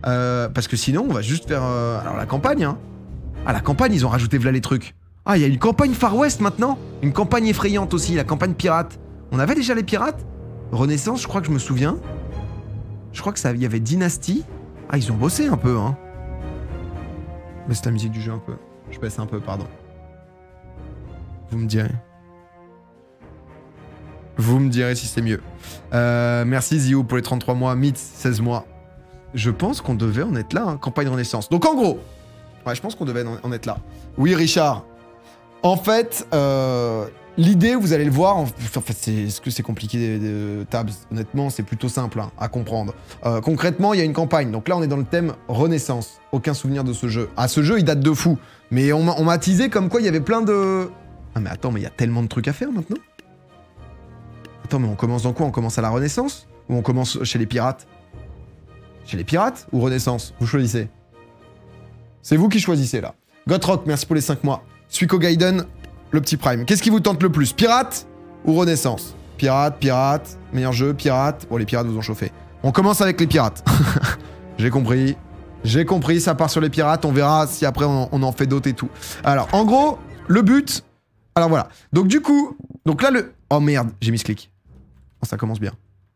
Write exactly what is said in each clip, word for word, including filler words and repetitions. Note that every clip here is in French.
Euh, parce que sinon, on va juste faire... Euh... Alors, la campagne, hein. Ah, la campagne, ils ont rajouté voilà les trucs. Ah, il y a une campagne Far West maintenant. Une campagne effrayante aussi, la campagne pirate. On avait déjà les pirates? Renaissance, je crois que je me souviens. Je crois que ça, il y avait Dynasty. Ah, ils ont bossé un peu, hein. Baisse la musique du jeu un peu. Je baisse un peu, pardon. Vous me direz. Vous me direz si c'est mieux. Euh, merci Zio pour les trente-trois mois. Myth, seize mois. Je pense qu'on devait en être là, hein, campagne Renaissance. Donc en gros, ouais, je pense qu'on devait en être là. Oui, Richard. En fait, euh, l'idée, vous allez le voir, en fait, c'est, est-ce que c'est compliqué de, de Tabs? Honnêtement, c'est plutôt simple hein, à comprendre. Euh, concrètement, il y a une campagne. Donc là, on est dans le thème Renaissance. Aucun souvenir de ce jeu. Ah, ce jeu, il date de fou. Mais on, on m'a teasé comme quoi il y avait plein de... Ah mais attends, mais il y a tellement de trucs à faire maintenant. Attends, mais on commence dans quoi? On commence à la Renaissance? Ou on commence chez les pirates? Chez les pirates ou Renaissance? Vous choisissez. C'est vous qui choisissez là. Gotrock, merci pour les cinq mois. Suiko Gaiden, le petit Prime. Qu'est-ce qui vous tente le plus? Pirate ou Renaissance? Pirate, pirate, meilleur jeu, pirate. Bon, les pirates vous ont chauffé. On commence avec les pirates. J'ai compris. J'ai compris, ça part sur les pirates. On verra si après on, on en fait d'autres et tout. Alors, en gros, le but... Alors voilà. Donc du coup... Donc là, le... Oh merde, j'ai mis ce clic. Oh, ça commence bien.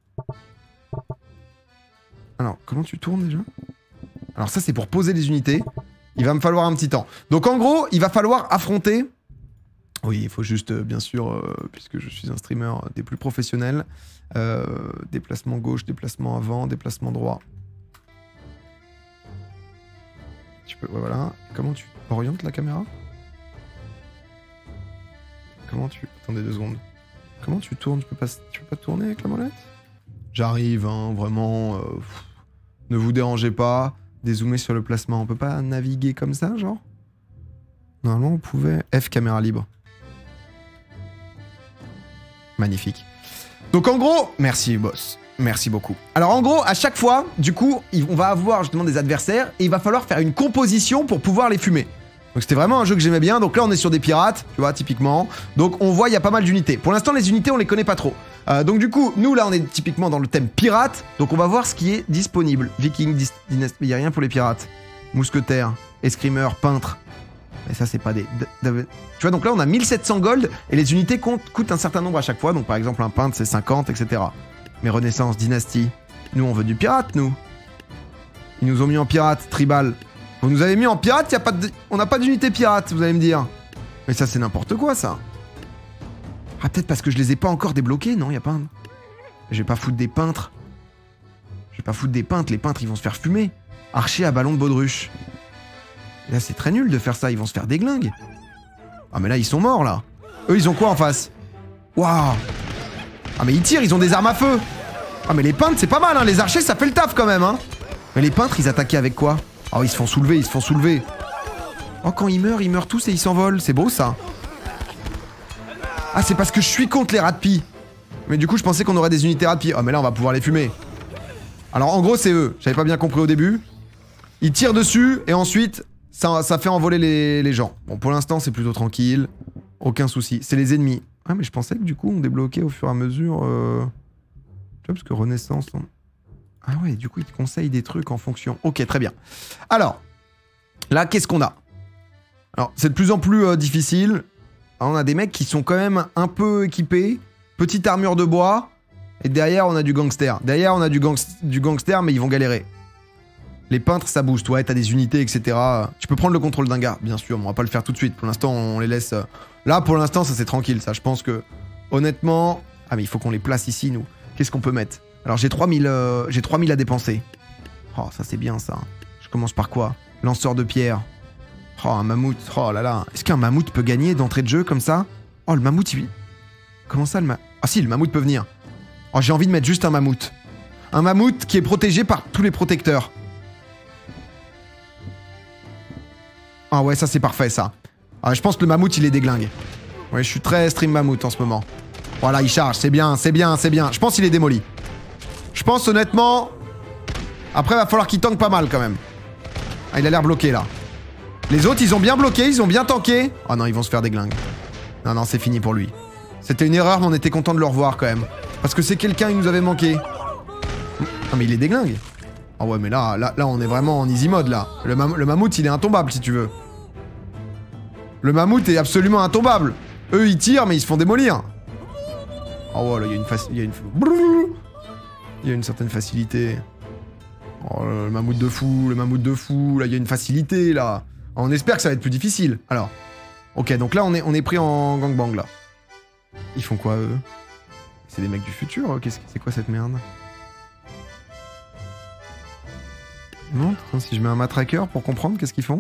Alors, comment tu tournes déjà? Alors ça, c'est pour poser les unités. Il va me falloir un petit temps. Donc en gros, il va falloir affronter... Oui, il faut juste, euh, bien sûr, euh, puisque je suis un streamer des plus professionnels, euh, déplacement gauche, déplacement avant, déplacement droit. Tu peux... Ouais, voilà. Comment tu orientes la caméra? Comment tu... Attendez deux secondes. Comment tu tournes? Tu peux pas, tu peux pas tourner avec la molette? J'arrive, hein, vraiment... Euh, pff, ne vous dérangez pas. Dézoomer sur le placement. On peut pas naviguer comme ça, genre? Normalement, on pouvait... F, caméra libre. Magnifique. Donc en gros... Merci, boss. Merci beaucoup. Alors en gros, à chaque fois, du coup, on va avoir justement des adversaires et il va falloir faire une composition pour pouvoir les fumer. Donc c'était vraiment un jeu que j'aimais bien. Donc là, on est sur des pirates, tu vois, typiquement. Donc on voit, il y a pas mal d'unités. Pour l'instant, les unités, on les connaît pas trop. Euh, donc du coup, nous, là, on est typiquement dans le thème pirate. Donc on va voir ce qui est disponible. Viking, dynastie, il n'y a rien pour les pirates. Mousquetaire, escrimeur, peintre. Mais ça, c'est pas des... Tu vois, donc là, on a mille sept cents gold et les unités comptent, coûtent un certain nombre à chaque fois. Donc par exemple, un peintre, c'est cinquante, et cetera. Mais Renaissance, dynastie. Nous, on veut du pirate, nous. Ils nous ont mis en pirate, tribal. Vous nous avez mis en pirate, y a pas de... on n'a pas d'unité pirate, vous allez me dire. Mais ça, c'est n'importe quoi, ça. Ah, peut-être parce que je les ai pas encore débloqués, non, y a pas un... Je vais pas foutre des peintres. Je vais pas foutre des peintres, les peintres, ils vont se faire fumer. Archer à ballon de baudruche. Et là, c'est très nul de faire ça, ils vont se faire déglinguer. Ah, mais là, ils sont morts, là. Eux, ils ont quoi en face? Waouh. Ah, mais ils tirent, ils ont des armes à feu. Ah, mais les peintres, c'est pas mal, hein. Les archers, ça fait le taf, quand même, hein. Mais les peintres, ils attaquaient avec quoi? Oh, ils se font soulever, ils se font soulever. Oh, quand ils meurent, ils meurent tous et ils s'envolent. C'est beau, ça. Ah, c'est parce que je suis contre les rats de pie. Mais du coup, je pensais qu'on aurait des unités rats de pie. Oh, mais là, on va pouvoir les fumer. Alors, en gros, c'est eux. J'avais pas bien compris au début. Ils tirent dessus et ensuite, ça, ça fait envoler les, les gens. Bon, pour l'instant, c'est plutôt tranquille. Aucun souci. C'est les ennemis. Ah, mais je pensais que du coup, on débloquait au fur et à mesure... Euh... Tu vois, parce que Renaissance... On... Ah ouais, du coup, ils te conseillent des trucs en fonction. Ok, très bien. Alors, là, qu'est-ce qu'on a? Alors, c'est de plus en plus euh, difficile. Alors, on a des mecs qui sont quand même un peu équipés. Petite armure de bois. Et derrière, on a du gangster. Derrière, on a du, gang du gangster, mais ils vont galérer. Les peintres, ça booste. Ouais, t'as des unités, et cetera. Tu peux prendre le contrôle d'un gars, bien sûr. Mais on va pas le faire tout de suite. Pour l'instant, on les laisse... Là, pour l'instant, ça, c'est tranquille, ça. Je pense que, honnêtement... Ah, mais il faut qu'on les place ici, nous. Qu'est-ce qu'on peut mettre? Alors j'ai trois mille, euh, j'ai trois mille à dépenser. Oh, ça c'est bien ça. Je commence par quoi? Lanceur de pierre. Oh, un mammouth. Oh là là. Est-ce qu'un mammouth peut gagner d'entrée de jeu comme ça? Oh, le mammouth, il... Comment ça, le mammouth? Ah si, le mammouth peut venir. Oh, j'ai envie de mettre juste un mammouth. Un mammouth qui est protégé par tous les protecteurs. Ah ouais, ça c'est parfait, ça. Ah, je pense que le mammouth, il est déglingue. Ouais, je suis très stream mammouth en ce moment. Voilà, il charge. C'est bien, c'est bien, c'est bien. Je pense qu'il est démoli. Je pense honnêtement... Après, il va falloir qu'il tank pas mal quand même. Ah, il a l'air bloqué là. Les autres, ils ont bien bloqué, ils ont bien tanké. Oh non, ils vont se faire déglingue. Non, non, c'est fini pour lui. C'était une erreur, mais on était content de le revoir quand même. Parce que c'est quelqu'un qui nous avait manqué. Ah, mais il est déglingue. Ah ouais, mais là, là, là, on est vraiment en easy mode, là. Le, mam le mammouth, il est intombable, si tu veux. Le mammouth est absolument intombable. Eux, ils tirent, mais ils se font démolir. Oh ouais, là, il y a une facilité. Il y a une... Il y a une certaine facilité. Oh, le mammouth de fou, le mammouth de fou. Là, il y a une facilité, là. On espère que ça va être plus difficile. Alors. Ok, donc là, on est, on est pris en gangbang, là. Ils font quoi, eux? C'est des mecs du futur? Qu'est-ce que c'est quoi cette merde? Non, putain, si je mets un matraqueur pour comprendre, qu'est-ce qu'ils font?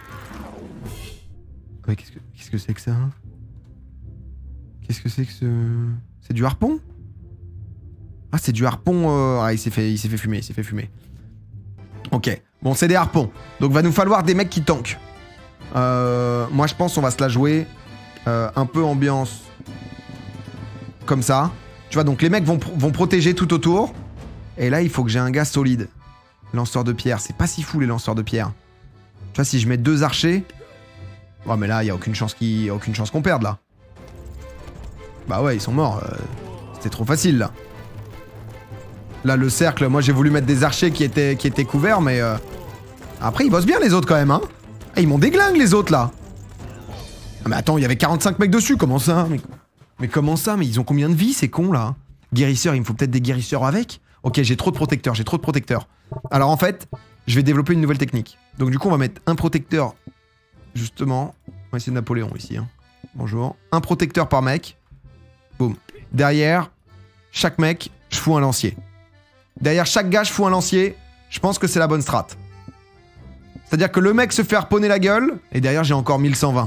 Ouais, qu'est-ce que qu'est-ce que c'est que ça? Qu'est-ce que c'est que ce... C'est du harpon? Ah, c'est du harpon... Euh... Ah, il s'est fait, il s'est fait fumer, il s'est fait fumer. Ok, bon, c'est des harpons. Donc, va nous falloir des mecs qui tankent. Euh... Moi, je pense qu'on va se la jouer euh, un peu ambiance... Comme ça. Tu vois, donc les mecs vont, pr vont protéger tout autour. Et là, il faut que j'ai un gars solide. Lanceur de pierre. C'est pas si fou, les lanceurs de pierre. Tu vois, si je mets deux archers... Oh, mais là, il y a aucune chance qu'il... aucune chance qu'on perde, là. Bah ouais, ils sont morts. Euh... C'était trop facile, là. Là, le cercle, moi, j'ai voulu mettre des archers qui étaient, qui étaient couverts, mais... Euh... Après, ils bossent bien, les autres, quand même, hein. Et ils m'ont déglingue, les autres, là. Ah, mais attends, il y avait quarante-cinq mecs dessus, comment ça? mais... mais comment ça? Mais ils ont combien de vie, ces cons, là? Guérisseurs, il me faut peut-être des guérisseurs avec? Ok, j'ai trop de protecteurs, j'ai trop de protecteurs. Alors, en fait, je vais développer une nouvelle technique. Donc, du coup, on va mettre un protecteur... Justement, on va essayer de Napoléon ici. Hein. Bonjour. Un protecteur par mec. Boum. Derrière, chaque mec, je fous un lancier. Derrière chaque gars, je fous un lancier. Je pense que c'est la bonne strat. C'est-à-dire que le mec se fait harponner la gueule. Et derrière, j'ai encore mille cent vingt.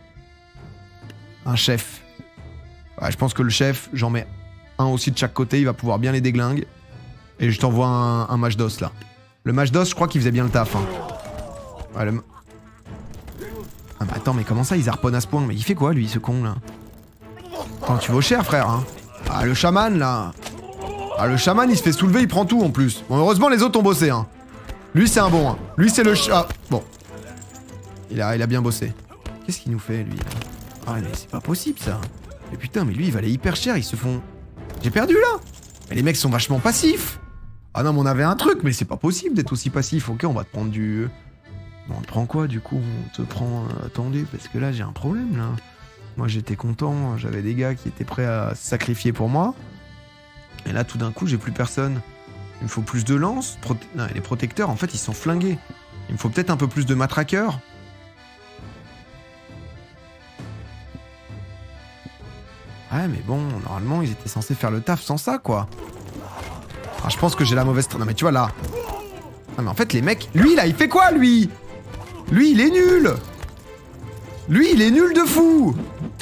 Un chef. Ouais, je pense que le chef, j'en mets un aussi de chaque côté. Il va pouvoir bien les déglinguer. Et je t'envoie un, un match d'os là. Le match d'os, je crois qu'il faisait bien le taf. Hein. Ouais, le... Ah bah attends, mais comment ça, ils harponnent à ce point? Mais il fait quoi, lui, ce con, là? Attends, tu vaux cher, frère, hein. Ah, le chaman, là. Ah, le chaman, il se fait soulever, il prend tout, en plus. Bon, heureusement, les autres ont bossé, hein. Lui, c'est un bon, hein. Lui, c'est le chat. Ah, bon. Il a, il a bien bossé. Qu'est-ce qu'il nous fait, lui, là? Ah, mais c'est pas possible, ça. Mais putain, mais lui, il valait hyper cher, ils se font... J'ai perdu, là. Mais les mecs sont vachement passifs. Ah non, mais on avait un truc, mais c'est pas possible d'être aussi passif. Ok, on va te prendre du... Bon, on te prend quoi, du coup? On te prend... Euh, attendez, parce que là, j'ai un problème, là. Moi, j'étais content, j'avais des gars qui étaient prêts à se sacrifier pour moi. Et là, tout d'un coup, j'ai plus personne. Il me faut plus de lances. Prote... Non, les protecteurs, en fait, ils sont flingués. Il me faut peut-être un peu plus de matraqueurs. Ouais, mais bon, normalement, ils étaient censés faire le taf sans ça, quoi. Ah, je pense que j'ai la mauvaise... Non, mais tu vois, là... Non, mais en fait, les mecs... Lui, là, il fait quoi, lui? Lui, il est nul. Lui, il est nul de fou.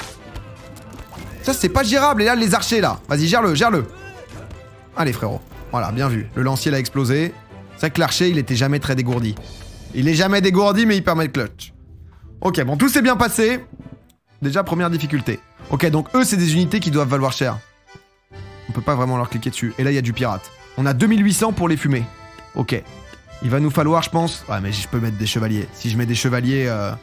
Ça, c'est pas gérable. Et là, les archers, là. Vas-y, gère-le, gère-le. Allez, frérot. Voilà, bien vu. Le lancier l'a explosé. C'est vrai que l'archer, il était jamais très dégourdi. Il est jamais dégourdi, mais il permet de clutch. Ok, bon, tout s'est bien passé. Déjà, première difficulté. Ok, donc eux, c'est des unités qui doivent valoir cher. On peut pas vraiment leur cliquer dessus. Et là, il y a du pirate. On a deux mille huit cents pour les fumer. Ok. Il va nous falloir, je pense... Ouais, mais je peux mettre des chevaliers. Si je mets des chevaliers... Euh...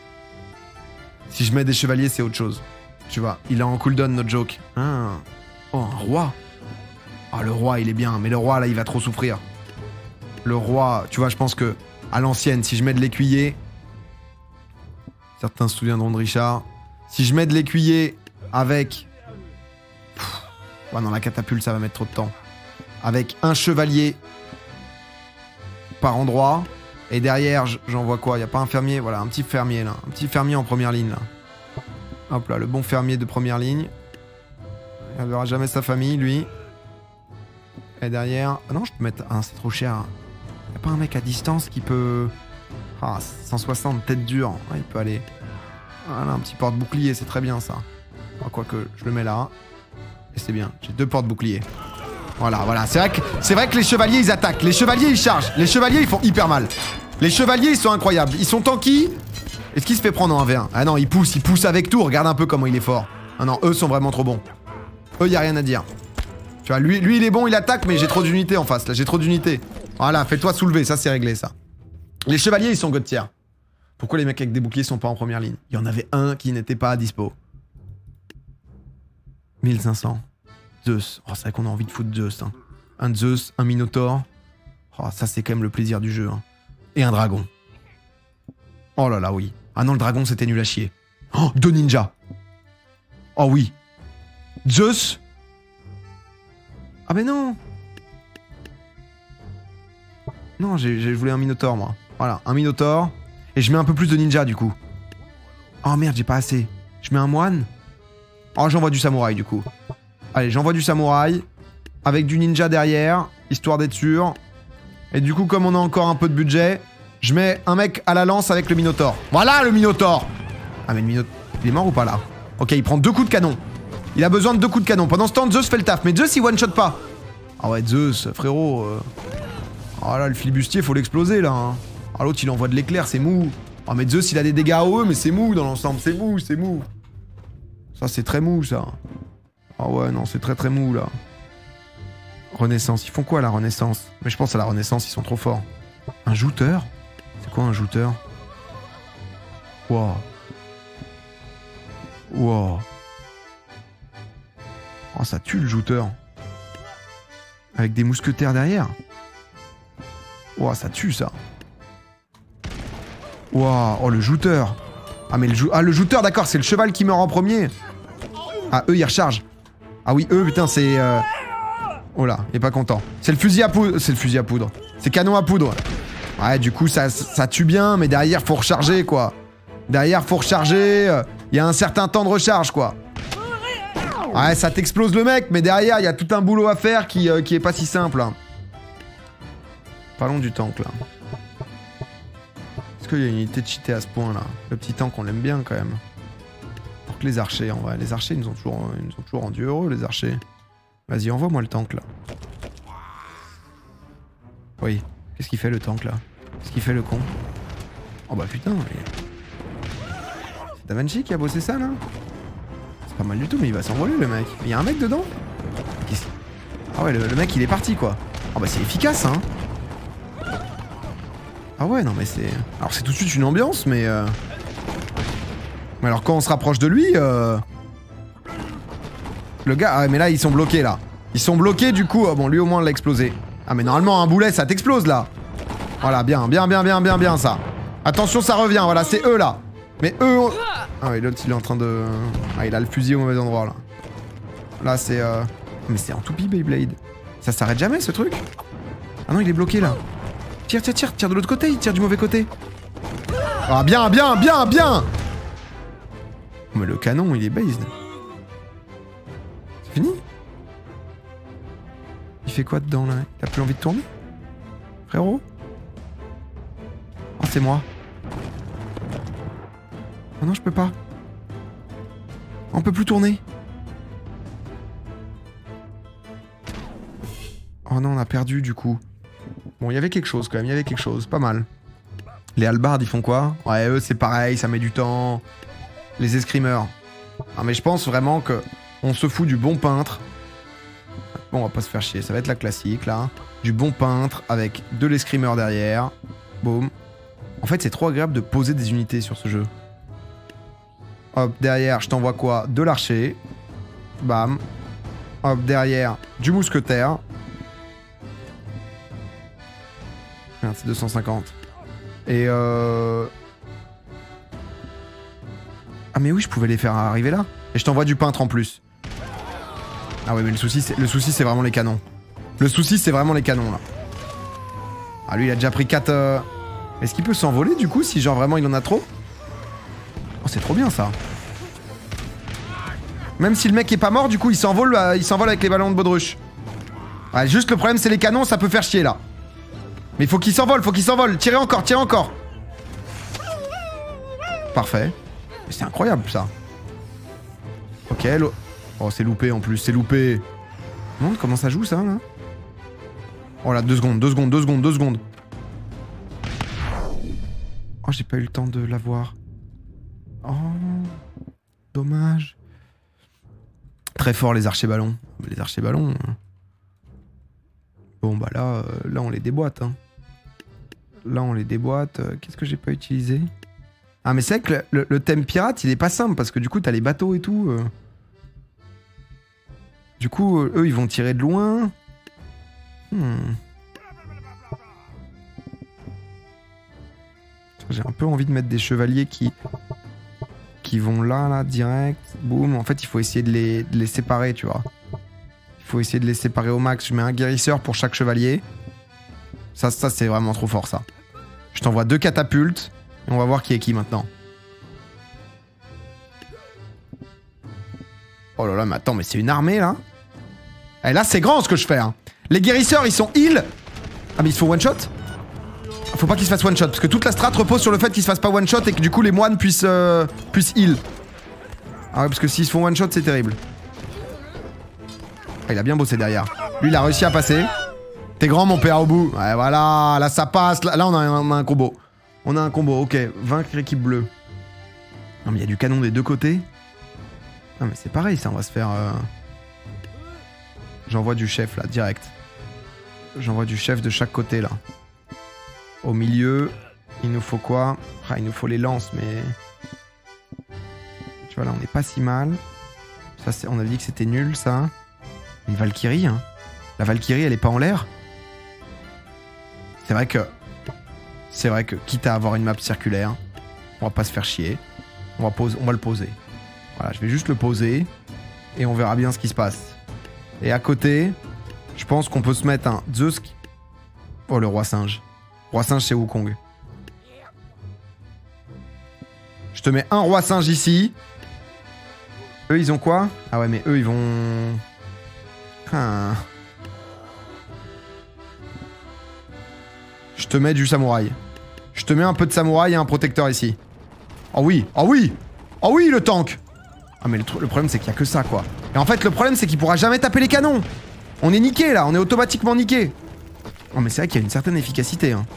Si je mets des chevaliers, c'est autre chose. Tu vois, il est en cooldown, notre joke. Ah. Oh, un roi. Ah, le roi, il est bien. Mais le roi, là, il va trop souffrir. Le roi, tu vois, je pense que... À l'ancienne, si je mets de l'écuyer... Certains se souviendront de Richard. Si je mets de l'écuyer avec... Pff. Ouais, non, la catapulte, ça va mettre trop de temps. Avec un chevalier... par endroit. Et derrière, j'en vois quoi? Il n'y a pas un fermier? Voilà, un petit fermier, là. Un petit fermier en première ligne, là. Hop là, le bon fermier de première ligne. Il ne verra jamais sa famille, lui. Et derrière... Ah non, je peux mettre... Ah, c'est trop cher. Il n'y a pas un mec à distance qui peut... Ah, cent soixante, tête dure. Ah, il peut aller... Voilà, un petit porte-bouclier, c'est très bien, ça. Ah, quoique, je le mets là. Et c'est bien. J'ai deux porte-boucliers. Voilà, voilà. C'est vrai, que, c'est vrai que les chevaliers, ils attaquent. Les chevaliers, ils chargent. Les chevaliers, ils font hyper mal. Les chevaliers, ils sont incroyables. Ils sont tanky. Est-ce qu'il se fait prendre en un v un? Ah non, il pousse, il pousse avec tout. Regarde un peu comment il est fort. Ah non, eux sont vraiment trop bons. Eux, y a rien à dire. Tu vois, lui, lui il est bon, il attaque, mais j'ai trop d'unités en face. Là, j'ai trop d'unités. Voilà, fais-toi soulever. Ça, c'est réglé, ça. Les chevaliers, ils sont god tier. Pourquoi les mecs avec des boucliers sont pas en première ligne? Il y en avait un qui n'était pas à dispo. mille cinq cents. Zeus. Oh, c'est vrai qu'on a envie de foutre Zeus, hein. Un Zeus, un Minotaure. Oh, ça, c'est quand même le plaisir du jeu. Hein. Et un dragon. Oh là là, oui. Ah non, le dragon, c'était nul à chier. Oh, deux ninjas. Oh oui. Zeus. Ah mais non. Non, j'ai, j'ai, je voulais un minotaure, moi. Voilà, un minotaure. Et je mets un peu plus de ninja, du coup. Oh merde, j'ai pas assez. Je mets un moine. Oh, j'envoie du samouraï, du coup. Allez, j'envoie du samouraï. Avec du ninja derrière, histoire d'être sûr. Et du coup, comme on a encore un peu de budget, je mets un mec à la lance avec le minotaure. Voilà, le minotaure. Ah mais le minotaure, il est mort ou pas, là? Ok, il prend deux coups de canon. Il a besoin de deux coups de canon. Pendant ce temps, Zeus fait le taf. Mais Zeus, il one-shot pas. Ah ouais, Zeus, frérot. Euh... Ah là, le flibustier, faut l'exploser, là. Hein. Ah, l'autre, il envoie de l'éclair, c'est mou. Ah, mais Zeus, il a des dégâts A O E, mais c'est mou dans l'ensemble. C'est mou, c'est mou. Ça, c'est très mou, ça. Ah ouais, non, c'est très très mou, là. Renaissance. Ils font quoi, la Renaissance? Mais je pense à la Renaissance, ils sont trop forts. Un jouteur? C'est quoi, un jouteur? Wow. Wow. Oh, ça tue, le jouteur. Avec des mousquetaires derrière. Wow, ça tue, ça. Wow. Oh, le jouteur. Ah, mais le, jou ah, le jouteur, d'accord, c'est le cheval qui meurt en premier. Ah, eux, ils rechargent. Ah oui, eux, putain, c'est... Euh... Oh là, il est pas content. C'est le fusil à poudre. C'est le fusil à poudre. C'est canon à poudre. Ouais, du coup, ça, ça tue bien, mais derrière, faut recharger, quoi. Derrière, faut recharger. Il y a un certain temps de recharge, quoi. Ouais, ça t'explose le mec, mais derrière, il y a tout un boulot à faire qui, euh, qui est pas si simple. Hein. Parlons du tank, là. Est-ce qu'il y a une unité de cheaté à ce point, là? Le petit tank, on l'aime bien, quand même. Alors que les archers, en vrai. Les archers, ils nous ont toujours, ils nous ont toujours rendu heureux, les archers. Vas-y, envoie-moi le tank, là. Oui. Qu'est-ce qu'il fait, le tank, là? Qu'est-ce qu'il fait, le con? Oh bah putain, mais... C'est Da Vinci qui a bossé ça, là? C'est pas mal du tout, mais il va s'envoler, le mec. Il y a un mec dedans? Ah ouais, le, le mec, il est parti, quoi. Oh bah c'est efficace, hein. Ah ouais, non, mais c'est... Alors c'est tout de suite une ambiance, mais... Euh... Mais alors quand on se rapproche de lui... Euh... Le gars... Ah mais là, ils sont bloqués, là. Ils sont bloqués, du coup... Oh, bon, lui, au moins, l'a explosé. Ah mais normalement, un boulet, ça t'explose, là. Voilà, bien, bien, bien, bien, bien, bien, ça. Attention, ça revient, voilà, c'est eux, là. Mais eux... On... Ah oui, l'autre, il est en train de... Ah, il a le fusil au mauvais endroit, là. Là, c'est... Euh... Mais c'est en toupie, Beyblade. Ça s'arrête jamais, ce truc? Ah non, il est bloqué, là. Tire, tire, tire, tire de l'autre côté, il tire du mauvais côté. Ah, bien, bien, bien, bien. Mais le canon, il est based. C'est fini? Il fait quoi dedans, là? Il a plus envie de tourner? Frérot? Oh, c'est moi. Oh non, je peux pas. On peut plus tourner. Oh non, on a perdu, du coup. Bon, il y avait quelque chose, quand même. Il y avait quelque chose. Pas mal. Les halbards, ils font quoi? Ouais, eux, c'est pareil. Ça met du temps. Les escrimeurs. Ah, mais je pense vraiment que on se fout du bon peintre. Bon, on va pas se faire chier. Ça va être la classique, là. Du bon peintre avec de l'escrimeur derrière. Boum. En fait, c'est trop agréable de poser des unités sur ce jeu. Hop, derrière, je t'envoie quoi? De l'archer. Bam. Hop, derrière, du mousquetaire. Merde, c'est deux cent cinquante. Et euh... Ah mais oui, je pouvais les faire arriver là. Et je t'envoie du peintre en plus. Ah ouais, mais le souci, c'est le souci, c'est vraiment les canons. Le souci, c'est vraiment les canons, là. Ah, lui, il a déjà pris quatre... Euh... Est-ce qu'il peut s'envoler, du coup, si genre vraiment il en a trop? Oh, c'est trop bien, ça. Même si le mec est pas mort, du coup, il s'envole euh, il s'envole avec les ballons de baudruche. Ouais, juste le problème, c'est les canons, ça peut faire chier, là. Mais il faut qu'il s'envole, faut qu'il s'envole. Tirez encore, tirez encore. Parfait. C'est incroyable, ça. Ok, lo... Oh, c'est loupé, en plus, c'est loupé. Non, comment ça joue, ça, là? Oh là, deux secondes, deux secondes, deux secondes, deux secondes. Oh, j'ai pas eu le temps de l'avoir. Oh, dommage. Très fort, les archers-ballons. Les archers-ballons... Bon, bah là, euh, là, on les déboîte, hein. Là, on les déboîte. Euh, Qu'est-ce que j'ai pas utilisé? Ah, mais c'est vrai que le, le, le thème pirate, il est pas simple, parce que du coup, t'as les bateaux et tout. Euh. Du coup, euh, eux, ils vont tirer de loin. Hmm. J'ai un peu envie de mettre des chevaliers qui... qui vont là, là, direct. Boum. En fait, il faut essayer de les, de les séparer, tu vois. Il faut essayer de les séparer au max. Je mets un guérisseur pour chaque chevalier. Ça, ça c'est vraiment trop fort, ça. Je t'envoie deux catapultes. Et on va voir qui est qui, maintenant. Oh là là, mais attends, mais c'est une armée, là. Et là, c'est grand, ce que je fais, hein. Les guérisseurs, ils sont heal. Ah, mais ils se font one-shot? Faut pas qu'ils se fassent one-shot, parce que toute la strat repose sur le fait qu'ils se fassent pas one-shot et que du coup, les moines puissent, euh, puissent heal. Ah ouais, parce que s'ils se font one-shot, c'est terrible. Ah, il a bien bossé derrière. Lui, il a réussi à passer. T'es grand, mon père, au bout. Ouais, voilà, là, ça passe. Là, là on, a un, on a un combo. On a un combo, ok. Vaincre l'équipe bleue. Non, mais il y a du canon des deux côtés. Non, mais c'est pareil, ça, on va se faire... Euh... J'envoie du chef, là, direct. J'envoie du chef de chaque côté, là. Au milieu, il nous faut quoi? Ah, il nous faut les lances, mais... Tu vois, là, on n'est pas si mal. Ça, c'est... On avait dit que c'était nul, ça. Une Valkyrie, hein. La Valkyrie, elle est pas en l'air. C'est vrai que... C'est vrai que, quitte à avoir une map circulaire, on va pas se faire chier. On va, pose... on va le poser. Voilà, je vais juste le poser. Et on verra bien ce qui se passe. Et à côté, je pense qu'on peut se mettre un Zeus... Oh, le roi singe. Roi singe, c'est Wukong. Je te mets un roi singe ici. Eux, ils ont quoi? Ah ouais, mais eux, ils vont... Ah. Je te mets du samouraï. Je te mets un peu de samouraï et un protecteur ici. Oh oui, oh oui, oh oui, le tank. Ah mais le, le problème, c'est qu'il y a que ça, quoi. Et en fait, le problème, c'est qu'il pourra jamais taper les canons. On est niqué, là. On est automatiquement niqué. Oh, mais c'est vrai qu'il y a une certaine efficacité, hein.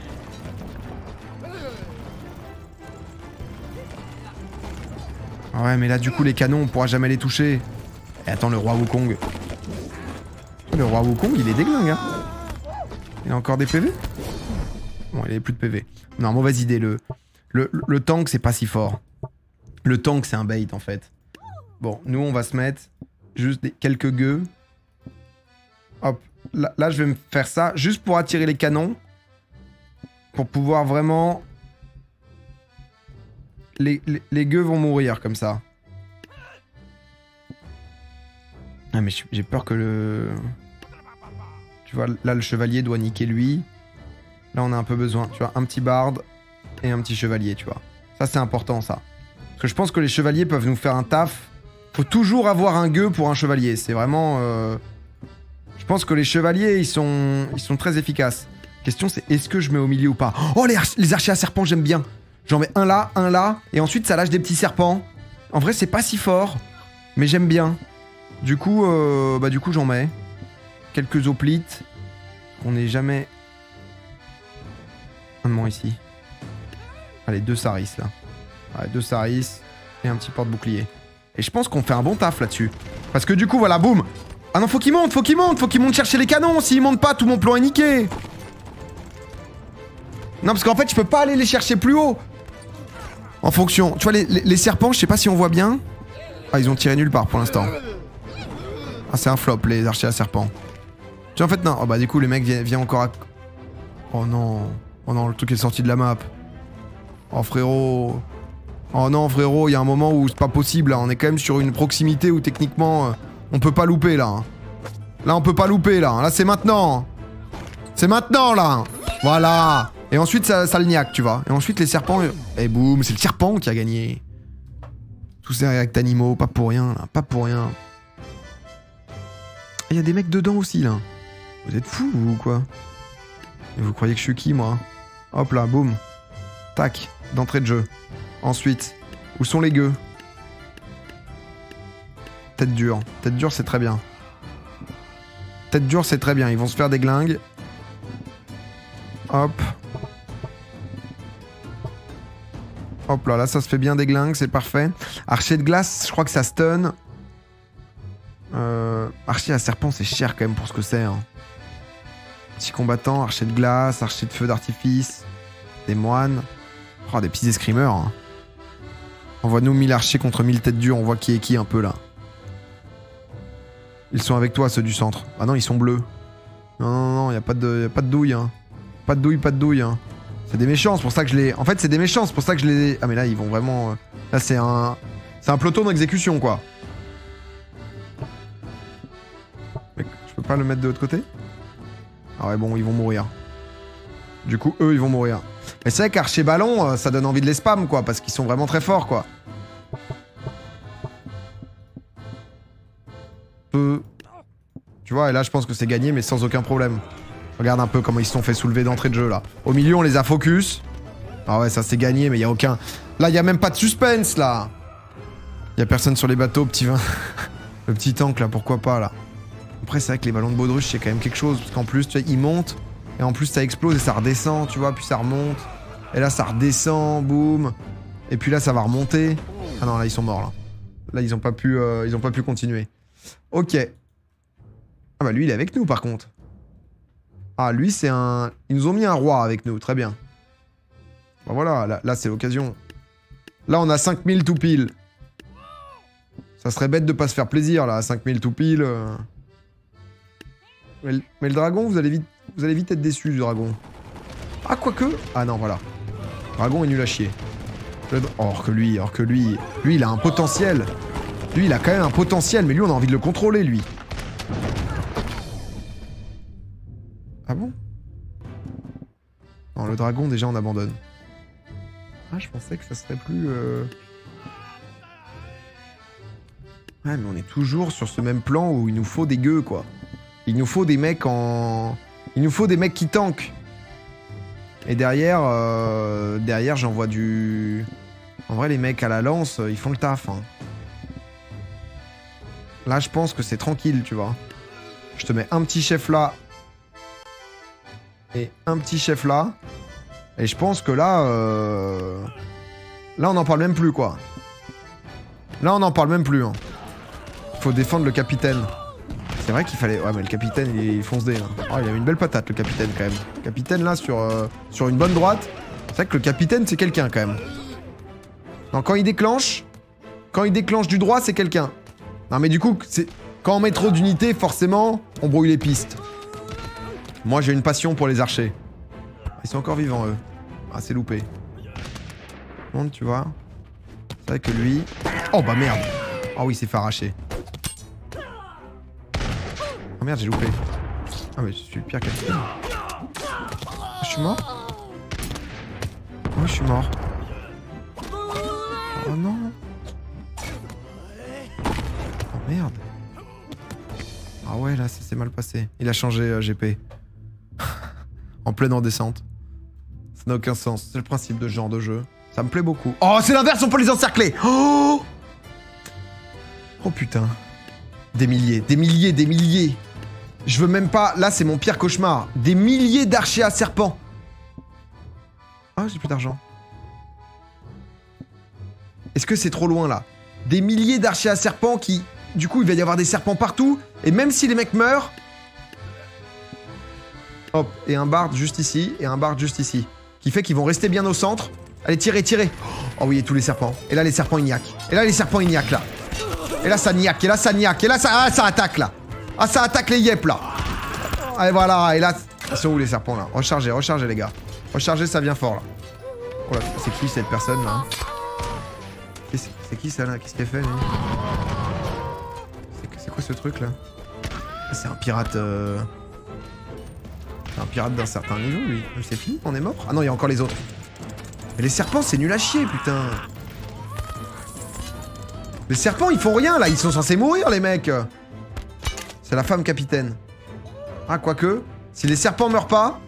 Ouais, mais là, du coup, les canons, on pourra jamais les toucher. Et attends, le roi Wukong. Le roi Wukong, il est déglingue, hein. Il a encore des P V? Bon, il avait plus de P V. Non, mauvaise idée. Le, le, le tank, c'est pas si fort. Le tank, c'est un bait, en fait. Bon, nous, on va se mettre juste des, quelques gueux. Hop. Là, là, je vais me faire ça juste pour attirer les canons. Pour pouvoir vraiment... Les, les, les gueux vont mourir, comme ça. Ah, mais j'ai peur que le... Tu vois, là, le chevalier doit niquer lui. Là, on a un peu besoin. Tu vois, un petit barde et un petit chevalier, tu vois. Ça, c'est important, ça. Parce que je pense que les chevaliers peuvent nous faire un taf. Faut toujours avoir un gueux pour un chevalier. C'est vraiment... Euh... Je pense que les chevaliers, ils sont, ils sont très efficaces. Question, c'est est-ce que je mets au milieu ou pas? Oh, les, arch les archers à serpents, j'aime bien. J'en mets un là, un là. Et ensuite, ça lâche des petits serpents. En vrai, c'est pas si fort. Mais j'aime bien. Du coup, euh, bah, du coup, j'en mets. Quelques hoplites. On n'est jamais... Un moment ici. Allez, deux saris, là. Ouais, deux saris. Et un petit porte-bouclier. Et je pense qu'on fait un bon taf là-dessus. Parce que du coup, voilà, boum. Ah non, faut qu'il monte, faut qu'il monte, faut qu'il monte chercher les canons. S'il monte pas, tout mon plan est niqué. Non, parce qu'en fait, je peux pas aller les chercher plus haut. En fonction. Tu vois, les, les, les serpents, je sais pas si on voit bien. Ah, ils ont tiré nulle part pour l'instant. Ah, c'est un flop, les archers à serpents. Tu vois, en fait, non. Oh, bah, du coup, le mec vient, vient encore à... Oh non. Oh non, le truc est sorti de la map. Oh, frérot. Oh non, frérot, il y a un moment où c'est pas possible, là. On est quand même sur une proximité où, techniquement, euh, on peut pas louper, là. Là, on peut pas louper, là. Là, c'est maintenant. C'est maintenant, là. Voilà. Et ensuite, ça, ça le niaque, tu vois. Et ensuite, les serpents... Et boum, c'est le serpent qui a gagné. Tous ces réacts animaux, pas pour rien, là. Pas pour rien. Il y a des mecs dedans aussi, là. Vous êtes fous, vous, ou quoi? Et vous croyez que je suis qui, moi? Hop là, boum. Tac, d'entrée de jeu. Ensuite, où sont les gueux? Tête dure. Tête dure, c'est très bien. Tête dure, c'est très bien. Ils vont se faire des glingues. Hop. Hop là, là, ça se fait bien des glingues, c'est parfait. Archer de glace, je crois que ça stun. Euh, archer à serpent, c'est cher quand même pour ce que c'est. Hein. Petit combattant, archer de glace, archer de feu d'artifice. Des moines. Oh, des petits escrimeurs. Hein. Envoie-nous mille archers contre mille têtes dures, on voit qui est qui un peu là. Ils sont avec toi, ceux du centre. Ah non, ils sont bleus. Non, non, non, y a pas de, y a pas de douille. Hein. Pas de douille, pas de douille. Hein. C'est des méchants, c'est pour ça que je les... En fait, c'est des méchants, c'est pour ça que je les... Ah, mais là, ils vont vraiment... Là, c'est un... C'est un peloton d'exécution, quoi. Mais je peux pas le mettre de l'autre côté? Ah ouais, bon, ils vont mourir. Du coup, eux, ils vont mourir. Mais c'est vrai qu'Archer Ballon, ça donne envie de les spam, quoi, parce qu'ils sont vraiment très forts, quoi. Peu... Tu vois, et là, je pense que c'est gagné, mais sans aucun problème. Regarde un peu comment ils se sont fait soulever d'entrée de jeu, là. Au milieu, on les a focus. Ah ouais, ça c'est gagné, mais il y a aucun... Là, il y a même pas de suspense, là. Il y a personne sur les bateaux, petit vin. Le petit tank, là, pourquoi pas, là. Après, c'est vrai que les ballons de baudruche, c'est quand même quelque chose. Parce qu'en plus, tu vois, ils montent. Et en plus, ça explose et ça redescend, tu vois. Puis ça remonte. Et là, ça redescend, boum. Et puis là, ça va remonter. Ah non, là, ils sont morts, là. Là, ils ont pas pu, euh, ils ont pas pu continuer. Ok. Ah bah, lui, il est avec nous, par contre. Ah, lui, c'est un... Ils nous ont mis un roi avec nous, très bien. Bah voilà, là, là c'est l'occasion. Là, on a cinq mille tout pile. Ça serait bête de pas se faire plaisir, là, à cinq mille tout pile. Euh... Mais, le... Mais le dragon, vous allez vite, vous allez vite être déçus du dragon. Ah, quoique... Ah non, voilà. Le dragon est nul à chier. Le... Or que lui, or que lui... Lui, il a un potentiel. Lui, il a quand même un potentiel, mais lui, on a envie de le contrôler, lui. Ah bon? Non, le dragon, déjà, on abandonne. Ah, je pensais que ça serait plus... Euh... Ouais, mais on est toujours sur ce même plan où il nous faut des gueux, quoi. Il nous faut des mecs en... Il nous faut des mecs qui tankent. Et derrière, euh... derrière, j'envoie du... En vrai, les mecs à la lance, ils font le taf. Hein. Là, je pense que c'est tranquille, tu vois. Je te mets un petit chef là. Et un petit chef là. Et je pense que là... Euh... Là, on n'en parle même plus, quoi. Là, on n'en parle même plus. Hein. Faut défendre le capitaine. C'est vrai qu'il fallait... Ouais, mais le capitaine, il, il fonce des. Hein. Oh, il a une belle patate, le capitaine, quand même. Le capitaine, là, sur, euh, sur une bonne droite. C'est vrai que le capitaine, c'est quelqu'un, quand même. Non, quand il déclenche... Quand il déclenche du droit, c'est quelqu'un. Non, mais du coup, c'est... Quand on met trop d'unités, forcément, on brouille les pistes. Moi, j'ai une passion pour les archers. Ils sont encore vivants, eux. Ah, c'est loupé. Monte, tu vois. C'est vrai que lui... Oh, bah merde. Oh oui, il s'est fait arracher. Oh merde, j'ai loupé. Ah, mais je suis le pire capitaine. Je suis mort? Oui, je suis mort. Oh non. Oh merde. Ah ouais, là, ça s'est mal passé. Il a changé euh, G P. En pleine en descente. Ça n'a aucun sens. C'est le principe de ce genre de jeu. Ça me plaît beaucoup. Oh, c'est l'inverse, on peut les encercler. Oh, oh putain. Des milliers, des milliers, des milliers. Je veux même pas... Là, c'est mon pire cauchemar. Des milliers d'archers à serpents. Ah, oh, j'ai plus d'argent. Est-ce que c'est trop loin, là? Des milliers d'archers à serpents qui... Du coup, il va y avoir des serpents partout. Et même si les mecs meurent... Hop, et un bard juste ici, et un bard juste ici. Qui fait qu'ils vont rester bien au centre. Allez, tirez, tirez. Oh oui, et tous les serpents. Et là, les serpents, ils niaquent. Et là, les serpents, ils niaquent, là. Et là, ça niaque. Et là, ça niaque. Et là, ça, ah, ça attaque, là. Ah, ça attaque les yep, là. Et voilà. Et là, ils sont où, les serpents, là? Rechargez, rechargez, les gars. Rechargez, ça vient fort, là. Oh là, c'est qui, cette personne, là? C'est qui, ça, là? Qu'est-ce qu'elle fait, lui? C'est quoi, ce truc, là? C'est un pirate, euh... C'est un pirate d'un certain niveau, lui. C'est fini? On est mort? Ah non, il y a encore les autres. Mais les serpents, c'est nul à chier, putain. Les serpents, ils font rien, là. Ils sont censés mourir, les mecs. C'est la femme capitaine. Ah, quoique. Si les serpents meurent pas...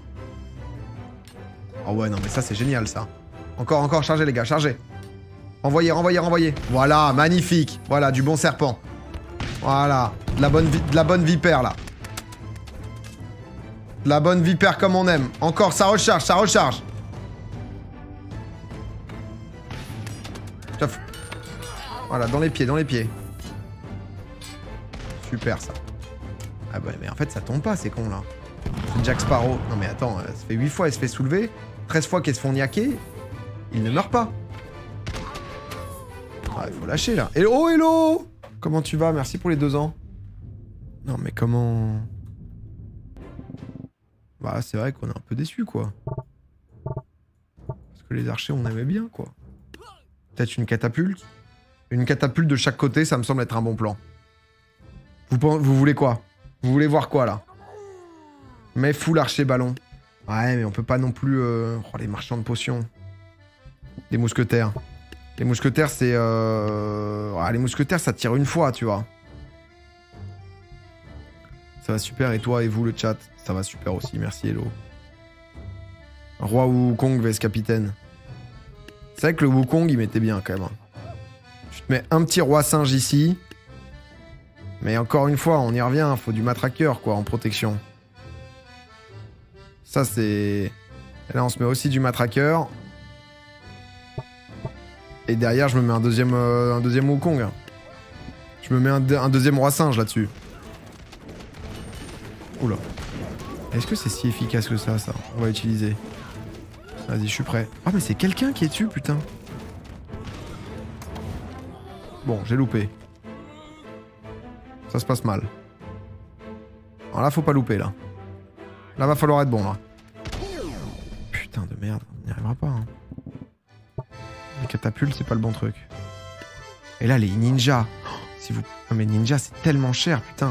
Oh ouais, non, mais ça, c'est génial, ça. Encore, encore, chargez, les gars, chargez. Renvoyez, renvoyez, renvoyez. Voilà, magnifique. Voilà, du bon serpent. Voilà. De la bonne, de la bonne vipère, là. De la bonne vipère comme on aime. Encore, ça recharge, ça recharge. Voilà, dans les pieds, dans les pieds. Super, ça. Ah bah, mais en fait, ça tombe pas, c'est con, là. C'est Jack Sparrow. Non, mais attends, ça fait huit fois, elle se fait soulever. treize fois qu'elle se font niaquer. Il ne meurt pas. Ah, il faut lâcher, là. Hello, hello! Comment tu vas? Merci pour les deux ans. Non, mais comment... Bah, c'est vrai qu'on est un peu déçus, quoi. que les archers, on aimait bien, quoi. Peut-être une catapulte. Une catapulte de chaque côté, ça me semble être un bon plan. Vous, vous voulez quoi? Vous voulez voir quoi, là? Mais full archer ballon. Ouais, mais on peut pas non plus... Euh... Oh, les marchands de potions. Les mousquetaires. Les mousquetaires, c'est... Euh... Ouais, les mousquetaires, ça tire une fois, tu vois. Ça va super. Et toi et vous, le chat? Ça va super aussi. Merci, hello. Roi Wukong vs capitaine. C'est vrai que le Wukong, il m'était bien, quand même. Tu te mets un petit roi singe ici. Mais encore une fois, on y revient. Faut du matraqueur, quoi, en protection. Ça, c'est... Et là, on se met aussi du matraqueur. Et derrière, je me mets un deuxième, euh, un deuxième Wukong. Je me mets un, un deuxième roi singe là-dessus. Oula. Est-ce que c'est si efficace que ça, ça? On va utiliser. Vas-y, je suis prêt. Ah, mais c'est quelqu'un qui est dessus, putain. Bon, j'ai loupé. Ça se passe mal. Alors là, faut pas louper, là. Là, va falloir être bon, là. Putain de merde, on n'y arrivera pas, hein. Les catapultes, c'est pas le bon truc. Et là, les ninjas. Oh, si vous... Non, mais ninja, c'est tellement cher, putain.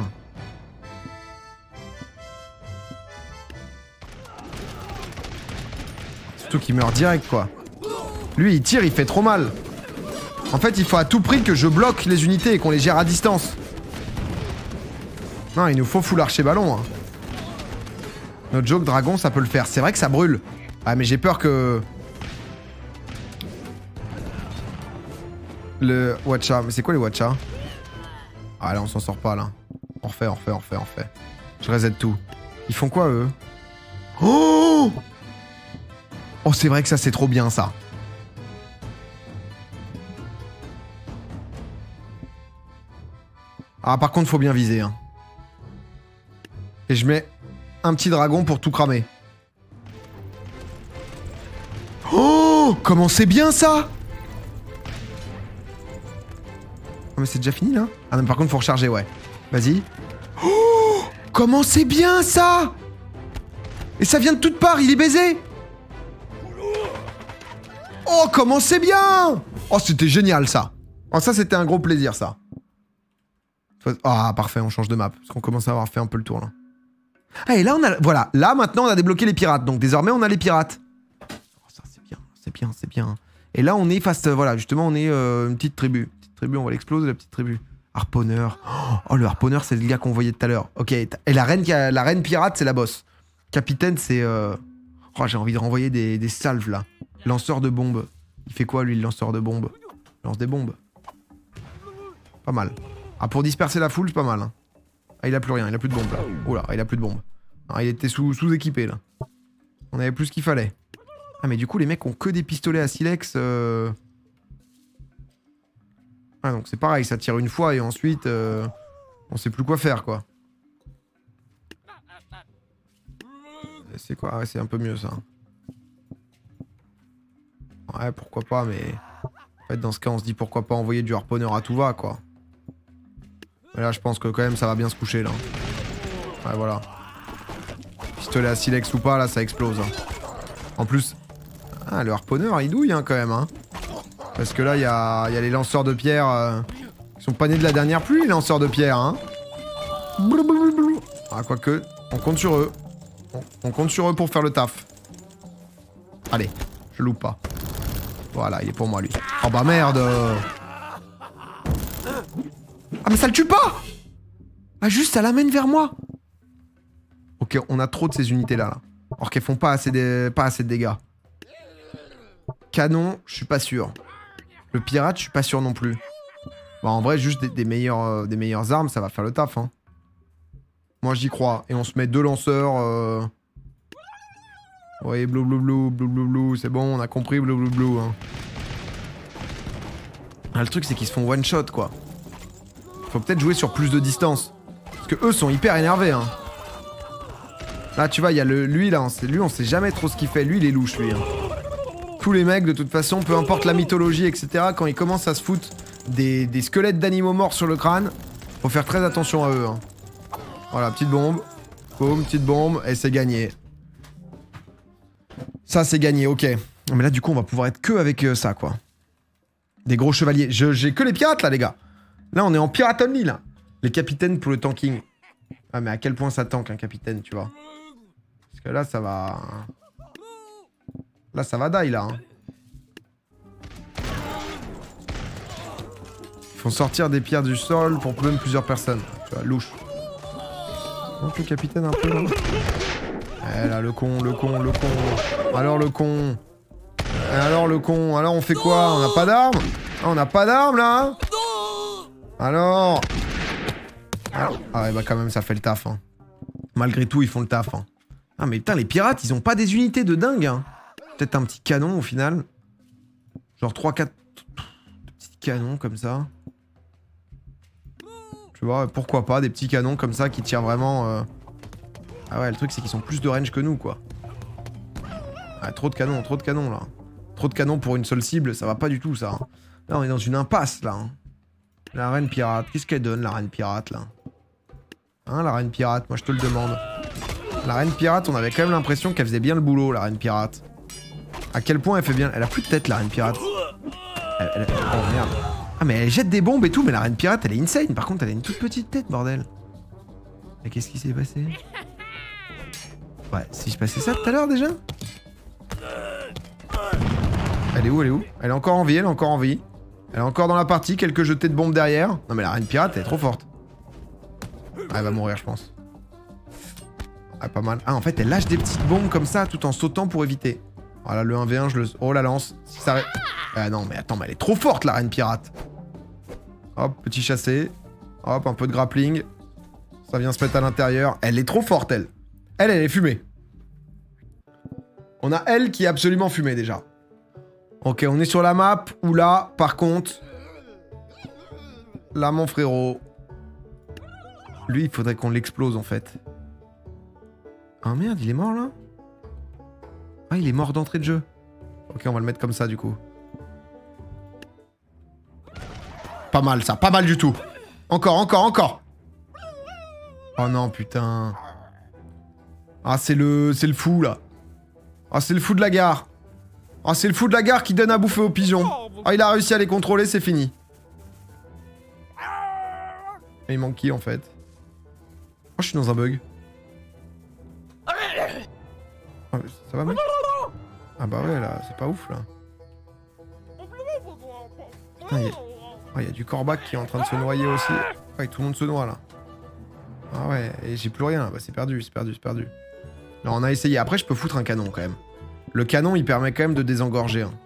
Surtout qu'il meurt direct, quoi. Lui, il tire, il fait trop mal. En fait, il faut à tout prix que je bloque les unités et qu'on les gère à distance. Non, il nous faut full archer ballon, hein. Notre joke dragon, ça peut le faire. C'est vrai que ça brûle. Ah, mais j'ai peur que... Le Watcha. Mais c'est quoi les Watcha? Ah, là, on s'en sort pas, là. On refait, on refait, on refait, on refait. Je reset tout. Ils font quoi, eux? Oh! Oh, c'est vrai que ça, c'est trop bien, ça. Ah, par contre, faut bien viser, hein. Et je mets... un petit dragon pour tout cramer. Oh, comment c'est bien ça? Oh, mais c'est déjà fini là? Ah non, mais par contre faut recharger, ouais. Vas-y. Oh, comment c'est bien ça? Et ça vient de toutes parts, il est baisé. Oh, comment c'est bien. Oh, c'était génial ça. Oh, ça c'était un gros plaisir ça. Ah, parfait, on change de map. Parce qu'on commence à avoir fait un peu le tour là. Ah, et là, on a... Voilà, là, maintenant, on a débloqué les pirates. Donc, désormais, on a les pirates. Oh, ça, c'est bien, c'est bien, c'est bien. Et là, on est face... Euh, voilà, justement, on est euh, une petite tribu. Petite tribu, on va l'exploser, la petite tribu. Harponneur. Oh, le harponneur, c'est le gars qu'on voyait tout à l'heure. Ok, et la reine, la reine pirate, c'est la boss. Capitaine, c'est... Euh... Oh, j'ai envie de renvoyer des, des salves, là. Lanceur de bombes. Il fait quoi, lui, le lanceur de bombes? Il lance des bombes. Pas mal. Ah, pour disperser la foule, c'est pas mal, hein. Ah, il a plus rien, il a plus de bombes là. Oh là, il a plus de bombes. Ah, il était sous, sous-équipé là. On avait plus ce qu'il fallait. Ah, mais du coup, les mecs ont que des pistolets à silex. Euh... Ah, donc c'est pareil, ça tire une fois et ensuite, euh... on sait plus quoi faire quoi. C'est quoi? Ouais, c'est un peu mieux ça. Ouais, pourquoi pas, mais. En fait, dans ce cas, on se dit pourquoi pas envoyer du harponneur à tout va quoi. Mais là, je pense que quand même, ça va bien se coucher, là. Ouais, voilà. Pistolet à silex ou pas, là, ça explose. Hein. En plus... Ah, le harponneur, il douille, hein, quand même, hein. Parce que là, il y a, y a les lanceurs de pierre... Euh... Ils sont pas nés de la dernière pluie, les lanceurs de pierre, hein. Ah, quoique, on compte sur eux. On, on compte sur eux pour faire le taf. Allez, je loupe pas. Voilà, il est pour moi, lui. Oh, bah, merde. Ah, mais ça le tue pas! Ah, juste, ça l'amène vers moi. Ok, on a trop de ces unités-là. Là. Alors qu'elles font pas assez, de... pas assez de dégâts. Canon, je suis pas sûr. Le pirate, je suis pas sûr non plus. Bon, en vrai, juste des, des, meilleurs, euh, des meilleures armes, ça va faire le taf. Hein. Moi, j'y crois. Et on se met deux lanceurs. Euh... Oui, blou blou blou, blou blou blou, c'est bon, on a compris, blou blou blou. Hein. Ah, le truc, c'est qu'ils se font one-shot, quoi. Faut peut-être jouer sur plus de distance. Parce que eux sont hyper énervés, hein. Là, tu vois, il y a le, lui, là, on sait, lui, on sait jamais trop ce qu'il fait. Lui, il est louche, lui. Hein. Tous les mecs, de toute façon, peu importe la mythologie, et cetera, quand ils commencent à se foutre des, des squelettes d'animaux morts sur le crâne, faut faire très attention à eux. Hein. Voilà, petite bombe. Boum, petite bombe, et c'est gagné. Ça, c'est gagné, ok. Mais là, du coup, on va pouvoir être que avec euh, ça, quoi. Des gros chevaliers. J'ai que les pirates, là, les gars. Là, on est en pirate only, là. Les capitaines pour le tanking. Ah, mais à quel point ça tank, un capitaine, tu vois. Parce que là, ça va... Là, ça va die, là. Hein. Ils font sortir des pierres du sol pour même plusieurs personnes. Tu vois, louche. Donc le capitaine, un peu, là. Eh là, le con, le con, le con. Alors, le con. Et alors, le con. Alors, on fait quoi? On n'a pas d'armes? Ah, on n'a pas d'armes, là? Alors... Ah, ah ouais, bah quand même, ça fait le taf. Hein. Malgré tout, ils font le taf. Hein. Ah, mais putain, les pirates, ils ont pas des unités de dingue. Hein. Peut-être un petit canon, au final. Genre trois quatre petits canons, comme ça. Tu vois, pourquoi pas, des petits canons comme ça qui tirent vraiment... Euh... Ah ouais, le truc, c'est qu'ils sont plus de range que nous, quoi. Ah, trop de canons, trop de canons, là. Trop de canons pour une seule cible, ça va pas du tout, ça. Hein. Là, on est dans une impasse, là. Hein. La reine pirate, qu'est-ce qu'elle donne, la reine pirate, là? Hein, la reine pirate, moi je te le demande. La reine pirate, on avait quand même l'impression qu'elle faisait bien le boulot, la reine pirate. À quel point elle fait bien... Elle a plus de tête, la reine pirate. Elle, elle... Oh merde. Ah mais elle jette des bombes et tout, mais la reine pirate, elle est insane. Par contre, elle a une toute petite tête, bordel. Mais qu'est-ce qui s'est passé? Ouais, si je passais ça tout à l'heure, déjà? Elle est où, elle est où? Elle est encore en vie, elle est encore en vie. Elle est encore dans la partie, quelques jetés de bombes derrière. Non mais la reine pirate, elle est trop forte. Ah, elle va mourir, je pense. Ah, pas mal. Ah, en fait, elle lâche des petites bombes comme ça, tout en sautant pour éviter. Voilà, le un v un, je le... Oh, la lance. Si ça... Ah non, mais attends, mais elle est trop forte, la reine pirate. Hop, petit chassé. Hop, un peu de grappling. Ça vient se mettre à l'intérieur. Elle est trop forte, elle. Elle, elle est fumée. On a elle qui est absolument fumée, déjà. Ok, on est sur la map, où là, par contre... Là, mon frérot... Lui, il faudrait qu'on l'explose, en fait. Ah merde, il est mort, là? Ah, il est mort d'entrée de jeu. Ok, on va le mettre comme ça, du coup. Pas mal, ça. Pas mal du tout. Encore, encore, encore. Oh non, putain. Ah, c'est le... C'est le fou, là. Ah, c'est le fou de la gare. Ah, c'est le fou de la gare qui donne à bouffer aux pigeons. Ah, il a réussi à les contrôler, c'est fini. Et il manque qui, en fait? Oh, je suis dans un bug. Oh, ça va, mec? Ah bah ouais, là, c'est pas ouf, là. Putain, il y, oh, y a du corbac qui est en train de se noyer aussi. Ouais, tout le monde se noie, là. Ah ouais, et j'ai plus rien. Bah, c'est perdu, c'est perdu, c'est perdu. Alors, on a essayé. Après, je peux foutre un canon, quand même. Le canon, il permet quand même de désengorger. Hein.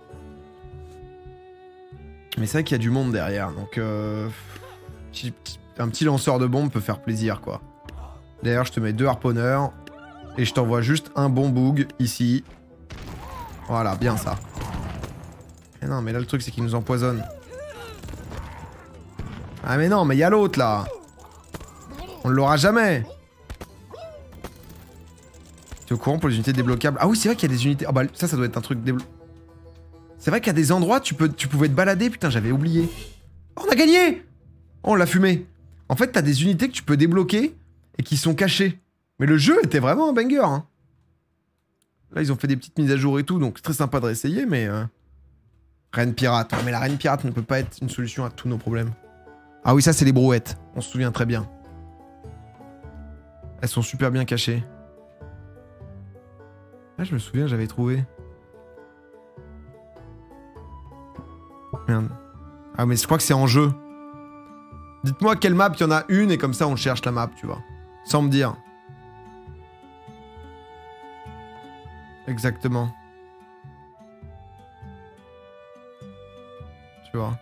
Mais c'est vrai qu'il y a du monde derrière, donc... Euh... Un petit lanceur de bombes peut faire plaisir, quoi. D'ailleurs, je te mets deux harponneurs. Et je t'envoie juste un bon boog, ici. Voilà, bien ça. Mais non, mais là, le truc, c'est qu'il nous empoisonne. Ah mais non, mais il y a l'autre, là. On l'aura jamais. Tu es au courant pour les unités débloquables? Ah oui, c'est vrai qu'il y a des unités... Ah bah, ça, ça doit être un truc déblo... C'est vrai qu'à des endroits, tu, peux... tu pouvais te balader. Putain, j'avais oublié. Oh, on a gagné! Oh, on l'a fumé. En fait, t'as des unités que tu peux débloquer et qui sont cachées. Mais le jeu était vraiment un banger. Hein. Là, ils ont fait des petites mises à jour et tout, donc c'est très sympa de réessayer, mais... Euh... Reine pirate. Ouais, mais la reine pirate ne peut pas être une solution à tous nos problèmes. Ah oui, ça, c'est les brouettes. On se souvient très bien. Elles sont super bien cachées. Ah, je me souviens, j'avais trouvé. Merde. Ah, mais je crois que c'est en jeu. Dites-moi quelle map il y en a une, et comme ça, on cherche la map, tu vois. Sans me dire. Exactement. Tu vois.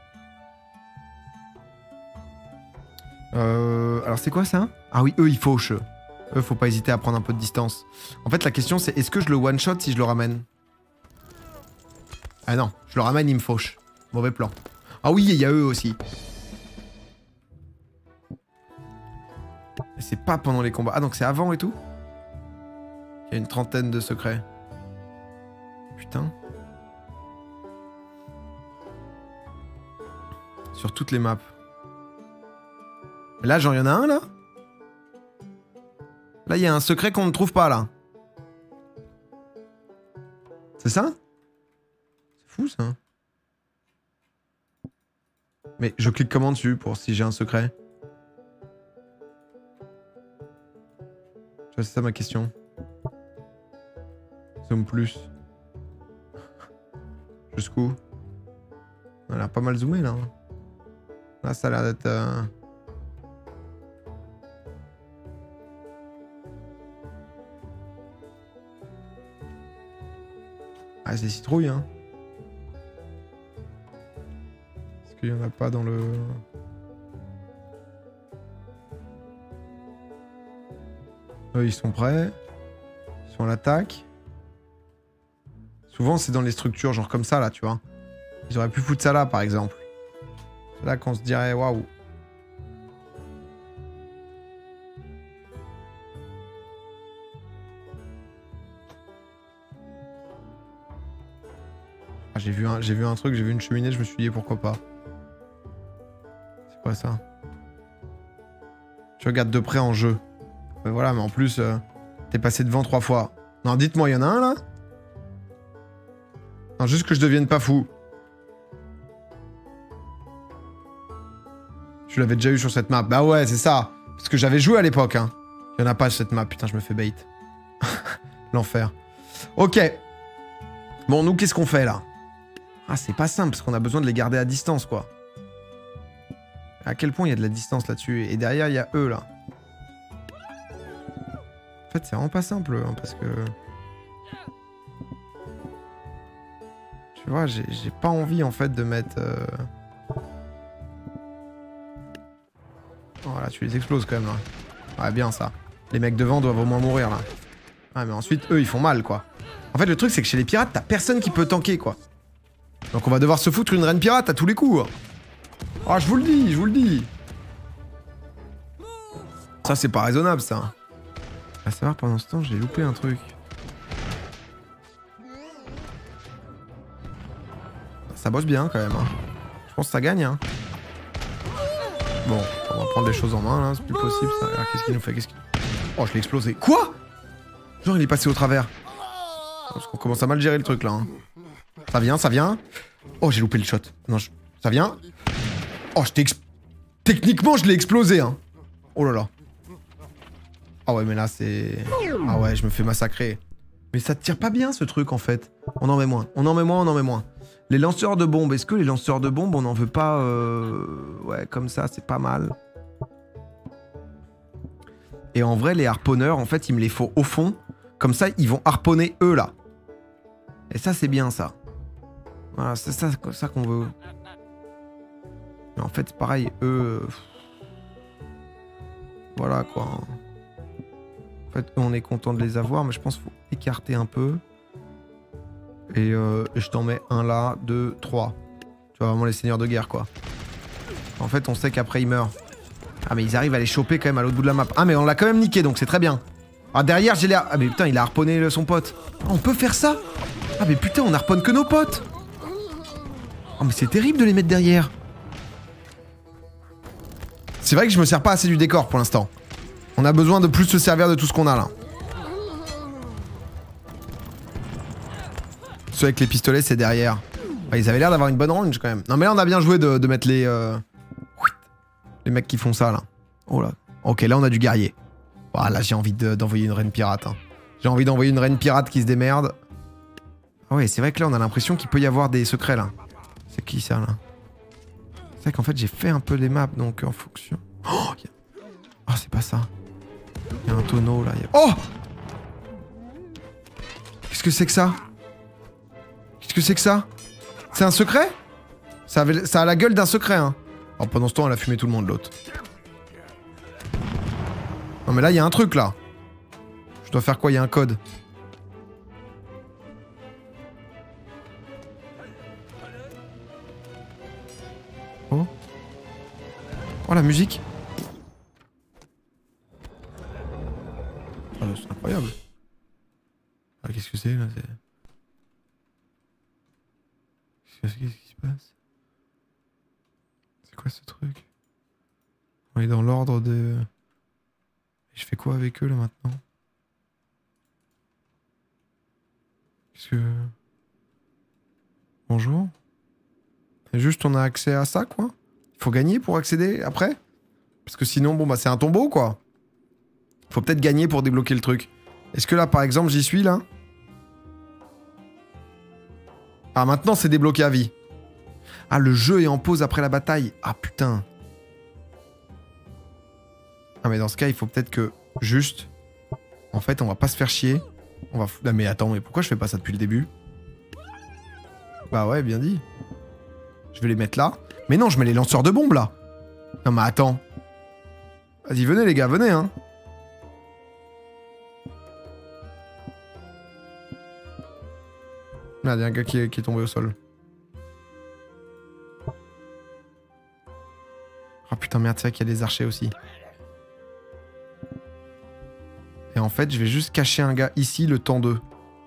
Euh, alors c'est quoi ça? Ah oui, eux ils fauchent. Eux faut pas hésiter à prendre un peu de distance. En fait la question c'est est-ce que je le one shot si je le ramène? Ah non, je le ramène il me fauche. Mauvais plan. Ah oui, il y a eux aussi. Et c'est pas pendant les combats. Ah donc c'est avant et tout? Il y a une trentaine de secrets. Putain. Sur toutes les maps. Là, genre, il y en a un, là? Là, il y a un secret qu'on ne trouve pas, là. C'est ça? fou ça. Mais je clique comment dessus pour si j'ai un secret? Tu vois, c'est ça ma question. Zoom plus. Jusqu'où? On a l'air pas mal zoomé là. Là, ça a l'air d'être... Euh... Ah, c'est des citrouilles, hein. Est-ce qu'il y en a pas dans le... Eux, ils sont prêts. Ils sont à l'attaque. Souvent, c'est dans les structures, genre comme ça, là, tu vois. Ils auraient pu foutre ça là, par exemple. C'est là qu'on se dirait, waouh. Ah, j'ai vu, un, j'ai vu un truc, j'ai vu une cheminée, je me suis dit, pourquoi pas. C'est quoi ça? Tu regardes de près en jeu. Mais voilà, mais en plus, euh, t'es passé devant trois fois. Non, dites-moi, il y en a un, là? Non, juste que je devienne pas fou. Tu l'avais déjà eu sur cette map. Bah ouais, c'est ça. Parce que j'avais joué à l'époque, hein. Il y en a pas sur cette map. Putain, je me fais bait. L'enfer. Ok. Bon, nous, qu'est-ce qu'on fait, là? Ah, c'est pas simple, parce qu'on a besoin de les garder à distance, quoi. À quel point il y a de la distance là-dessus? Et derrière, il y a eux, là. En fait, c'est vraiment pas simple, hein, parce que... Tu vois, j'ai pas envie, en fait, de mettre... Euh... Voilà, tu les exploses, quand même, là. Ouais, bien, ça. Les mecs devant doivent au moins mourir, là. Ah, mais ensuite, eux, ils font mal, quoi. En fait, le truc, c'est que chez les pirates, t'as personne qui peut tanker, quoi. Donc on va devoir se foutre une reine pirate à tous les coups. Ah, oh, je vous le dis, je vous le dis. Ça, c'est pas raisonnable, ça. À savoir, pendant ce temps, j'ai loupé un truc. Ça bosse bien, quand même. Hein. Je pense que ça gagne. Hein. Bon, on va prendre les choses en main, là. C'est plus possible, ça. Qu'est-ce qu'il nous fait? Qu'est-ce qu'il... Oh, je l'ai explosé. Quoi? Genre, il est passé au travers. Parce qu'on commence à mal gérer le truc, là. Hein. Ça vient, ça vient. Oh, j'ai loupé le shot. Non, je... ça vient. Oh, je t'ai... Ex... Techniquement, je l'ai explosé, hein. Oh là là. Ah ouais, mais là, c'est... Ah ouais, je me fais massacrer. Mais ça tire pas bien, ce truc, en fait. On en met moins. On en met moins, on en met moins. Les lanceurs de bombes. Est-ce que les lanceurs de bombes, on n'en veut pas... Euh... Ouais, comme ça, c'est pas mal. Et en vrai, les harponneurs, en fait, il me les faut au fond. Comme ça, ils vont harponner eux, là. Et ça, c'est bien, ça. Voilà, c'est ça, ça qu'on veut. Mais en fait, pareil, eux... Voilà, quoi. En fait, eux, on est content de les avoir, mais je pense qu'il faut écarter un peu. Et euh, je t'en mets un là, deux, trois. Tu vois, vraiment les seigneurs de guerre, quoi. En fait, on sait qu'après, ils meurent. Ah, mais ils arrivent à les choper, quand même, à l'autre bout de la map. Ah, mais on l'a quand même niqué, donc c'est très bien. Ah, derrière, j'ai les... Ah, mais putain, il a harponné son pote. Ah, on peut faire ça? Ah, mais putain, on harponne que nos potes. Oh, mais c'est terrible de les mettre derrière. C'est vrai que je me sers pas assez du décor pour l'instant. On a besoin de plus se servir de tout ce qu'on a là. Ceux avec les pistolets, c'est derrière. Ouais, ils avaient l'air d'avoir une bonne range quand même. Non mais là on a bien joué de, de mettre les... Euh... Les mecs qui font ça là. Oh là. Ok, là on a du guerrier. Voilà, j'ai envie d'envoyer de, une reine pirate. Hein. J'ai envie d'envoyer une reine pirate qui se démerde. Ah ouais, c'est vrai que là on a l'impression qu'il peut y avoir des secrets là. C'est qui ça là? C'est vrai qu'en fait j'ai fait un peu les maps donc en fonction... Oh, a... oh c'est pas ça. Il y a un tonneau là. A... Oh! Qu'est-ce que c'est que ça? Qu'est-ce que c'est que ça? C'est un secret? ça, avait... ça a la gueule d'un secret hein. Oh, pendant ce temps elle a fumé tout le monde l'autre. Non mais là il y a un truc là. Je dois faire quoi? Il y a un code. Oh. Oh la musique. Oh, c'est incroyable. Ah, qu'est-ce que c'est là? Qu'est-ce qui se passe? C'est quoi ce truc? On est dans l'ordre de... Je fais quoi avec eux là maintenant? Qu'est-ce que... Bonjour. Et juste, on a accès à ça, quoi. Il faut gagner pour accéder après. Parce que sinon, bon, bah, c'est un tombeau, quoi. Faut peut-être gagner pour débloquer le truc. Est-ce que là, par exemple, j'y suis, là? Ah, maintenant, c'est débloqué à vie. Ah, le jeu est en pause après la bataille. Ah, putain. Ah, mais dans ce cas, il faut peut-être que... Juste... En fait, on va pas se faire chier. On va... Ah, mais attends, mais pourquoi je fais pas ça depuis le début? Bah ouais, bien dit. Je vais les mettre là. Mais non, je mets les lanceurs de bombes, là. Non, mais attends. Vas-y, venez, les gars, venez, hein. Là, il y a un gars qui est, qui est tombé au sol. Oh putain, merde, c'est vrai qu'il y a des archers aussi. Et en fait, je vais juste cacher un gars ici le temps d'eux.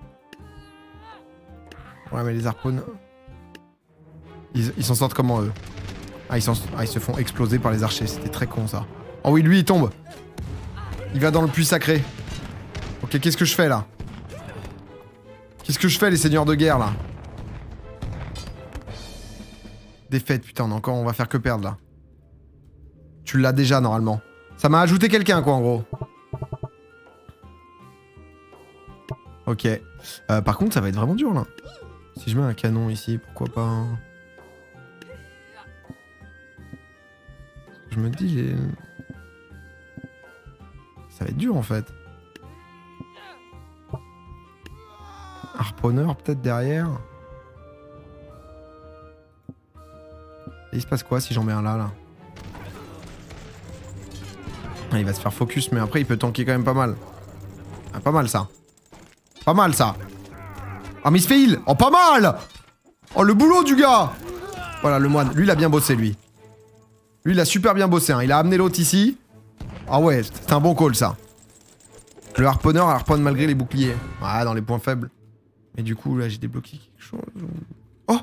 Ouais, mais les harponneurs... Ils ils s'en sortent comment, eux? Ah ils, ah, ils se font exploser par les archers. C'était très con, ça. Oh oui, lui, il tombe. Il va dans le puits sacré. Ok, qu'est-ce que je fais, là? Qu'est-ce que je fais, les seigneurs de guerre, là? Défaite, putain, on, a encore, on va faire que perdre, là. Tu l'as déjà, normalement. Ça m'a ajouté quelqu'un, quoi, en gros. Ok. Euh, par contre, ça va être vraiment dur, là. Si je mets un canon ici, pourquoi pas... Hein. Je me dis, j'ai... Ça va être dur, en fait. Harponneur, peut-être, derrière. Et il se passe quoi si j'en mets un là, là? Ah, il va se faire focus, mais après, il peut tanker quand même pas mal. Ah, pas mal, ça. Pas mal, ça. Ah, mais il se fait heal. Oh, pas mal. Oh, le boulot du gars. Voilà, le moine. Lui, il a bien bossé, lui. Lui, il a super bien bossé. Hein. Il a amené l'autre ici. Ah ouais, c'est un bon call, ça. Le harponneur harponne malgré les boucliers. Ah, dans les points faibles. Mais du coup, là, j'ai débloqué quelque chose. Oh!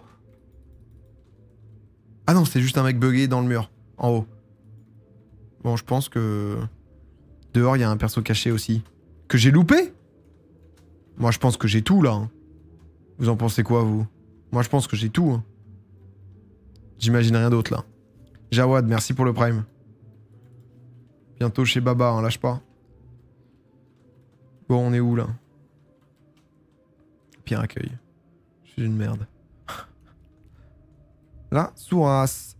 Ah non, c'était juste un mec bugué dans le mur. En haut. Bon, je pense que... Dehors, il y a un perso caché aussi. Que j'ai loupé? Moi, je pense que j'ai tout, là. Hein. Vous en pensez quoi, vous? Moi, je pense que j'ai tout. Hein. J'imagine rien d'autre, là. Jawad, merci pour le prime. Bientôt chez Baba, hein, lâche pas. Bon, on est où, là? Pire accueil. Je suis une merde. Là, Souras.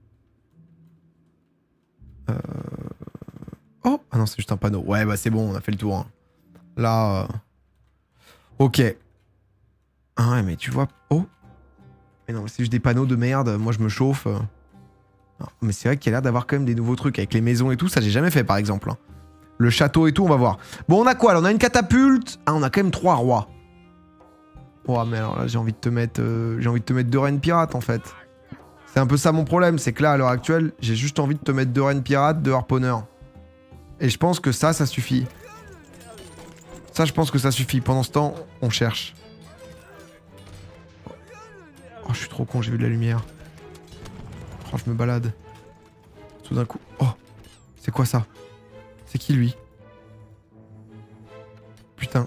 Euh... Oh! Ah non, c'est juste un panneau. Ouais, bah c'est bon, on a fait le tour. Hein. Là... Euh... Ok. Ah ouais, mais tu vois... Oh! Mais non, c'est juste des panneaux de merde. Moi, je me chauffe. Non, mais c'est vrai qu'il y a l'air d'avoir quand même des nouveaux trucs. Avec les maisons et tout, ça, j'ai jamais fait, par exemple. Hein. Le château et tout, on va voir. Bon, on a quoi, là? On a une catapulte. Ah, on a quand même trois rois. Oh, mais alors là, j'ai envie de te mettre... Euh, j'ai envie de te mettre deux reines pirates, en fait. C'est un peu ça mon problème, c'est que là, à l'heure actuelle, j'ai juste envie de te mettre deux reines pirates, deux harponneurs. Et je pense que ça, ça suffit. Ça, je pense que ça suffit. Pendant ce temps, on cherche. Oh, je suis trop con, j'ai vu de la lumière. Oh, je me balade. Tout d'un coup... Oh! C'est quoi ça? C'est qui, lui? Putain.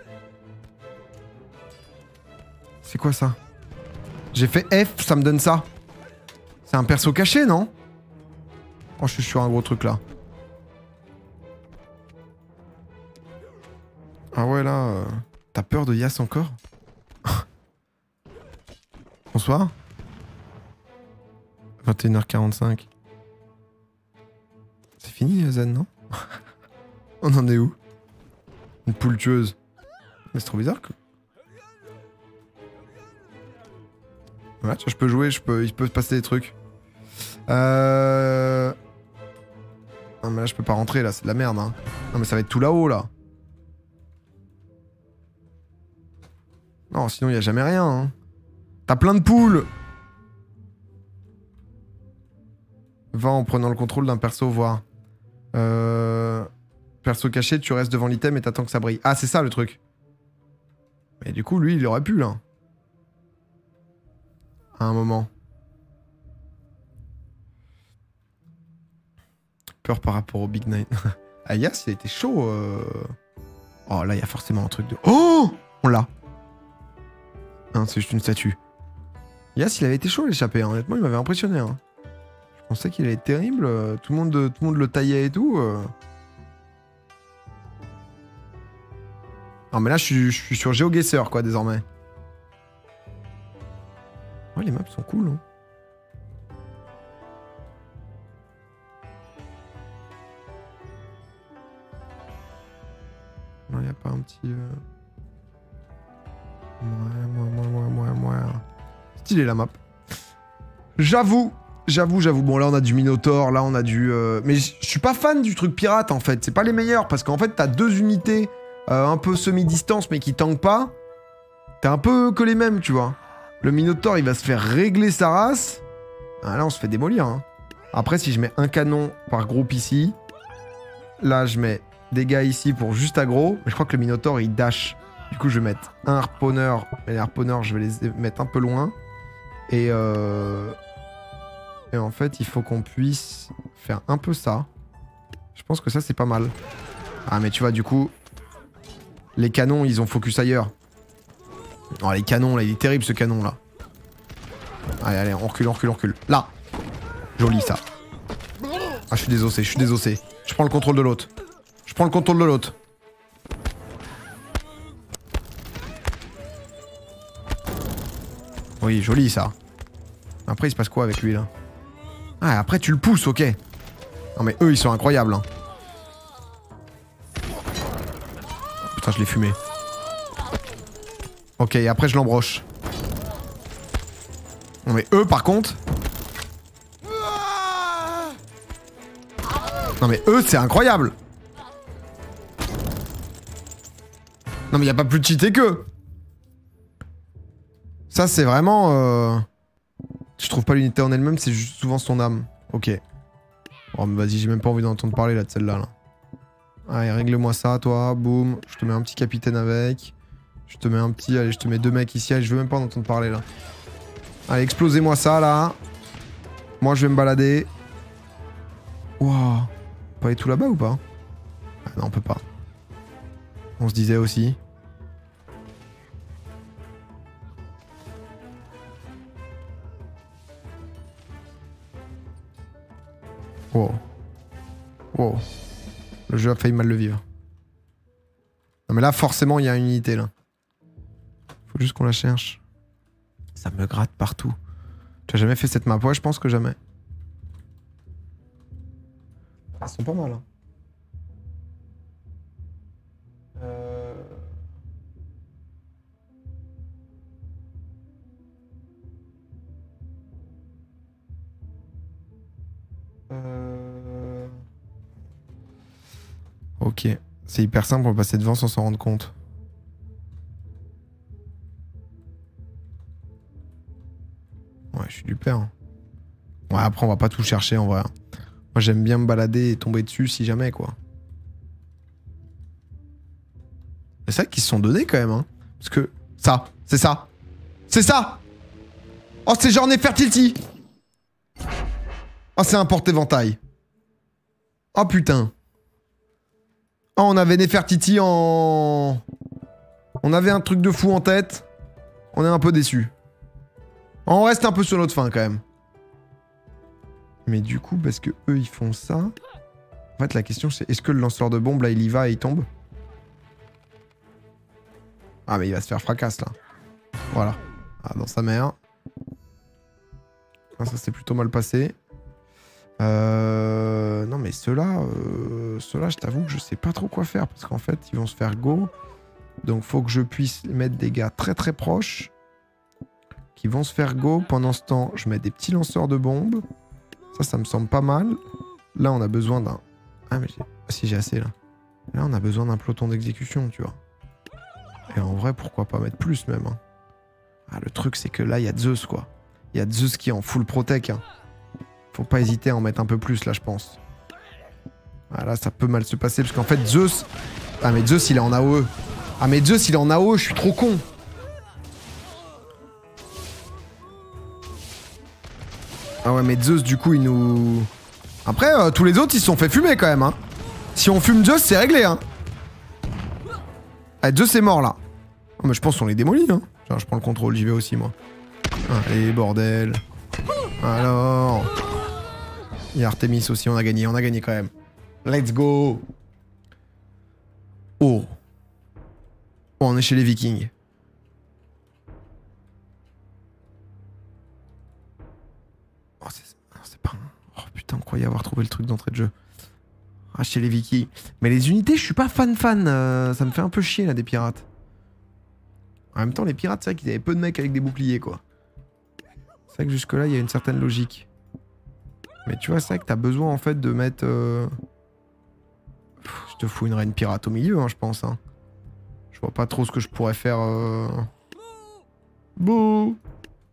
C'est quoi ça? J'ai fait F, ça me donne ça. C'est un perso caché, non? Oh, je suis sur un gros truc, là. Ah ouais, là... Euh... T'as peur de Yas encore? Bonsoir. vingt et une heures quarante-cinq. C'est fini, Zen, non? On en est où? Une poule tueuse. Mais c'est trop bizarre que... Ouais, tu vois, je peux jouer, je peux... il peut se passer des trucs. Euh... Non mais là je peux pas rentrer là, c'est de la merde hein. Non mais ça va être tout là-haut là. Non sinon il y a jamais rien hein. T'as plein de poules. Va en prenant le contrôle d'un perso, voir. Euh... Perso caché, tu restes devant l'item et t'attends que ça brille. Ah c'est ça le truc. Mais du coup lui il aurait pu là. À un moment. Peur par rapport au Big Nine. Ah, Yas, il a été chaud. Euh... Oh, là, il y a forcément un truc de... Oh! On l'a. Non, c'est juste une statue. Yas, il avait été chaud l'échappée, hein. Honnêtement, il m'avait impressionné. Hein. Je pensais qu'il allait être terrible. Tout le monde, tout le monde le taillait et tout. Euh... Non, mais là, je suis, je suis sur GeoGuessr, quoi, désormais. Ouais, les maps sont cool, hein. Non, y a pas un petit... Euh... Ouais, ouais, ouais, ouais, ouais, ouais. Stylé, la map. J'avoue, j'avoue, j'avoue. Bon, là, on a du Minotaur, là, on a du... Euh... Mais je suis pas fan du truc pirate, en fait. C'est pas les meilleurs, parce qu'en fait, t'as deux unités euh, un peu semi-distance, mais qui tankent pas. T'es un peu que les mêmes, tu vois. Le Minotaur, il va se faire régler sa race. Ah, là, on se fait démolir. Hein. Après, si je mets un canon par groupe ici, là, je mets des gars ici pour juste aggro. Mais je crois que le Minotaur, il dash. Du coup, je vais mettre un harponneur. Et les harponneurs, je vais les mettre un peu loin. Et, euh... Et en fait, il faut qu'on puisse faire un peu ça. Je pense que ça, c'est pas mal. Ah, mais tu vois, du coup, les canons, ils ont focus ailleurs. Oh, les canons, là, il est terrible, ce canon, là. Allez, allez, on recule, on recule, on recule. Là. Joli, ça. Ah, je suis désossé, je suis désossé. Je prends le contrôle de l'autre. Je prends le contrôle de l'autre. Oui, joli, ça. Après, il se passe quoi avec lui, là? Ah, après, tu le pousses, ok. Non, mais eux, ils sont incroyables, hein. Putain, je l'ai fumé. Ok, et après, je l'embroche. Non, mais eux, par contre... Non, mais eux, c'est incroyable. Non, mais y a pas plus cheaté qu'eux. Ça, c'est vraiment... Euh... Je trouve pas l'unité en elle-même, c'est juste souvent son âme. Ok. Bon, mais vas-y, j'ai même pas envie d'entendre parler là de celle-là. Là. Allez, règle-moi ça, toi. Boum. Je te mets un petit capitaine avec. Je te mets un petit... Allez, je te mets deux mecs ici. Allez, je veux même pas en entendre parler là. Allez, explosez-moi ça là. Moi, je vais me balader. Waouh. On peut aller tout là-bas ou pas? Ah, non, on peut pas. On se disait aussi. Wow. Wow. Le jeu a failli mal le vivre. Non mais là forcément il y a une unité là. Faut juste qu'on la cherche. Ça me gratte partout. Tu as jamais fait cette map? Ouais, je pense que jamais. Elles sont pas mal. Hein. Euh... Euh... Ok. C'est hyper simple, on va passer devant sans s'en rendre compte. Ouais, je suis du père. Hein. Ouais, après, on va pas tout chercher en vrai. Moi, j'aime bien me balader et tomber dessus si jamais, quoi. C'est vrai qu'ils se sont donnés quand même, hein. Parce que... Ça, c'est ça. C'est ça. Oh, c'est genre Nefertiti. Oh, c'est un porte-éventail. Oh, putain. Oh, on avait Nefertiti en... On avait un truc de fou en tête. On est un peu déçus. On reste un peu sur notre fin, quand même. Mais du coup, parce que eux, ils font ça... En fait, la question, c'est... Est-ce que le lanceur de bombe, là, il y va et il tombe? Ah, mais il va se faire fracasse, là. Voilà. Ah, dans sa mère. Ah, ça s'est plutôt mal passé. Euh... Non, mais ceux-là... Euh... Ceux-là, je t'avoue que je sais pas trop quoi faire. Parce qu'en fait, ils vont se faire go. Donc, faut que je puisse mettre des gars très très proches. Qui vont se faire go. Pendant ce temps, je mets des petits lanceurs de bombes. Ça, ça me semble pas mal. Là, on a besoin d'un... Ah, mais j'ai... Ah, si, j'ai assez, là. Là, on a besoin d'un peloton d'exécution, tu vois. Et en vrai, pourquoi pas mettre plus, même. Hein. Ah, le truc, c'est que là, il y a Zeus, quoi. Il y a Zeus qui est en full protec. Hein. Faut pas hésiter à en mettre un peu plus, là, je pense. Ah, là, ça peut mal se passer, parce qu'en fait, Zeus... Ah, mais Zeus, il est en A O E. Ah, mais Zeus, il est en A O E, je suis trop con. Ah ouais, mais Zeus, du coup, il nous... Après, euh, tous les autres, ils se sont fait fumer, quand même, hein. Si on fume Zeus, c'est réglé, hein. Ah, Zeus est mort, là. Oh, mais je pense qu'on les démolit, hein. Tiens, je prends le contrôle, j'y vais aussi, moi. Allez, bordel. Alors. Il y a Artemis aussi, on a gagné, on a gagné quand même. Let's go. Oh. Oh, on est chez les Vikings. Oh, c'est pas... Oh putain, on croyait avoir trouvé le truc d'entrée de jeu. Ah, chez les Vikings. Mais les unités, je suis pas fan fan. Euh, ça me fait un peu chier là des pirates. En même temps, les pirates, c'est vrai qu'ils avaient peu de mecs avec des boucliers quoi. C'est vrai que jusque là, il y a une certaine logique. Mais tu vois, c'est vrai que t'as besoin en fait de mettre... Euh... Pff, je te fous une reine pirate au milieu, hein, je pense. Hein. Je vois pas trop ce que je pourrais faire... Euh... Bouh.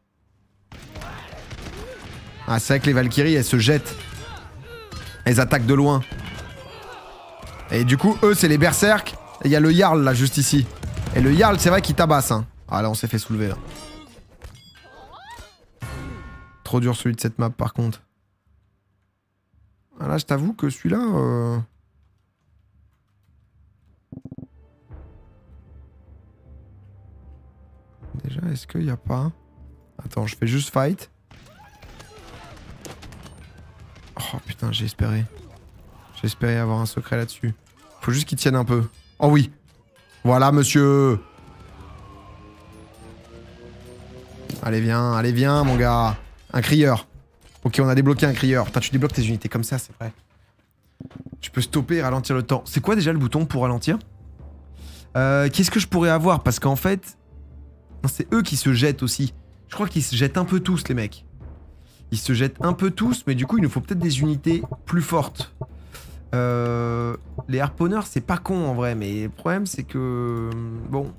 Ah, c'est vrai que les Valkyries, elles se jettent. Elles attaquent de loin. Et du coup, eux, c'est les berserk. Et il y a le Jarl, là, juste ici. Et le Jarl, c'est vrai qu'il tabasse. Hein. Ah, là, on s'est fait soulever, là. Trop dur, celui de cette map, par contre. Ah, là, je t'avoue que celui-là... Euh... Déjà, est-ce qu'il n'y a pas... Attends, je fais juste fight. Oh, putain, j'ai espéré. J'ai espéré avoir un secret là-dessus. Faut juste qu'il tienne un peu. Oh oui. Voilà, monsieur. Allez, viens, allez, viens, mon gars. Un crieur. Ok, on a débloqué un crieur. Putain, tu débloques tes unités comme ça, c'est vrai. Tu peux stopper et ralentir le temps. C'est quoi déjà le bouton pour ralentir? euh, Qu'est-ce que je pourrais avoir? Parce qu'en fait... C'est eux qui se jettent aussi. Je crois qu'ils se jettent un peu tous, les mecs. Ils se jettent un peu tous, mais du coup, il nous faut peut-être des unités plus fortes. Euh, les harponneurs, c'est pas con en vrai, mais le problème, c'est que... Bon...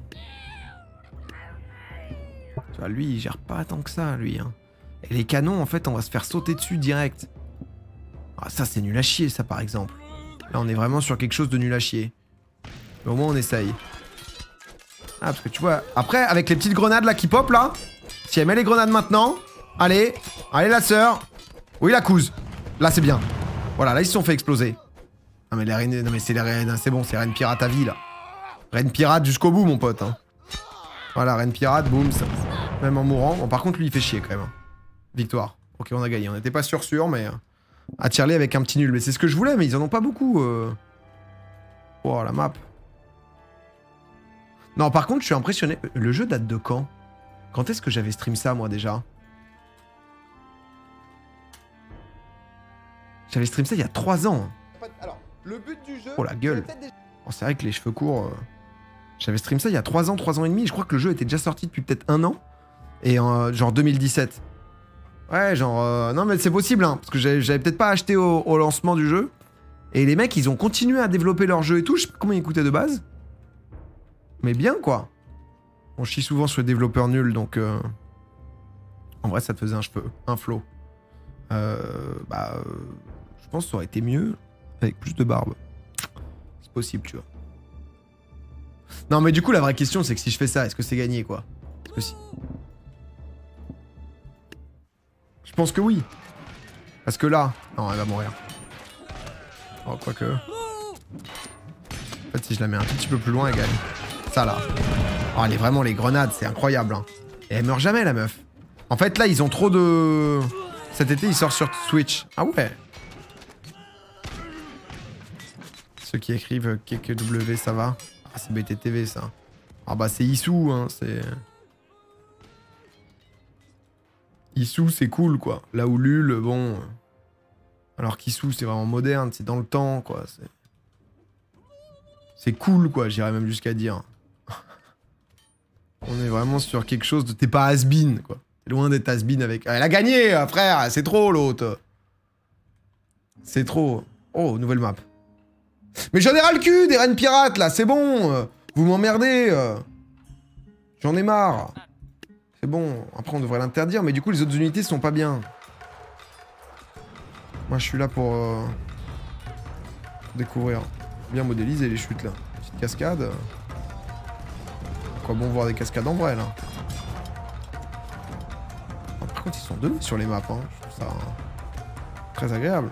Tu vois, lui, il gère pas tant que ça, lui. Hein. Et les canons, en fait, on va se faire sauter dessus direct. Ah, ça, c'est nul à chier, ça, par exemple. Là, on est vraiment sur quelque chose de nul à chier. Mais au moins, on essaye. Ah, parce que tu vois... Après, avec les petites grenades, là, qui pop, là... Si elle met les grenades maintenant... Allez, allez la sœur. Oui la couse. Là c'est bien. Voilà, là ils se sont fait exploser. Non mais les reines, non mais c'est les reines, c'est bon, c'est reine pirate à vie là. Reine pirate jusqu'au bout mon pote. Hein. Voilà, reine pirate, boum, ça, même en mourant. Bon par contre lui il fait chier quand même. Hein. Victoire. Ok on a gagné, on n'était pas sûr sûr mais... Attire-les avec un petit nul. Mais c'est ce que je voulais mais ils en ont pas beaucoup. Euh... Oh la map. Non par contre je suis impressionné. Le jeu date de quand? Quand est-ce que j'avais stream ça moi déjà? J'avais stream ça il y a trois ans. Alors, le but du jeu, oh la gueule. Oh, c'est vrai que les cheveux courts... Euh... J'avais stream ça il y a trois ans, trois ans et demi. Je crois que le jeu était déjà sorti depuis peut-être un an. Et euh, genre deux mille dix-sept. Ouais, genre... Euh... Non mais c'est possible, hein. Parce que j'avais peut-être pas acheté au, au lancement du jeu. Et les mecs, ils ont continué à développer leur jeu et tout. Je sais pas combien ils coûtaient de base. Mais bien, quoi. On chie souvent sur les développeurs nuls, donc... Euh... En vrai, ça te faisait un cheveu. Un flow. Euh... Bah... Euh... Je pense que ça aurait été mieux avec plus de barbe. C'est possible, tu vois. Non, mais du coup, la vraie question, c'est que si je fais ça, est-ce que c'est gagné, quoi? Parce que si... Je pense que oui. Parce que là... Non, elle va mourir. Oh, quoique... En fait, si je la mets un tout petit peu plus loin, elle gagne. Ça, là. Oh, elle est vraiment... Les grenades, c'est incroyable, hein. Et elle meurt jamais, la meuf. En fait, là, ils ont trop de... Cet été, il sort sur Switch. Ah ouais. Ceux qui écrivent K K W, ça va? Ah, c'est B T T V, ça. Ah bah, c'est Issou, hein, c'est... Issou, c'est cool, quoi. Là où Lul, bon... Alors qu'Issou, c'est vraiment moderne, c'est dans le temps, quoi. C'est c'est cool, quoi, j'irais même jusqu'à dire. On est vraiment sur quelque chose de... T'es pas has-been, quoi. T'es loin d'être has-been avec... Elle a gagné, frère. C'est trop, l'autre. C'est trop. Oh, nouvelle map. Mais j'en ai ras le cul des reines pirates, là. C'est bon. Vous m'emmerdez. J'en ai marre. C'est bon. Après, on devrait l'interdire. Mais du coup, les autres unités sont pas bien. Moi, je suis là pour... Euh... découvrir. Bien modéliser les chutes, là. Petite cascade. Quoi bon voir des cascades en vrai, là. Par contre, ils sont deux sur les maps, hein. Je trouve ça hein, très agréable.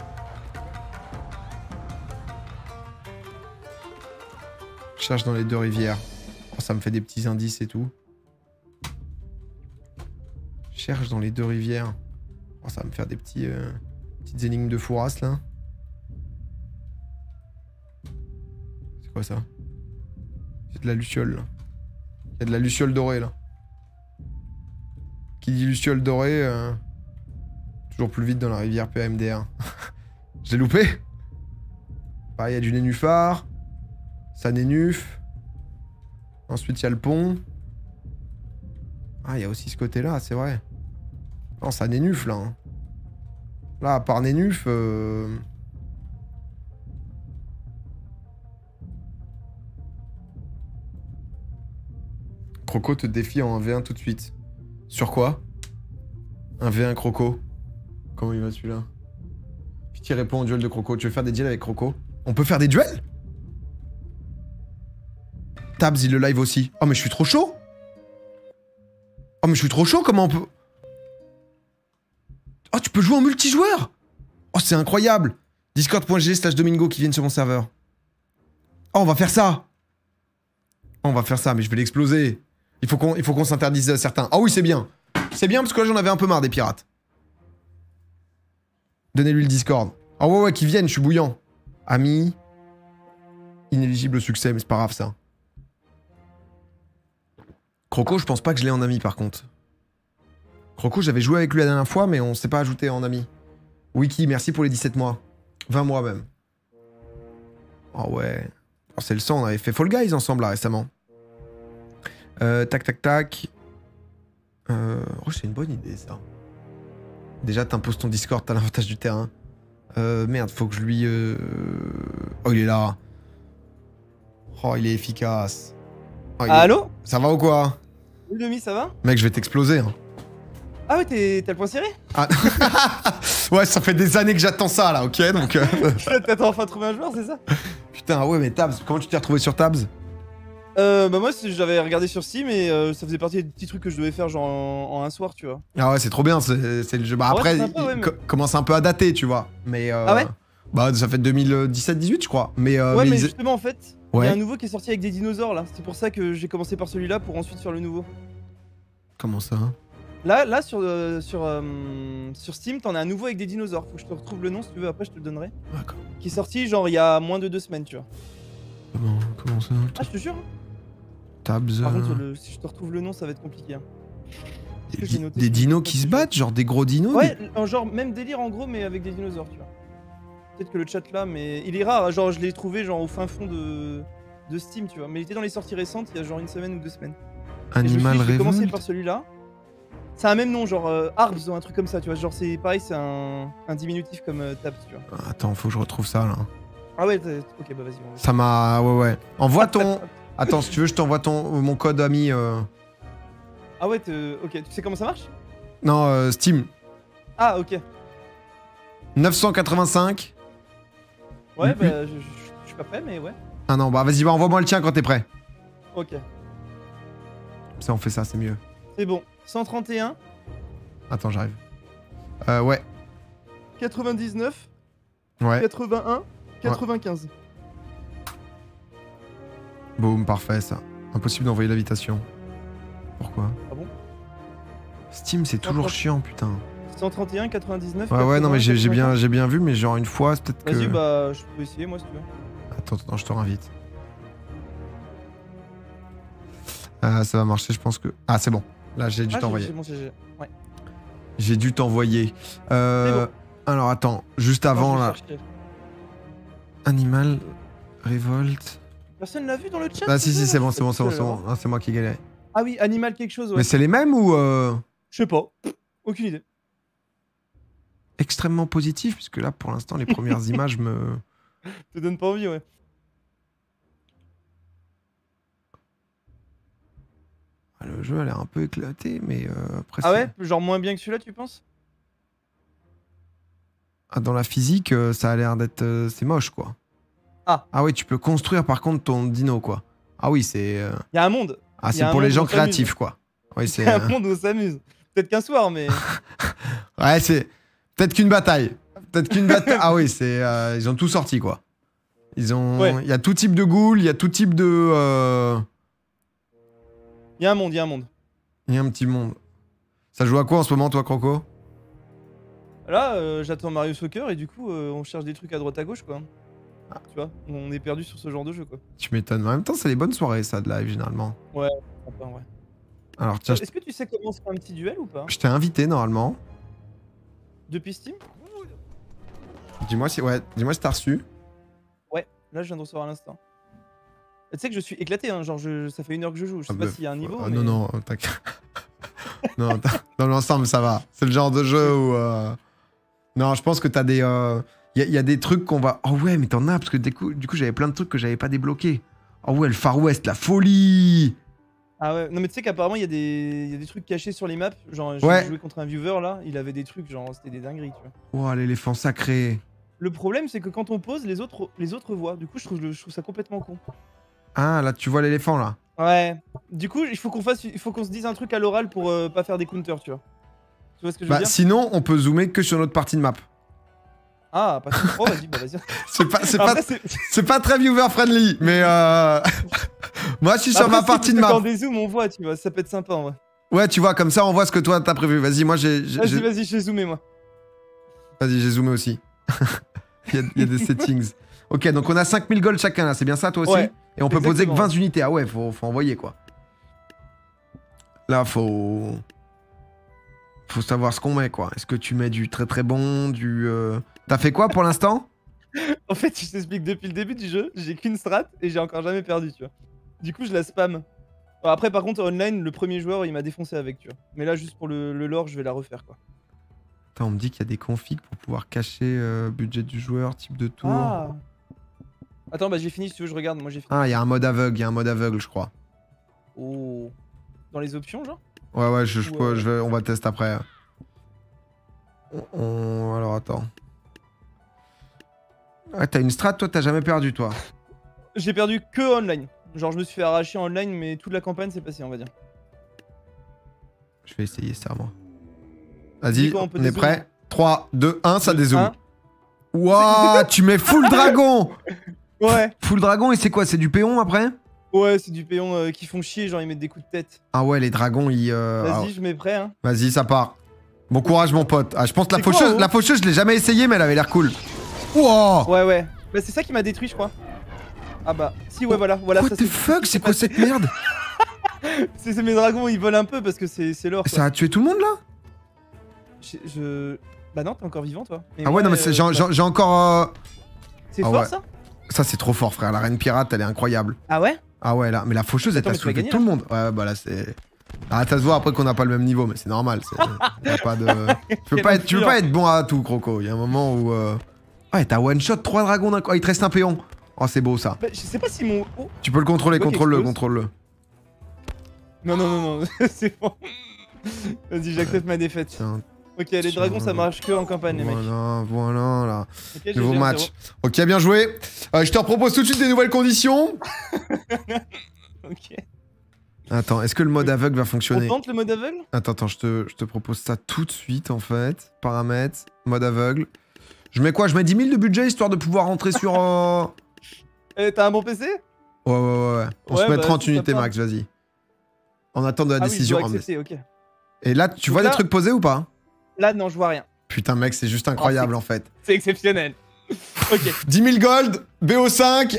Je cherche dans les deux rivières. Oh, ça me fait des petits indices et tout. cherche dans les deux rivières. Oh, ça va me faire des petits, euh, petites énigmes de fourrasse là. C'est quoi ça? C'est de la luciole là. Il y a de la luciole dorée là. Qui dit luciole dorée, euh... toujours plus vite dans la rivière P A M D R. J'ai loupé. Pareil, il y a du nénuphar. Ça nénuffe. Ensuite, il y a le pont. Ah, il y a aussi ce côté-là, c'est vrai. Non, ça nénuffe, là. Hein. Là, à part nénuffe... Euh... Croco te défie en un v un tout de suite. Sur quoi? Un v un Croco. Comment il va celui-là? Pitié répond au duel de Croco. Tu veux faire des deals avec Croco? On peut faire des duels? Tabs, il le live aussi. Oh, mais je suis trop chaud. Oh, mais je suis trop chaud, comment on peut... Oh, tu peux jouer en multijoueur? Oh, c'est incroyable. Discord.gg slash Domingo qui viennent sur mon serveur. Oh, on va faire ça. Oh, on va faire ça, mais je vais l'exploser. Il faut qu'on il faut qu'on s'interdise certains. Ah oui, c'est bien. C'est bien parce que là, j'en avais un peu marre des pirates. Donnez-lui le Discord. Oh ouais, ouais, qu'ils viennent, je suis bouillant. Ami. Inéligible au succès, mais c'est pas grave, ça. Croco, je pense pas que je l'ai en ami, par contre. Croco, j'avais joué avec lui la dernière fois, mais on s'est pas ajouté en ami. Wiki, merci pour les dix-sept mois. vingt mois, même. Oh ouais. Oh, c'est le sang, on avait fait Fall Guys ensemble, là, récemment. Euh, tac, tac, tac. Euh... Oh, c'est une bonne idée, ça. Déjà, t'imposes ton Discord, t'as l'avantage du terrain. Euh, merde, faut que je lui... Euh... Oh, il est là. Oh, il est efficace. Oh, il Allô est... Ça va ou quoi? Oui, demi, ça va? Mec, je vais t'exploser. Hein. Ah ouais, t'as le point serré? Ah. Ouais, ça fait des années que j'attends ça, là, ok? Donc... Euh... T'attends enfin trouver un joueur, c'est ça? Putain, ouais, mais Tabs, comment tu t'es retrouvé sur Tabs? Euh, bah moi j'avais regardé sur Steam et euh, ça faisait partie des petits trucs que je devais faire genre en, en un soir, tu vois. Ah ouais, c'est trop bien, c'est le jeu. Bah Ah ouais, après, sympa, il ouais, mais... co commence un peu à dater, tu vois. Mais euh, ah ouais? Bah ça fait deux mille dix-sept dix-huit, je crois. Mais, euh, ouais, mais, mais ils... justement en fait, il ouais. y a un nouveau qui est sorti avec des dinosaures là. C'est pour ça que j'ai commencé par celui-là pour ensuite faire le nouveau. Comment ça? Là, là sur, euh, sur, euh, sur Steam, t'en as un nouveau avec des dinosaures. Faut que je te retrouve le nom si tu veux, après je te le donnerai. D'accord. Qui est sorti genre il y a moins de deux semaines, tu vois. Comment, comment ça? Ah, je te jure. Tabs. Par euh... contre, le, si je te retrouve le nom, ça va être compliqué. Hein. Des, di des dinos qui se battent, genre des gros dinos? Ouais, des... genre même délire en gros, mais avec des dinosaures, tu vois. Peut-être que le chat là, mais il est rare, genre je l'ai trouvé genre au fin fond de... de Steam, tu vois. Mais il était dans les sorties récentes, il y a genre une semaine ou deux semaines. Animal Revolt. J'ai commencé par celui-là. C'est un même nom, genre euh, Arbs ou un truc comme ça, tu vois. Genre c'est pareil, c'est un... un diminutif comme euh, Tabs, tu vois. Attends, faut que je retrouve ça là. Ah ouais, ok, bah vas-y. Ça m'a... Ouais, ouais. Envoie ton... Attends, si tu veux, je t'envoie ton... mon code ami. Euh... Ah ouais, ok, tu sais comment ça marche? Non, euh, Steam. Ah, ok. neuf cent quatre-vingt-cinq. Ouais, bah je, je, je suis pas prêt, mais ouais. Ah non, bah vas-y, bah envoie-moi le tien quand t'es prêt. Ok. Ça, on fait ça, c'est mieux. C'est bon. cent trente et un. Attends, j'arrive. Euh, ouais. quatre-vingt-dix-neuf. Ouais. quatre-vingt-un. quatre-vingt-quinze. Ouais. Boum, parfait, ça. Impossible d'envoyer l'invitation. Pourquoi? Ah bon? Steam, c'est toujours chiant, putain. cent trente et un, quatre-vingt-dix-neuf. Ouais, quatre-vingts, ouais, non, mais j'ai bien, bien vu, mais genre une fois, c'est peut-être que... Vas-y, bah, je peux essayer, moi, si tu veux. Attends, attends, je te réinvite. Ah, ça va marcher, je pense que... Ah, c'est bon. Là, j'ai dû ah, t'envoyer. Bon, ouais. J'ai dû t'envoyer. Euh... Bon. Alors, attends, juste avant, là... Chercher. Animal... Révolte... Personne l'a vu dans le chat? Ah si si c'est bon, c'est bon, c'est bon, c'est bon. Ah, c'est moi qui galère. Ah oui, Animal quelque chose, ouais. Mais c'est les mêmes ou euh... Je sais pas. Aucune idée. Extrêmement positif, puisque là, pour l'instant, les premières images me... te donnent pas envie, ouais. Le jeu a l'air un peu éclaté, mais euh, après... Ah ouais? Genre moins bien que celui-là, tu penses? Ah, dans la physique, euh, ça a l'air d'être... Euh, c'est moche, quoi. Ah. Ah oui, tu peux construire par contre ton dino, quoi. Ah oui, c'est... Euh... Il y a un monde. Ah, c'est pour les gens créatifs, quoi. Oui, c'est... Il y a un monde où on s'amuse. Peut-être qu'un soir, mais... ouais, c'est... Peut-être qu'une bataille. Peut-être qu'une bataille... ah oui, c'est... Euh, ils ont tout sorti, quoi. Ils ont... Ouais. Il y a tout type de ghouls, il y a tout type de... Euh... Il y a un monde, il y a un monde. Il y a un petit monde. Ça joue à quoi en ce moment, toi, Croco? Là, euh, j'attends Mario Soccer et du coup, euh, on cherche des trucs à droite à gauche, quoi. Ah. Tu vois, on est perdu sur ce genre de jeu, quoi. Tu m'étonnes. En même temps, c'est les bonnes soirées, ça, de live, généralement. Ouais, sympa, ouais. Alors, tiens, Est-ce que tu sais comment se fait un petit duel ou pas? je t'ai invité, normalement. Depuis Steam? Dis-moi si, ouais, dis-moi si t'as reçu. Ouais, là, je viens de recevoir à l'instant. Tu sais que je suis éclaté, hein, genre, je... ça fait une heure que je joue. Je sais Ah pas bah, s'il y a un niveau. euh, mais... Non, non, t'inquiète. Non, dans l'ensemble, ça va. C'est le genre de jeu où... euh, Non, je pense que t'as des... Il euh... y, y a des trucs qu'on va... Oh ouais, mais t'en as, parce que du coup, du coup j'avais plein de trucs que j'avais pas débloqués. Oh ouais, le Far West, la folie. Ah ouais, non mais tu sais qu'apparemment il y, a des... y a des trucs cachés sur les maps. Genre, j'ai Ouais. joué contre un viewer là, il avait des trucs, genre, c'était des dingueries, tu vois. Oh, l'éléphant sacré. Le problème, c'est que quand on pose, les autres, les autres voient. Du coup, je trouve, je trouve ça complètement con. Ah, là, tu vois l'éléphant, là. Ouais. Du coup, il faut qu'on fasse, il faut qu'on se dise un truc à l'oral pour euh, pas faire des counters, tu vois. Tu vois ce que je veux Bah, dire? sinon, on peut zoomer que sur notre partie de map. Ah, pas Oh, vas-y, bah vas-y. C'est pas, c'est Après, pas, c'est- c'est pas très viewer friendly, mais euh... moi, je suis sur Après, ma si, partie parce de que map. Quand on dézoome, on voit, tu vois. Ça peut être sympa en vrai. Ouais, tu vois, comme ça, on voit ce que toi, t'as prévu. Vas-y, moi, j'ai... j'ai- Vas-y, j'ai- vas-y, je vais zoomer moi. Vas-y, j'ai zoomé aussi. il, y a, il y a des settings. Ok, donc on a cinq mille gold chacun, là. C'est bien ça, toi aussi? Ouais, Et on peut poser que exactement. vingt unités. Ah ouais, faut, faut envoyer, quoi. Là, faut... Faut savoir ce qu'on met, quoi. Est-ce que tu mets du très très bon, du... euh, T'as fait quoi, pour l'instant? En fait, je t'explique, depuis le début du jeu, j'ai qu'une strat et j'ai encore jamais perdu, tu vois. Du coup, je la spam. Bon, après, par contre, online, le premier joueur, il m'a défoncé avec, tu vois. Mais là, juste pour le, le lore, je vais la refaire, quoi. Attends, on me dit qu'il y a des configs pour pouvoir cacher euh, budget du joueur, type de tour. Ah Attends, bah j'ai fini, si tu veux, je regarde. Moi, j'ai fini. Ah, il y a un mode aveugle, il y a un mode aveugle, je crois. Oh. Dans les options, genre? Ouais, ouais, je, je Ou, peux- euh, je vais- on va tester après. On- on- Alors, attends. Ah, t'as une strat, toi, t'as jamais perdu, toi. J'ai perdu que online. Genre, je me suis fait arracher en online, mais toute la campagne, c'est passé, on va dire. Je vais essayer ça, moi. Dis Vas-y, quoi, on, on peut est dézoomer prêt trois, deux, un, ça Deux, dézoome. un. Waouh, tu mets full dragon. Ouais, Full dragon, et c'est quoi? C'est du péon, après? ouais, c'est du péon euh, qui font chier, genre ils mettent des coups de tête. Ah ouais, les dragons, ils... euh, Vas-y, ah, je mets prêt, hein. Vas-y, ça part. Bon courage, mon pote. Ah, je pense que la C'est quoi, faucheuse, oh la faucheuse, je l'ai jamais essayé, mais elle avait l'air cool. Wow. Ouais, ouais. Bah, c'est ça qui m'a détruit, je crois. Ah bah, si, ouais, voilà. voilà What ça, the c'est- fuck, c'est quoi cette merde? C'est c'est mes dragons, ils volent un peu parce que c'est c'est l'or. quoi. Ça a tué tout le monde, là? Je, je- Bah non, t'es encore vivant, toi. Mais Ah ouais, moi, non, mais c'est- euh, j'ai bah, j'ai- j'ai encore... euh, C'est ah fort, ouais. ça? Ça, c'est trop fort, frère. La reine pirate, elle est incroyable. Ah ouais? Ah ouais, là. Mais la faucheuse, elle Attends, t'a mais tu vas soulevé gagner, tout le monde. Ouais, bah là, c'est... Ah, ça se voit après qu'on n'a pas le même niveau, mais c'est normal. c'est- y a pas de... Tu peux Quel pas, être, tu peux influent. pas être bon à tout, Croco. Il y a un moment où... euh, Ouais, t'as one-shot trois dragons d'un coup. Ah, il te reste un péon. Oh, c'est beau, ça. Bah, je sais pas si mon. Oh. Tu peux le contrôler, C'est quoi qui contrôle-le, explose contrôle-le. Non, non, non, non, c'est bon. Vas-y, j'accepte ma défaite. Tiens, Ok, les dragons, ça marche que en campagne, les mecs. voilà, voilà, là. Ok, j'ai Nouveau zéro, match. zéro. Ok, bien joué. Euh, je te propose tout de suite des nouvelles conditions. Ok. Attends, est-ce que le mode aveugle va On fonctionner? tente le mode aveugle? Attends, attends, je te, je te propose ça tout de suite, en fait. Paramètres, mode aveugle. Je mets quoi? Je mets dix mille de budget, histoire de pouvoir rentrer sur... euh, Eh, t'as un bon P C? Ouais, ouais, ouais, ouais. On Ouais, se met bah, trente si ça unités part. max, vas-y. En attendant la Ah oui, décision. je dois Ah, mais- accepter, ok. Et là, tu Donc vois là- des trucs posés ou pas? Là, non, je vois rien. Putain, mec, c'est juste incroyable, en fait. C'est exceptionnel. Ok. dix mille gold, B O cinq.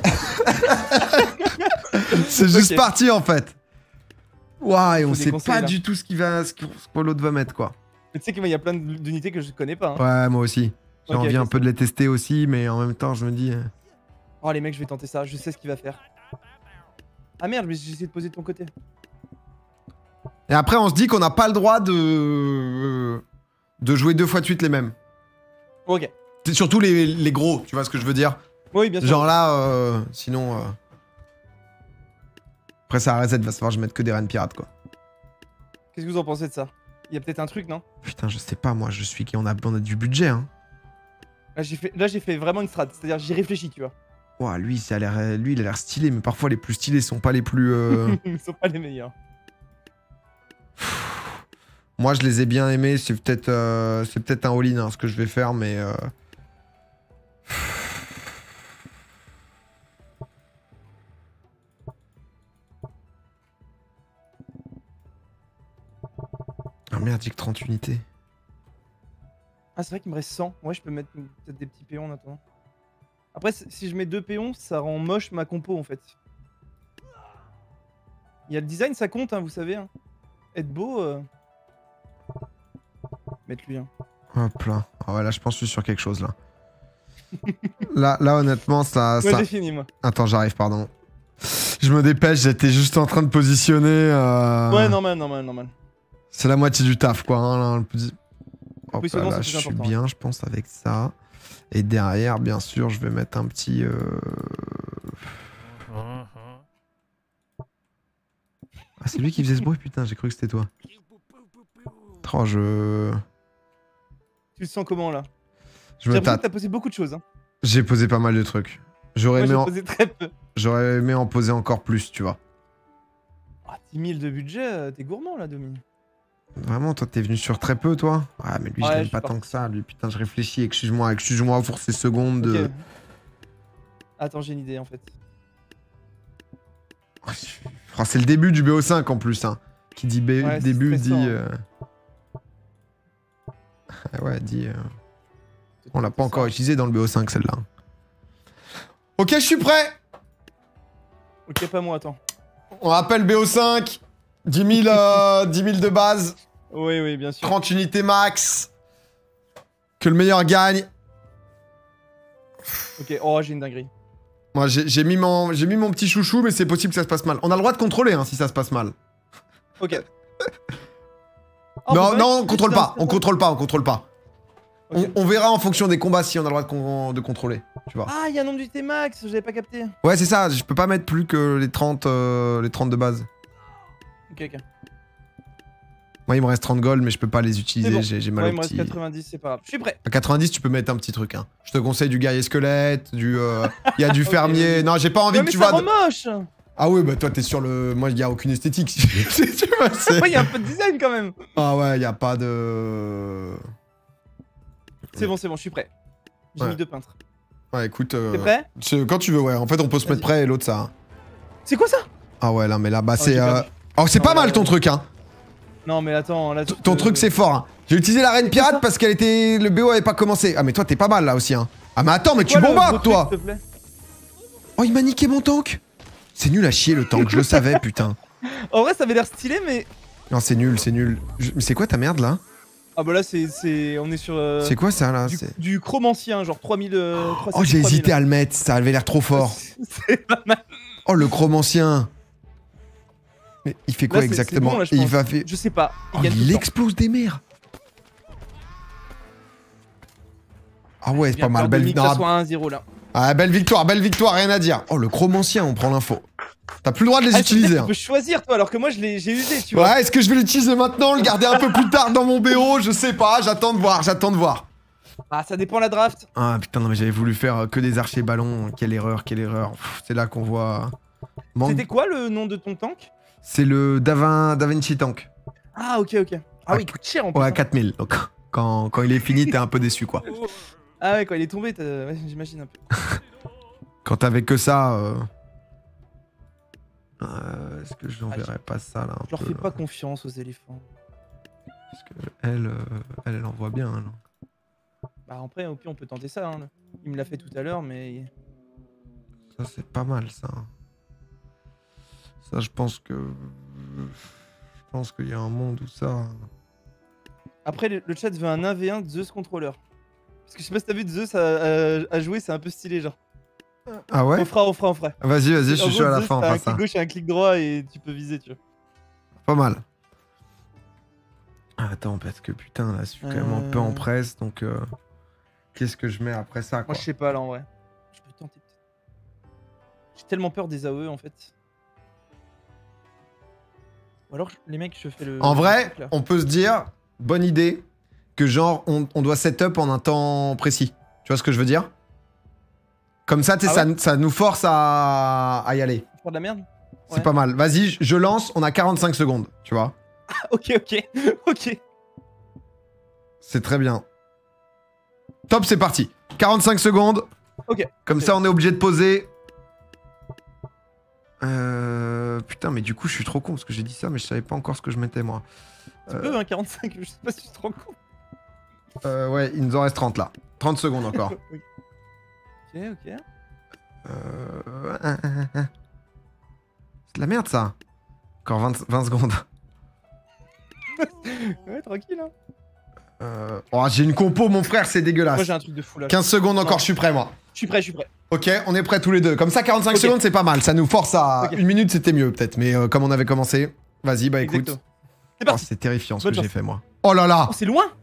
C'est juste Ok. parti, en fait. Waouh, et on Faut sait déconseiller, pas là. du tout ce qu'il va, ce que, ce que l'autre va mettre, quoi. Mais tu sais qu'il y a plein d'unités que je connais pas. Hein. Ouais, moi aussi. J'ai Ok, envie ok, un peu de les tester aussi, mais en même temps, je me dis... euh, Oh, les mecs, je vais tenter ça. Je sais ce qu'il va faire. Ah merde, mais j'ai essayé de poser de ton côté. Et après, on se dit qu'on n'a pas le droit de... de jouer deux fois de suite les mêmes. Ok. C'est surtout les, les gros, tu vois ce que je veux dire? Oui, bien sûr. Genre là, euh, sinon... euh, Après, ça reset, va savoir, je vais mettre que des reines pirates, quoi. Qu'est-ce que vous en pensez de ça? Il y a peut-être un truc, non? Putain, je sais pas, moi, je suis qui... On a, on a du budget, hein. Là, j'ai fait... Là, j'ai fait vraiment une strat. C'est-à-dire, j'y réfléchis, tu vois. Ouah, lui, ça a l'air... lui, il a l'air stylé, mais parfois, les plus stylés sont pas les plus... euh, Ils sont pas les meilleurs. Moi, je les ai bien aimés. C'est peut-être euh, c'est peut-être un all-in, hein, ce que je vais faire, mais... euh, Ah merde, j'ai que trente unités. Ah, c'est vrai qu'il me reste cent. Ouais, je peux mettre peut-être des petits péons en attendant. Après, si je mets deux péons, ça rend moche ma compo en fait. Il y a le design, ça compte, hein, vous savez. Hein. Être beau. Euh... Mettre lui. Hein. Hop là. Ah ouais, là, je pense que je suis sur quelque chose là. là, là, honnêtement, ça. Moi, ça... j'ai fini, moi. Attends, j'arrive, pardon. Je me dépêche, j'étais juste en train de positionner. Euh... Ouais, normal, normal, normal. C'est la moitié du taf, quoi. Hein, là, le petit... Hop, là, là, c'est je suis important, bien, je pense, avec ça. Et derrière, bien sûr, je vais mettre un petit... Euh... Ah, c'est lui qui faisait ce bruit, putain, j'ai cru que c'était toi. Oh, je... Tu le sens comment, là? Je me J'ai l'impression tâte. que t'as posé beaucoup de choses, hein. J'ai posé pas mal de trucs. J'aurais Moi, aimé, j'ai en... posé très peu. J'aurais aimé en poser encore plus, tu vois. Ah, dix mille de budget, euh, t'es gourmand, là, Domi. Vraiment, toi, t'es venu sur très peu, toi? Ah, mais lui, Ouais, je l'aime je pas suis tant parti. que ça. Lui, putain, je réfléchis. Excuse-moi, excuse-moi pour ces secondes de... Ok. Attends, j'ai une idée, en fait. Oh, c'est le début du B O cinq, en plus, hein. Qui dit B... Ouais, c'est début, dit... stressant, euh... Ah ouais, dit... euh, On l'a pas encore utilisé dans le B O cinq, celle-là. Ok, je suis prêt. Ok, pas moi, attends. On rappelle B O cinq. dix mille, euh, dix mille de base. Oui, oui, bien sûr. trente unités max. Que le meilleur gagne. Ok, oh, j'ai une dinguerie. Moi, j'ai mis, mon... mis mon petit chouchou, mais c'est possible que ça se passe mal. On a le droit de contrôler, hein, si ça se passe mal. Ok. Oh, non, bah, non, ouais, on contrôle putain, pas. On contrôle pas, on contrôle pas. Ok. On, on verra en fonction des combats si on a le droit de, con... de contrôler. Tu vois. Ah, il y a un nombre d'unités max, j'avais pas capté. Ouais, c'est ça. Je peux pas mettre plus que les trente, euh, les trente de base. Ok, ok. Moi, il me reste trente gold, mais je peux pas les utiliser. Bon. J'ai mal Ouais, au il me reste petit... quatre-vingt-dix, c'est pas grave. Je suis prêt. À quatre-vingt-dix, tu peux mettre un petit truc. Hein. Je te conseille du guerrier squelette, du. euh, Il y a du fermier. Ok. Non, j'ai pas envie Ouais, que mais tu ça vois. rend de- moche. Ah oui, bah toi, t'es sur le. Moi, il y a aucune esthétique. Tu vois, c'est- Ouais, il y a un peu de design quand même. Ah ouais, il y a pas de. C'est bon, c'est bon, je suis prêt. J'ai Ouais. mis deux peintres. Ouais, écoute. euh, T'es prêt? c'est- Quand tu veux, ouais. En fait, on peut se mettre Vas-y. prêt et l'autre, ça. C'est quoi ça? Ah ouais, là, mais là, bah, c'est. j'ai euh, perdu. Oh, c'est Non, pas là, mal ton là. truc, hein. Non, mais attends, là. T- tu Ton peux- truc, c'est fort, hein. J'ai utilisé la reine C'est quoi pirate ça parce qu'elle était. Le B O avait pas commencé. Ah, mais toi, t'es pas mal là aussi, hein. Ah, mais attends, mais tu Quoi, le beau bombardes, truc, toi. s'il te plaît. Oh, il m'a niqué mon tank. C'est nul à chier, le tank. Je le savais, putain. En vrai, ça avait l'air stylé, mais. Non, c'est nul, c'est nul. Je- Mais c'est quoi ta merde là? Ah, bah là, c'est. c'est- On est sur. euh, C'est quoi ça là? Du, C'est- du chrome ancien, genre trois mille. euh, trois cents, Oh, j'ai trois mille. hésité à le mettre, ça avait l'air trop fort. C'est pas mal. Oh, le chrome ancien. Mais il fait quoi Là, c'est- c'est exactement? bon, là, je Il pense. va faire. Je sais pas. Oh, gagne tout il le temps. explose des mers. Ah ouais, c'est Bien pas mal. peur de Belle... Mick, non, ça soit un zéro là. ah, belle victoire, belle victoire, rien à dire. Oh, le chrome ancien, on prend l'info. T'as plus le droit de les Ah, c'est-à-dire utiliser. que hein. Tu peux choisir toi, alors que moi je l'ai j'ai usé, tu vois. Ouais, est-ce que je vais l'utiliser maintenant, le garder un peu plus tard dans mon B O? Je sais pas, j'attends de voir, j'attends de voir. Ah, ça dépend la draft. Ah putain, non mais j'avais voulu faire euh, que des archers ballons. Quelle erreur, quelle erreur. Pff, c'est là qu'on voit. Manque- C'était quoi le nom de ton tank? C'est le Davin... Da Vinci Tank. Ah, ok, ok. Ah, Ah, oui, il coûte cher en plus. Ouais, hein. quatre mille. Donc quand, quand il est fini, t'es un peu déçu quoi. Ah, ouais, quand il est tombé, t'as- ouais, j'imagine un peu. Quand t'avais que ça. Euh... euh, Est-ce que je n'enverrais pas ça là un Je leur peu, fais là pas confiance aux éléphants. Parce que elle, euh, elle, elle en voit bien. Elle. Bah, après, au pire, on peut tenter ça. Hein. Il me l'a fait tout à l'heure, mais. Ça, c'est pas mal ça. Ça, je pense que. Je pense qu'il y a un monde où ça. Après, le, le chat veut un un v un de Zeus contrôleur. Parce que je sais pas si t'as vu Zeus à, à- à jouer, c'est un peu stylé, genre. Ah ouais? On fera, on fera, on fera. Vas-y, vas-y, je En suis chaud gros, à la Zeus, fin, on t'as un fera ça. clic gauche et un clic droit et tu peux viser, tu vois. Pas mal. Ah, attends, parce que putain, là, je suis quand même un peu en Euh. presse, donc. euh, Qu'est-ce que je mets après ça, quoi? Moi, je sais pas là en vrai. Je peux tenter peut-être. J'ai tellement peur des A O E en fait. Ou alors, les mecs, je fais le. En le vrai, truc, là. on peut se dire, bonne idée, que genre, on, on doit set-up en un temps précis. Tu vois ce que je veux dire? Comme ça, tu sais, Ah ça, ouais ça nous force à, à y aller. Faire de la merde. C'est Ouais. pas mal. Vas-y, je- je lance, on a quarante-cinq secondes, tu vois? Ok, ok, ok. C'est très bien. Top, c'est parti. quarante-cinq secondes. Ok. Comme Ok. ça, on est obligé de poser. Euh... Putain, mais du coup, je suis trop con parce que j'ai dit ça, mais je savais pas encore ce que je mettais, moi. Tu peux, hein, quarante-cinq, je sais pas si tu te rends compte. Euh, ouais, il nous en reste trente là. trente secondes encore. Ok, ok. Euh... C'est de la merde ça. Encore vingt, vingt secondes. Ouais, tranquille, hein. Euh... Oh, j'ai une compo, mon frère, c'est dégueulasse. Moi, j'ai un truc de fou là. quinze secondes encore, Non. je suis prêt, moi. Je suis prêt, je suis prêt. Ok, on est prêts tous les deux. Comme ça, quarante-cinq Ok. secondes, c'est pas mal. Ça nous force à... Ok. Une minute, c'était mieux, peut-être. Mais euh, comme on avait commencé... Vas-y, bah écoute. Exactement. C'est Oh, parti. c'est terrifiant ce Bonne que j'ai chance. fait, moi. Oh là là. Oh, c'est loin.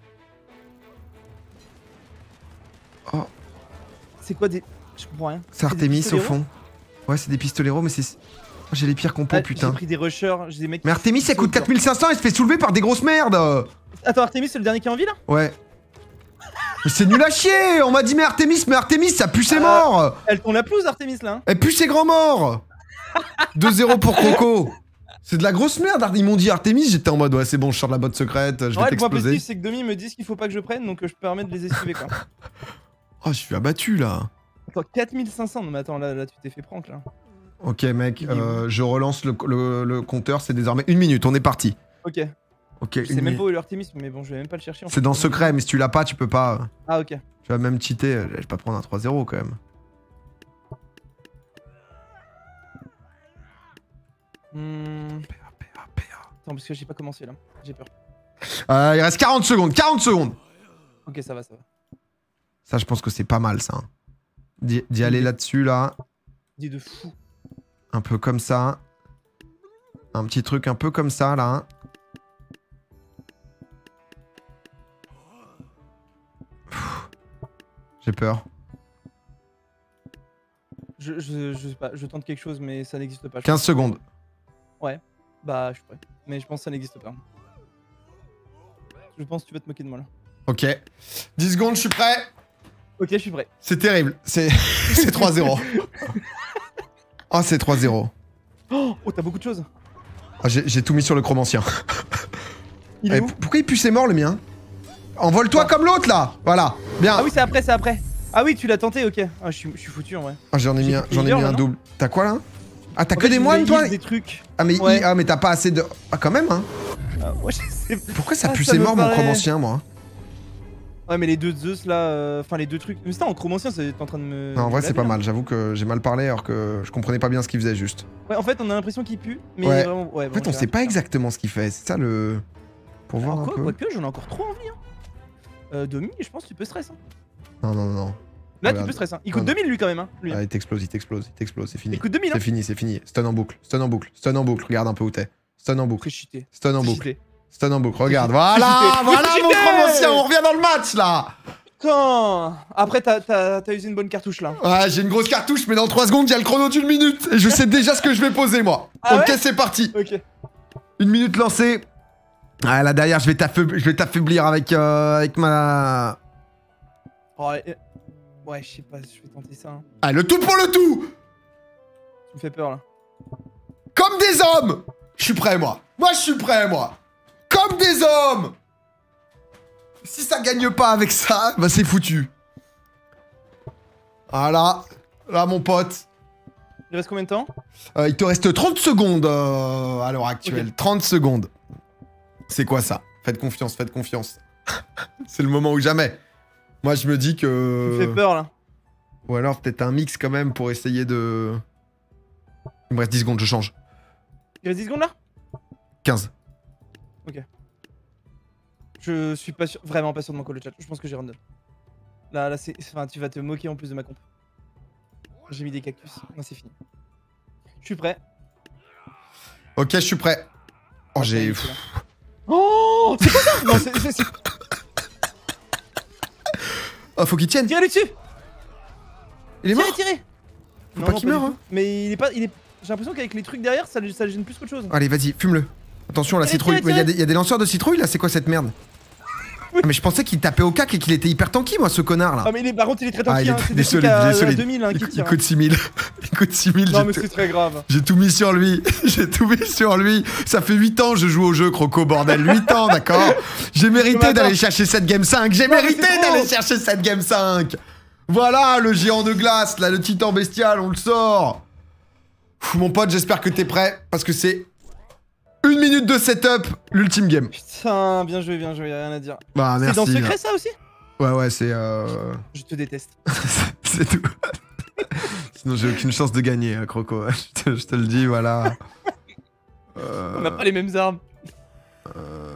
Oh. C'est quoi des... Je comprends rien. C'est C'est des Artemis, au pistoleros fond. Ouais, c'est des pistoleros, mais c'est... Oh, j'ai les pires compos, Ah, putain. J'ai pris des rushers, j'ai des mecs... Mais Artemis, qui elle coûte sautent, quatre mille cinq cents et se fait soulever par des grosses merdes. Attends, Artemis, c'est le dernier qui est en vie là? Ouais. Mais c'est nul à chier. On m'a dit mais Artemis, mais Artemis, ça pue ses Euh, morts. Elle tombe la pelouse, Artemis là. Hein. Elle pue ses grands morts. deux zéro pour Croco. C'est de la grosse merde. Ils m'ont dit Artemis, j'étais en mode ouais, c'est bon, je sors de la botte secrète, je vais Ouais, le point t'exploser. positif, c'est que Domi me disent qu'il faut pas que je prenne, donc euh, je permets de les esquiver quoi. Oh, je suis abattu là. Attends, quatre mille cinq cents, non mais attends, là, là tu t'es fait prank là. Ok, mec, Il est où euh, je relance le, le- le compteur, c'est désormais une minute, on est parti. Ok. Ok, Je une sais même minute. pas où est l'Artemis, mais bon, je vais même pas le chercher. en C'est fait. dans secret, mais si tu l'as pas, tu peux pas. Ah, ok. Tu vas même cheater. Je vais pas prendre un trois zéro quand même. Hmm. Attends, parce que j'ai pas commencé là. J'ai peur. Euh, il reste quarante secondes, quarante secondes. Ok, ça va, ça va. Ça, je pense que c'est pas mal ça. D'y d'y aller là-dessus, là. Dis de fou. Un peu comme ça. Un petit truc un peu comme ça, là. Pfff. J'ai peur. Je, je, je sais pas, je tente quelque chose, mais ça n'existe pas. je quinze secondes. pense. Bah, je suis prêt. Mais je pense que ça n'existe pas. Je pense que tu vas te moquer de moi là. Ok. dix secondes, je suis prêt. Ok, je suis prêt. C'est terrible. C'est c'est trois zéro. Oh, c'est trois zéro. Oh, oh t'as beaucoup de choses. Ah, j'ai j'ai tout mis sur le chromancien. Il est Eh, où? p- pourquoi il pue ses morts, le mien? Envole-toi Quoi comme l'autre, là. Voilà. Bien. Ah oui, c'est après, c'est après. Ah oui, tu l'as tenté, ok. Ah, je suis, je suis foutu en vrai. Ah, j'en ai mis J'ai un, pris j'en ai mis healer, un là, non double. T'as quoi, là? Ah, t'as En que fait, des je moines, voulais toi? heal des trucs. Ah, mais, Ouais. i- ah, mais t'as pas assez de... Ah, quand même, hein. Ah, moi, je sais. Pourquoi ça Ah, pue ça ses me morts, mon paraît- chromancien, moi? Ouais, mais les deux Zeus là, euh, enfin les deux trucs. Mais c'était en chromancien, c'est en train de me. Non, en vrai, me c'est pas laver, mal. J'avoue que j'ai mal parlé alors que je comprenais pas bien ce qu'il faisait, juste. hein. Ouais, en fait, on a l'impression qu'il pue, mais Ouais. vraiment. Ouais, En fait, on sait pas exactement ce qu'il fait. C'est ça, le... Pour voir un Quoi, peu. quoique, j'en ai encore trop envie. Hein. Euh, Domi, je pense que tu peux stress. Hein. Non, non, non, non. Là, Regarde. tu peux stress. Hein. Il coûte Non, non. deux mille lui quand même. Hein, lui. Ah, il t'explose, il t'explose, il t'explose, c'est fini. Il coûte deux mille. C'est Hein. fini, c'est fini. Stun en boucle, stun en boucle, stun en boucle. Regarde un peu où t'es. Stun en boucle, Très cheaté. stun en Très boucle, cheaté. stun en boucle. Regarde, cheaté. voilà, Très voilà cheaté. mon chromancien, on revient dans le match là. Putain. Après, t'as- t'as t'as usé une bonne cartouche là. Ouais, j'ai une grosse cartouche, mais dans trois secondes, il y a le chrono d'une minute. Et je sais déjà ce que je vais poser, moi. Ah ok, ouais c'est parti. Ok. Une minute lancée. Ah, là, derrière, je vais t'affaib- je vais t'affaiblir avec, euh, avec ma... Oh, euh, ouais, je sais pas, je vais tenter ça. Hein. Ah, le tout pour le tout. Tu me fais peur là. Comme des hommes. Je suis prêt, moi. Moi, je suis prêt, moi. Comme des hommes. Si ça gagne pas avec ça, bah c'est foutu. Voilà. Là, mon pote. Il reste combien de temps? Euh, il te reste trente secondes euh, à l'heure actuelle. Ok. trente secondes. C'est quoi ça? Faites confiance, faites confiance. C'est le moment ou jamais. Moi, je me dis Tu me que... fais peur là. Ou alors peut-être un mix quand même pour essayer de... Il me reste dix secondes, je change. Il reste dix secondes là? quinze. Je suis pas sûr, vraiment pas sûr de mon call le chat. Je pense que j'ai random. Là, là, c'est. Enfin, tu vas te moquer en plus de ma comp. J'ai mis des cactus. Non, c'est fini. Je suis prêt. Ok, je suis prêt. Oh, j'ai... Pff, Oh, c'est quoi ça? Non, c'est. c'est- c'est- Oh, faut qu'il tienne. Tirez-lui dessus! Il est mort. Tirez, tirez! Faut pas qu'il du meure, tout. hein. Mais il est pas. Il est... J'ai l'impression qu'avec les trucs derrière, ça, le- ça le gêne plus qu'autre chose. Allez, vas-y, fume-le. Attention, la Tirez, citrouille. tirez, Mais il y, a tirez. des- y a des lanceurs de citrouille, là. C'est quoi cette merde? Oui. Ah, mais je pensais qu'il tapait au cac et qu'il était hyper tanky, moi, ce connard, là. Ah, mais il est... par contre, il est très Ah, tanky. il est hein. très- C'est des trucs désolé, à, désolé. à deux mille hein, Il, qui il tirent. coûte six mille. Il coûte six mille. Non, j'ai mais tout- c'est très grave. J'ai tout mis sur lui. J'ai tout mis sur lui. Ça fait huit ans que je joue au jeu, Croco, bordel. huit ans, d'accord? J'ai mérité Mais attends. d'aller chercher cette game cinq. J'ai Non, mais mérité c'est trop. d'aller chercher cette game cinq. Voilà, le géant de glace, là, le titan bestial, on le sort. Pff, mon pote, j'espère que t'es prêt, parce que c'est Une minute de setup, l'ultime game. Putain, bien joué, bien joué, y'a rien à dire. Bah C'est merci. dans Secret là. ça aussi? Ouais ouais c'est euh... Je te déteste. c'est tout. Sinon j'ai aucune chance de gagner, hein, Croco. je, te, je te le dis, voilà. Euh... On a pas les mêmes armes. Euh...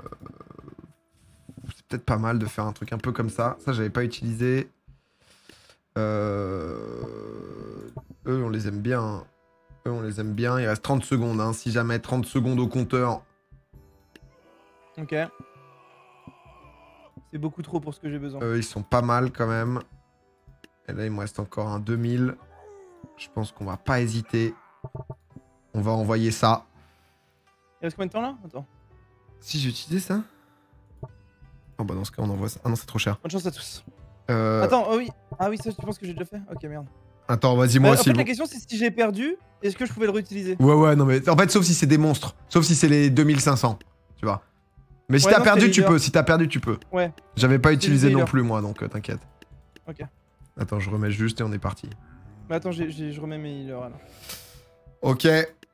C'est peut-être pas mal de faire un truc un peu comme ça. Ça j'avais pas utilisé. Euh... Eux on les aime bien. hein. Eux on les aime bien. Il reste trente secondes. Hein. Si jamais trente secondes au compteur. Ok. C'est beaucoup trop pour ce que j'ai besoin. Eux ils sont pas mal quand même. Et là il me reste encore un deux mille. Je pense qu'on va pas hésiter. On va envoyer ça. Il reste combien de temps là? Attends. Si j'ai utilisé ça. Oh bah dans ce cas on envoie ça. Ah non c'est trop cher. Bonne chance à tous. Euh... Attends, oh oui. Ah oui, ça tu penses que j'ai déjà fait? Ok, merde. Attends vas-y moi Bah, aussi. en fait, bon. la question c'est si j'ai perdu, est-ce que je pouvais le réutiliser? Ouais ouais non mais en fait sauf si c'est des monstres. Sauf si c'est les deux mille cinq cents. Tu vois. Mais si Ouais, t'as non, perdu c'est tu les peux. Si t'as perdu tu peux. Ouais. J'avais pas les utilisé non healers. plus moi donc euh, t'inquiète. Ok. Attends je remets juste et on est parti. Mais attends, j'ai- j'ai- je remets mes healers là. Ok.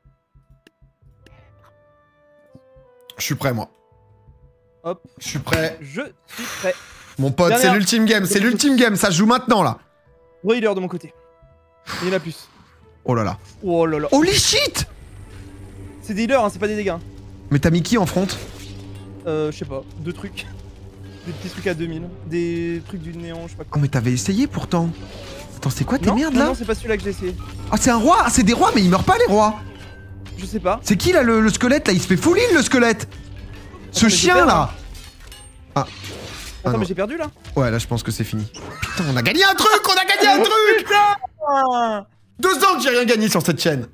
Je suis prêt moi. Hop, Je suis prêt. je suis prêt. Mon pote Dernière. c'est l'ultime game. C'est l'ultime game. Ça se joue maintenant là. Gros healer de mon côté. Il y en a plus. Oh là là. Oh là là. Holy shit. C'est des healers, hein, c'est pas des dégâts. hein. Mais t'as mis qui en front? Euh, je sais pas, deux trucs. Des petits trucs à deux mille. Des trucs du néant, je sais pas Oh quoi. mais t'avais essayé pourtant. Attends c'est quoi tes Non, merdes non, là? non, c'est pas celui-là que j'ai essayé. Ah c'est un roi. Ah, c'est des rois mais ils meurent pas les rois. Je sais pas. C'est qui là le, le squelette là? Il se fait full heal le squelette. Ce mais je chien perds, là. Ah. Attends, Ah, non. mais j'ai perdu là. Ouais là je pense que c'est fini. Putain on a gagné un truc. On a gagné un truc. Ah, Deux ans que j'ai rien gagné sur cette chaîne.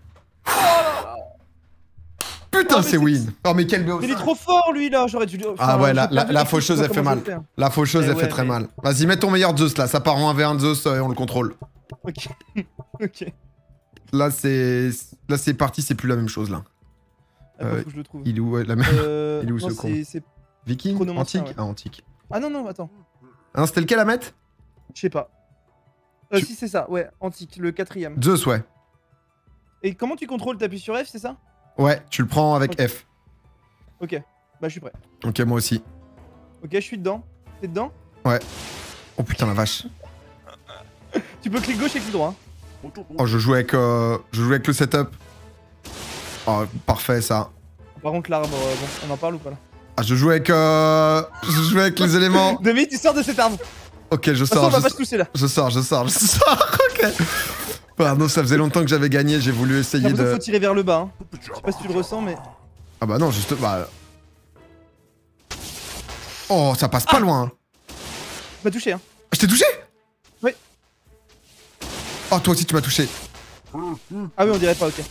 Putain Oh, mais c'est c'est- win. Oh mais quel B O mais il est cinq. trop fort lui là, j'aurais dû. Ah enfin, ouais j'ai la, la, perdu la quelque chose, faucheuse je sais elle pas fait comment mal. je vais faire. La faucheuse Eh elle fait ouais, très mais- mal. Vas-y mets ton meilleur Zeus là. Ça part en un v un de Zeus euh, et on le contrôle. Ok. Ok. Là c'est là c'est parti, c'est plus la même chose là. Attends, Euh, faut que je le trouve. Il est où ouais, la même Euh, il est où, non, ce con c'est- c'est- Viking Chronomancien, antique ouais. Ah antique. Ah non, non, attends. Ah non c'était lequel à mettre? Je sais pas. Euh, Tu- Si, c'est ça, ouais, antique, le quatrième. Zeus ouais. Et comment tu contrôles? T'appuies sur F, c'est ça? Ouais tu le prends avec Ok. F. Ok, bah je suis prêt. Ok moi aussi. Ok, je suis dedans. T'es dedans? Oh putain la vache. Tu peux clic gauche et clic droit. hein. Oh je joue avec euh, je joue avec le setup. Oh parfait ça. Par contre, l'arbre, euh, bon, on en parle ou pas là? Ah je joue avec euh, je joue avec les éléments. Demi, tu sors de cet arbre. De Ok je toute façon, sors. on va Je, pas se toucher là. je sors je sors je sors. Ok. Pardon ça faisait longtemps que j'avais gagné, j'ai voulu J'ai essayer l'impression qu'il de. faut tirer vers le bas. Hein. Je sais pas si tu le ressens, mais. Ah bah non juste bah. Oh ça passe pas loin. hein. Tu m'as touché, hein. Je t'ai touché? Oui. Oh toi aussi tu m'as touché. Ah oui, on dirait pas, ok.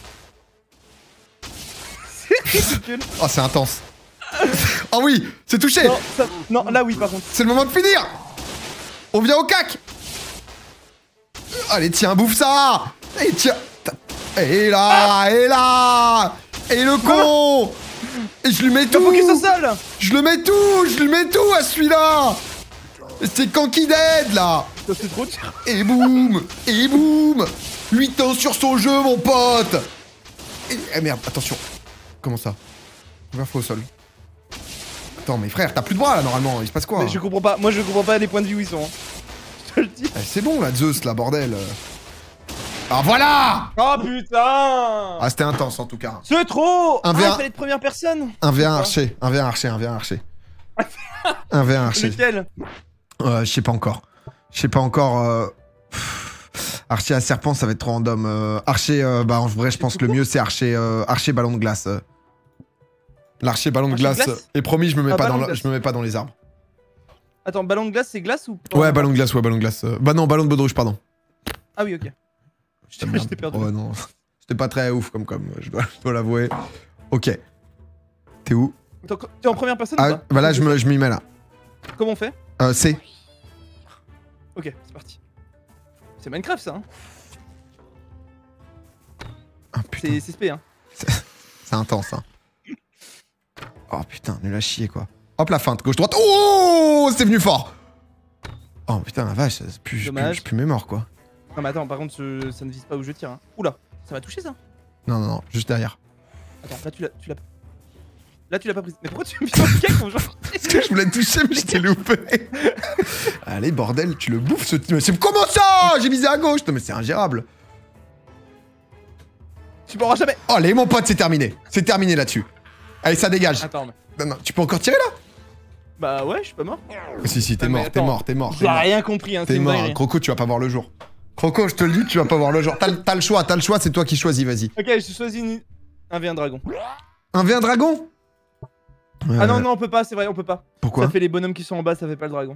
C'est ridicule. Oh c'est intense. Oh oui c'est touché. Non, ça- non, là oui, par contre. C'est le moment de finir. On vient au cac. Allez tiens bouffe ça. Et tiens. Et là et là. Et le con. Et je lui mets Il faut tout. qu'il se sol. Je le mets tout. Je lui mets tout à celui-là. Et c'est quand qui dead là. Ça, c'est trop dur. Et boum. Et boum. huit ans sur son jeu mon pote. Et... Eh merde attention. Comment ça? Première fois au sol. Attends mais frère t'as plus de bras là normalement. Il se passe quoi? Mais je comprends pas. Moi, je comprends pas les points de vue où ils sont. hein. Je te le dis. Eh, c'est bon là Zeus là bordel. Ah voilà. Oh putain. Ah c'était intense en tout cas. C'est trop. Un Ah, V un. il fallait être première personne. Un v un archer, un v un archer, un v un archer. Un v un archer. Lequel? Euh, je sais pas encore. Je sais pas encore. euh, pff, Archer à serpent, ça va être trop random. Euh, archer, euh, bah en vrai, je pense que le mieux c'est archer, euh, archer ballon de glace. euh. L'archer ballon de Archer glace. glace Et promis, je me mets Ah, pas ballon dans, de le- glace. je me mets pas dans les arbres. Attends, ballon de glace, c'est glace ou Ouais, ballon de glace, ouais, ballon de glace. euh. Bah non, ballon de baudruche, pardon. Ah oui, ok. Putain, merde. J'étais perdu. Ouais, non. C'était pas très ouf comme comme, je dois, je dois l'avouer. Ok. T'es où? Attends, t'es en première personne ou Ah, pas? bah là, je me- je m'y mets là. Comment on fait? Euh, C. Ok, c'est parti. C'est Minecraft ça, hein. Ah putain, C'est C S P, hein. c'est intense, hein. Oh putain, nul à chier quoi. Hop la feinte, gauche-droite. Oh, c'est venu fort. Oh putain, la vache, c'est plus, je Dommage. suis plus mémoire quoi. Non mais attends, par contre, ce- ça ne vise pas où je tire, hein. Oula, ça va toucher ça? Non, non, non, juste derrière. Attends, là tu l'as... Tu l'as... Là, tu l'as pas prise. Mais pourquoi tu me fais un piquet quand genre Parce que je voulais te toucher, mais je t'ai loupé. Allez, bordel, tu le bouffes ce. Mais c'est comment ça? J'ai visé à gauche. Non, mais c'est ingérable. Tu m'auras jamais. Oh, allez, mon pote, c'est terminé. C'est terminé là-dessus. Allez, ça dégage. Attends, mais. Non, non, tu peux encore tirer là? Bah ouais, je suis pas mort. Si, si, t'es Non, mais mort, t'es attends. mort, t'es mort. J'ai rien compris, hein. T'es C'est une mort. dinguerie. Croco, tu vas pas voir le jour. Croco, je te le dis, tu vas pas voir le jour. T'as le- t'as le choix, t'as le choix, c'est toi qui choisis, vas-y. Ok, j'ai choisi une... un V un dragon. Un V un dragon? Ah non, Euh, non, on peut pas, c'est vrai, on peut pas. Pourquoi? Ça fait les bonhommes qui sont en bas, ça fait pas le dragon.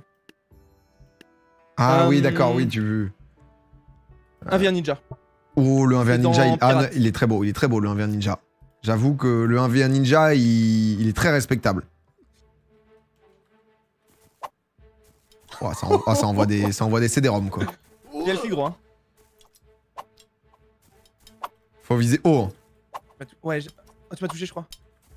Ah Euh, oui, d'accord, oui, tu. Un V un ninja. Oh, le un v un C'est dans ninja, il... Ah, Pirate. non, il est très beau, il est très beau le un v un ninja. J'avoue que le un v un ninja, il, il est très respectable. Oh, ça, en- oh, ça envoie des, ça envoie des C D-ROM quoi. Il y a le tigre, hein. Faut viser haut. hein. Bah, tu- Ouais, j'ai- oh, tu m'as touché, je crois.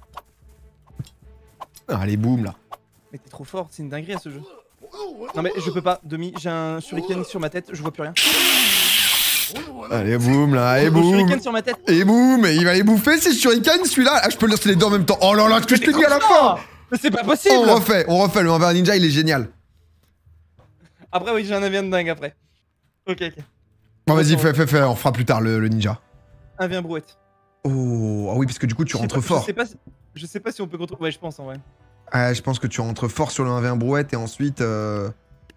Allez, boum là. Mais t'es trop fort, c'est une dinguerie à ce jeu. Non mais je peux pas, demi, j'ai un shuriken sur ma tête, je vois plus rien. Allez, boum là, et Mon boum. shuriken sur ma tête. Et boum, et il va les bouffer ces shurikens celui-là. Ah, je peux lancer les deux en même temps. Oh là là, ce que je t'ai dit à la fin. Mais c'est pas possible. On refait, on refait. Le un v un ninja, il est génial. Après oui, j'ai un avion de dingue après. Ok, ok. Bon, vas-y, fais, fais, fais. On fera plus tard le, le ninja. Un V un brouette. Oh, ah oui, parce que du coup, tu Je sais rentres pas- fort. Je sais, pas si... je sais pas si on peut contrôler. Ouais, je pense en vrai. Ah, je pense que tu rentres fort sur le un v un brouette et ensuite. Euh...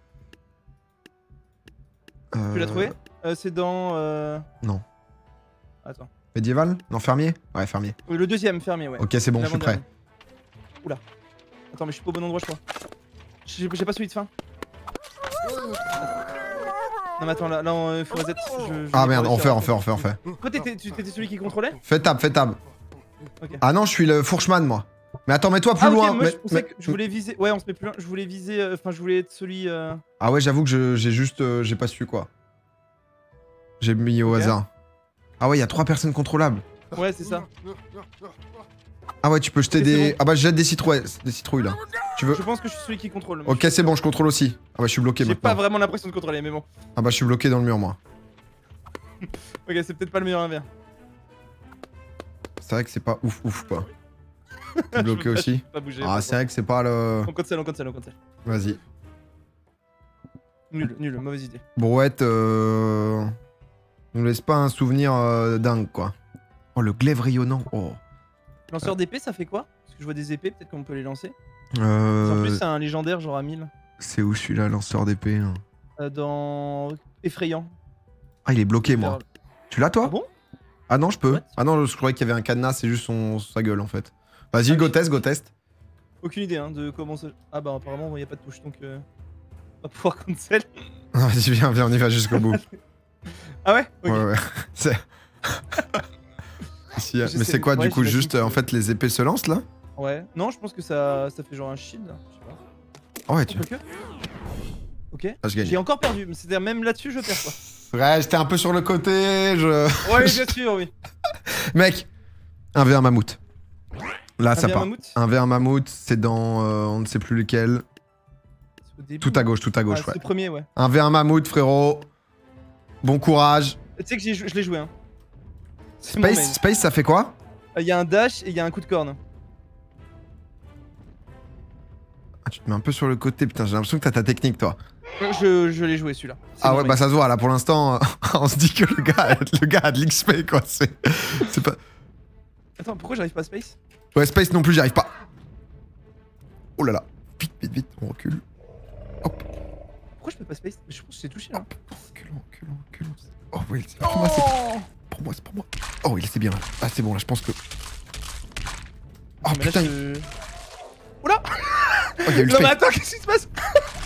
Tu l'as euh, trouvé euh, C'est dans. Euh... Non. Attends. Médiéval? Non, fermier? Ouais, fermier. Oui, le deuxième fermier, ouais. Ok, c'est bon, je suis prêt. L'avant-dernier. Oula. Attends, mais je suis pas au bon endroit, je crois. J'ai j'ai pas celui de fin. Non, mais attends, là, là on, faut reset. Je- je Ah vais merde, pas on réussir fait, à- on fait, on fait, on fait. Toi, t'étais tu- t'étais celui qui contrôlait? Fais table, fais table. Ok. Ah non, je suis le fourchman, moi. Mais attends, mets-toi plus Ah, ok, loin. moi mais- je pensais mais- que je voulais viser. Ouais, on se met plus loin. Je voulais viser. euh, Enfin, je voulais être celui. euh, Ah ouais, j'avoue que je- j'ai juste. euh, j'ai pas su quoi. J'ai mis au Ok. hasard. Ah ouais, il y a trois personnes contrôlables. Ouais, c'est ça. Ah ouais, tu peux jeter Ok, c'est des. bon. Ah bah, je jette des citrouilles, des citrouilles là. Tu veux. Je pense que je suis celui qui contrôle. Ok, c'est bon, je contrôle aussi. Ah bah, je suis bloqué J'ai pas maintenant. vraiment l'impression de contrôler, mais bon. Ah bah, je suis bloqué dans le mur, moi. Ok, c'est peut-être pas le meilleur inverse. C'est vrai que c'est pas ouf ouf quoi. T'es bloqué aussi? Pas bouger. Ah, c'est vrai que c'est pas le. On cancel, on cancel, on cancel. Vas-y. Nul, nul, mauvaise idée. Brouette, euh... nous laisse pas un souvenir euh, dingue, quoi. Oh, le glaive rayonnant. Oh. Lanceur d'épée, ça fait quoi? Parce que je vois des épées, peut-être qu'on peut les lancer. En Euh... plus, c'est un légendaire, genre à mille. C'est où celui-là, lanceur d'épée là Euh, dans. Effrayant. Ah, il est bloqué, moi. Tu l'as, toi? Ah bon? Ah non, je peux. What? Ah non, je croyais qu'il y avait un cadenas, c'est juste son... sa gueule, en fait. Vas-y, Ah go oui. test, go test. Aucune idée hein, de comment ça. Ah bah, apparemment, il y a pas de touche donc. Euh... On va pouvoir cancel. Ah, Vas-y, viens, viens, on y va jusqu'au bout. Ah ouais? Ok. Ouais, ouais. C'est... Si, Je mais sais- c'est quoi, ouais, du coup, j'imagine juste, que- euh, en fait, les épées se lancent, là? Ouais. Non, je pense que ça, ça fait genre un shield. Je sais pas. Oh, ouais, tu... Quoique. Ok. Ah, je gagne. J'ai encore perdu. mais C'est-à-dire, même là-dessus, je perds quoi. Ouais, j'étais un peu sur le côté, je... Ouais, bien sûr, oui. Mec, un v un mammouth. Là, Un ça V un part. mammouth Un v un mammouth, c'est dans... euh, on ne sait plus lequel. C'est au début. Tout à gauche, tout à Ah, gauche, c'est ouais. le premier, ouais. Un v un mammouth, frérot. Bon courage. Tu sais que j'ai jou- je l'ai joué, hein. C'est mon main. Space, Space, ça fait quoi? Il y a un dash et il y a un coup de corne. Ah, tu te mets un peu sur le côté, putain, j'ai l'impression que t'as ta technique, toi. Je, je l'ai joué celui-là. C'est Ah mon ouais, main. bah ça se voit, là, pour l'instant, on se dit que le gars, le gars a de l'X P, quoi. C'est c'est pas... Attends, pourquoi j'arrive pas à Space? Ouais, Space non plus, j'y arrive pas. Oh là là. Vite, vite, vite, on recule. Pourquoi je peux pas Space? Je pense que j'ai touché là. Recule, recule, recule. Oh oui, c'est pour moi, c'est pour moi, c'est pour moi. Oh oui, c'est bien, là. Ah, c'est bon, là, je pense que... Oh Mais là, putain, je- Oula! oh, il y a eu le Non mais space. attends, qu'est-ce qui se passe?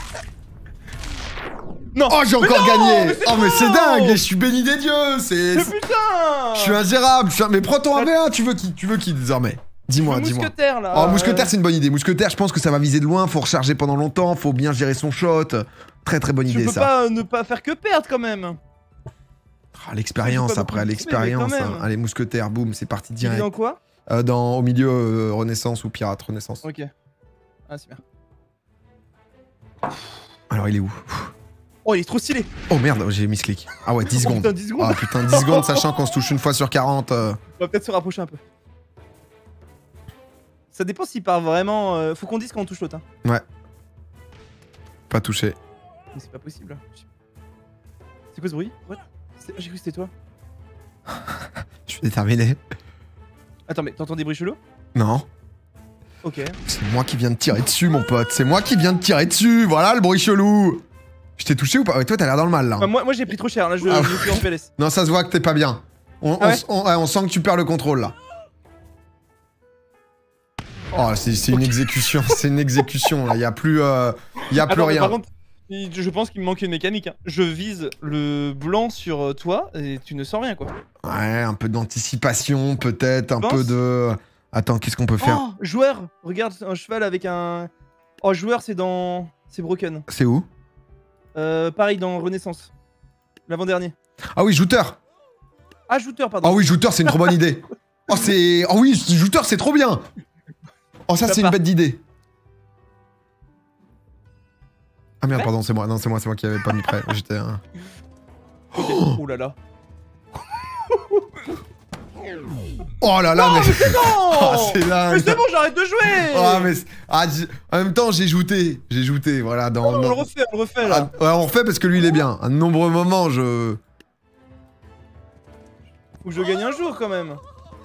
Non! Oh, j'ai encore non, gagné. mais c'est Oh, mais c'est faux. dingue. Et je suis béni des dieux. C'est... Mais putain! Je suis ingérable. je suis un- Mais prends ton un v un, tu veux qui Tu veux qui désormais? Dis-moi, Le dis-moi. mousquetaire là! Oh, mousquetaire, euh, c'est une bonne idée. Mousquetaire, je pense que ça va viser de loin. Faut recharger pendant longtemps. Faut bien gérer son shot. Très très bonne Je idée, peux ça. pas euh, ne pas faire que perdre quand même! Ah, l'expérience J'ai pas après, beaucoup l'expérience. d'X P, mais quand même. hein. Allez, mousquetaire, boum, c'est parti Il est direct. dans quoi? Euh, dans, au milieu, euh, Renaissance ou Pirate Renaissance. Ok. Ah, c'est bien. Alors, il est où? Oh, il est trop stylé! Oh merde, j'ai mis ce clic. Ah ouais, dix Oh, secondes. putain, dix secondes! Ah putain, dix secondes, sachant qu'on se touche une fois sur quarante. euh. On va peut-être se rapprocher un peu. Ça dépend s'il part vraiment. euh, Faut qu'on dise quand on touche l'autre. Hein. Ouais. Pas touché. Mais c'est pas possible. Là. C'est quoi ce bruit? What? J'ai cru que c'était toi. Je suis déterminé. Attends, mais t'entends des bruits chelous? Non. Ok. C'est moi qui viens de tirer dessus, mon pote. C'est moi qui viens de tirer dessus. Voilà le bruit chelou. Je t'ai touché ou pas? Ouais, toi, t'as l'air dans le mal là. Enfin, moi, moi j'ai pris trop cher. Là, je, Ah, je suis en P L S. Non, ça se voit que t'es pas bien. On, Ah ouais on, on- ouais, on sent que tu perds le contrôle là. Oh, c'est c'est une exécution. C'est une exécution là. Y a plus, euh, y a plus Attends, mais rien. par contre, il- je pense qu'il me manque une mécanique. Hein. Je vise le blanc sur euh, toi et tu ne sens rien quoi. Ouais, un peu d'anticipation peut-être, un Tu peu penses de. Attends, qu'est-ce qu'on peut faire? Oh, joueur! Regarde un cheval avec un. Oh, joueur, c'est dans. C'est Broken. C'est où? Euh, pareil dans Renaissance. L'avant-dernier. Ah oui, jouteur. Ah, shooter, pardon. Ah oui, jouteur, c'est une trop bonne idée. Oh, c'est. Oh oui, jouteur, c'est trop bien. Oh, ça, Ça c'est une part. bête d'idée. Ah merde, Ouais. pardon, c'est moi. Non, c'est moi, c'est moi qui avais pas mis prêt. J'étais. un- Ok. Ouh là là. Oh là là, Non, mais. mais c'est Oh, bon! c'est Mais dingue. c'est bon, j'arrête de jouer! Ah, mais. c'est- Ah, j- en même temps, j'ai jouté. J'ai jouté, voilà. Dans, on dans- le refait, on le refait Ah, là. ouais, on refait parce que lui, il est bien. À de nombreux moments, je. Faut que je gagne un jour quand même.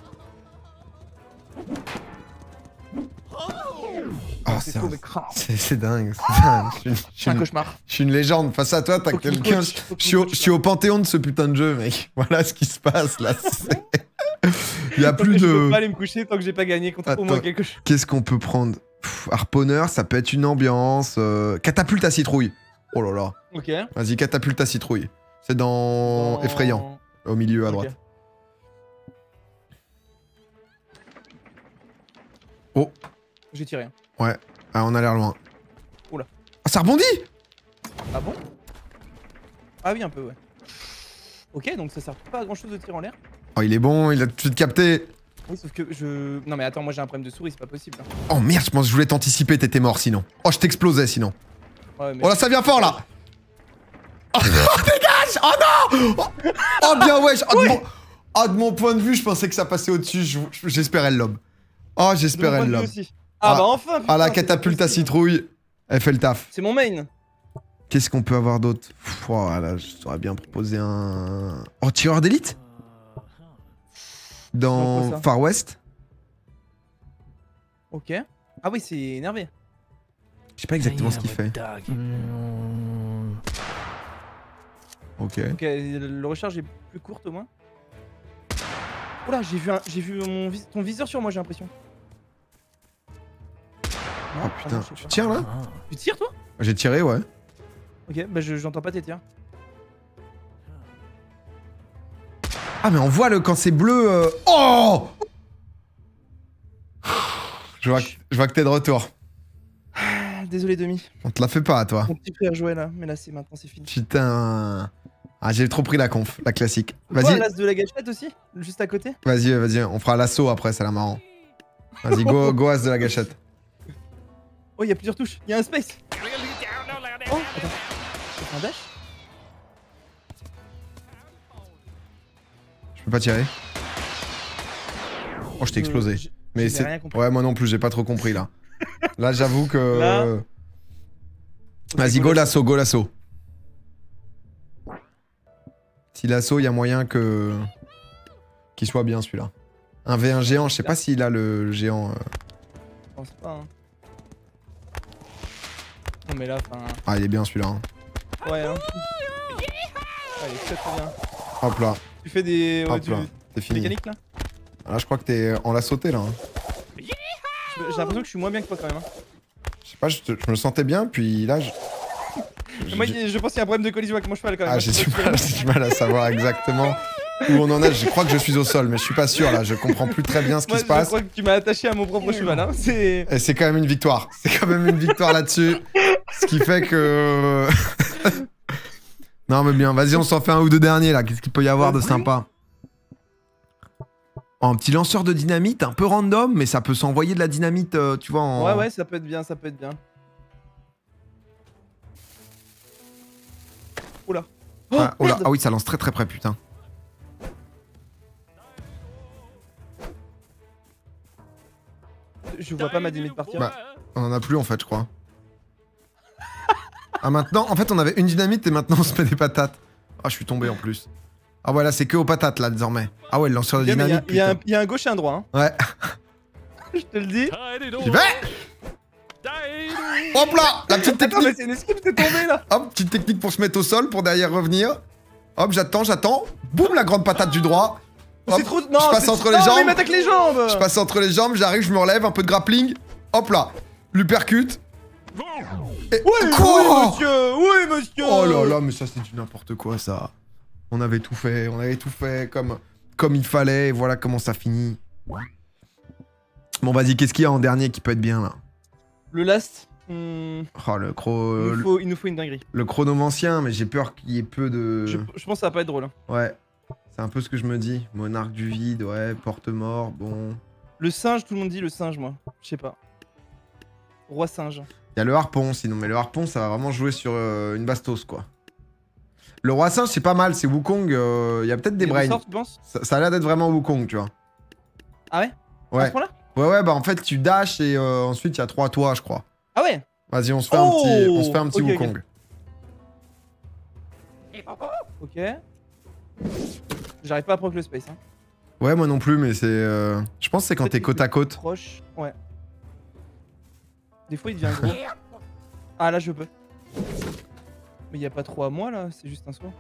Ah, c'est c'est faux, un- mais crap. c'est c'est dingue. C'est dingue. Je suis une- je suis C'est un une- cauchemar. je suis une légende. Face à toi, t'as Faut que tu me quelqu'un. coaches, Je faut que je tu suis me au- coaches, je suis au panthéon de ce putain de jeu, mec. Voilà ce qui se passe là. C'est- Il y a plus Je peux de. pas aller me coucher tant que j'ai pas gagné contre au Attends. moins quelque chose. Qu'est-ce qu'on peut prendre? Pff, Harponneur, ça peut être une ambiance. euh, Catapulte à citrouille. Oh là là. Ok. Vas-y, catapulte à citrouille. C'est dans... Dans- Effrayant, au milieu à Ok. droite. Oh, J'ai tiré. hein. ouais. Ah, on a l'air loin. Oula. Ah, ça rebondit! Ah bon? Ah oui, un peu, ouais. Ok, donc ça sert pas à grand chose de tirer en l'air. Oh, il est bon, il a tout de suite capté. Oui, sauf que je. Non, mais attends, moi j'ai un problème de souris, c'est pas possible. hein. Oh merde, je pense que je voulais t'anticiper, t'étais mort sinon. Oh, je t'explosais sinon. Ouais, mais. Oh là, ça vient fort là! Oh, dégage! Oh non! Oh, oh, bien wesh! Oh, de mon... oh, de mon point de vue, je pensais que ça passait au-dessus. je- J'espérais le lob. Oh, De mon j'espérais point le de vue lob. aussi. Ah, Ah, bah enfin! Ah, putain, la c'est catapulte pas à possible. citrouille, elle fait le taf. C'est mon main. Qu'est-ce qu'on peut avoir d'autre? Pff, oh là, je t'aurais bien proposé un... Oh, tireur d'élite? C'est Dans quoi, ça Far West? Ok. Ah oui, c'est énervé. Je sais pas exactement ce qu'il fait. Ok. Ok, le recharge est plus courte au moins. Oula, j'ai vu, un... j'ai vu mon vis- ton viseur sur moi, j'ai l'impression. Oh putain, non, je sais tu pas. tires là? Tu tires toi? J'ai tiré, ouais. Ok, bah je- j'entends pas tes tirs. Ah, mais on voit le quand c'est bleu. euh, Oh! Je vois, que... je vois que t'es de retour. Ah, désolé, Demi. On te la fait pas, toi. Mon petit frère jouait là, mais là c'est maintenant c'est fini. Putain. Ah, j'ai trop pris la conf, la classique. Quoi, Vas-y, l'as de la gâchette aussi? Juste à côté? vas-y, vas-y, on fera l'assaut après, ça a l'air marrant. Vas-y, go, go as de la gâchette. Oh, il y a plusieurs touches. Il y a un space. Oh, attends. Je fais un dash? Je peux pas tirer. Oh, je t'ai explosé. Euh, j- Mais j'ai rien c'est. compris. Ouais, moi non plus, j'ai pas trop compris là. Là, j'avoue que. Là. Vas-y, Ok, go l'assaut, go l'assaut. Si l'assaut, il y a moyen que. Qu'il soit bien celui-là. Un V un géant, je sais pas s'il a le, le géant. euh. Je pense pas. Hein. Non, mais là, enfin. Ah, il est bien celui-là. hein. Ouais, hein. Ouais, il est très très bien. Hop là, Tu fais des. Ouais, hop du... là, c'est fini. mécaniques là? Là, je crois que t'es. On l'a sauté là. hein. Je- J'ai l'impression que je suis moins bien que toi quand même. Hein. Je sais pas, je, te- je me sentais bien, puis là. Je, je- Moi, je pense qu'il y a un problème de collision avec mon cheval quand même. Ah, hein. j'ai du, mal- j'ai du mal à savoir exactement où on en est. Je crois que je suis au sol, mais je suis pas sûr là. Je comprends plus très bien ce qui Moi, se je passe. crois que tu m'as attaché à mon propre cheval. Hein. C'est. Et c'est quand même une victoire. C'est quand même une victoire là-dessus. Ce qui fait que. Non, mais bien, vas-y, on s'en fait un ou deux derniers là. Qu'est-ce qu'il peut y avoir de sympa? Oh, un petit lanceur de dynamite, un peu random, mais ça peut s'envoyer de la dynamite, euh, tu vois. En... Ouais, ouais, ça peut être bien, ça peut être bien. Oula. Oh, Ah, oh là, merde. ah oui, ça lance très très près, putain. Je je vois pas ma dynamite partir. Bah, on en a plus en fait, je crois. Ah, maintenant, en fait, on avait une dynamite et maintenant on se met des patates. Ah, je suis tombé en plus. Ah, ouais, là, c'est que aux patates là désormais. Ah, ouais, le lanceur de Il y, dynamite. a- y, a un- putain. y a un gauche et un droit. Hein. Ouais. Je te le dis. J'y vais. Hop là, la petite Attends, mais technique. c'est une esquive, t'es tombé là. Hop, petite technique pour se mettre au sol pour derrière revenir. Hop, j'attends, j'attends. Boum, la grande patate du droit. Hop, C'est trop. Non, je passe c'est- entre les non, jambes. mais il m'attaque les jambes. Je passe entre les jambes, j'arrive, je me relève, un peu de grappling. Hop là, l'uppercut. Et... Oui, Quoi oui, monsieur. Oui, monsieur. Oh là là, mais ça c'est du n'importe quoi ça. On avait tout fait, on avait tout fait comme, comme il fallait, et voilà comment ça finit. Bon vas-y, qu'est-ce qu'il y a en dernier qui peut être bien là? Le last. hmm, Oh le, chro... il, nous faut, il nous faut une dinguerie. le chronomancien, mais j'ai peur qu'il y ait peu de... Je, je pense que ça va pas être drôle. hein. Ouais, c'est un peu ce que je me dis. Monarque du vide, ouais, porte-mort, bon... Le singe, tout le monde dit le singe, moi. Je sais pas. Roi singe. Il y a le harpon sinon, mais le harpon ça va vraiment jouer sur euh, une bastos quoi. Le roi singe c'est pas mal, c'est Wukong, il euh, y a peut-être des Il y a brains. sorts, tu penses Ça, ça a l'air d'être vraiment Wukong, tu vois. Ah ouais À Ouais. ce point-là Ouais, ouais, bah en fait tu dashes et euh, ensuite il y a trois toits, je crois. Ah ouais. Vas-y, on se fait Oh un petit, on se fait un petit Ok, ok. Wukong. Ok. J'arrive pas à proc le space. Hein. Ouais, moi non plus, mais c'est. euh, Je pense que c'est quand Peut-être t'es qu'il côte à côte. Proche. Ouais. Des fois il devient gros. Ah là je peux. Mais y a pas trop à moi là, c'est juste un soin.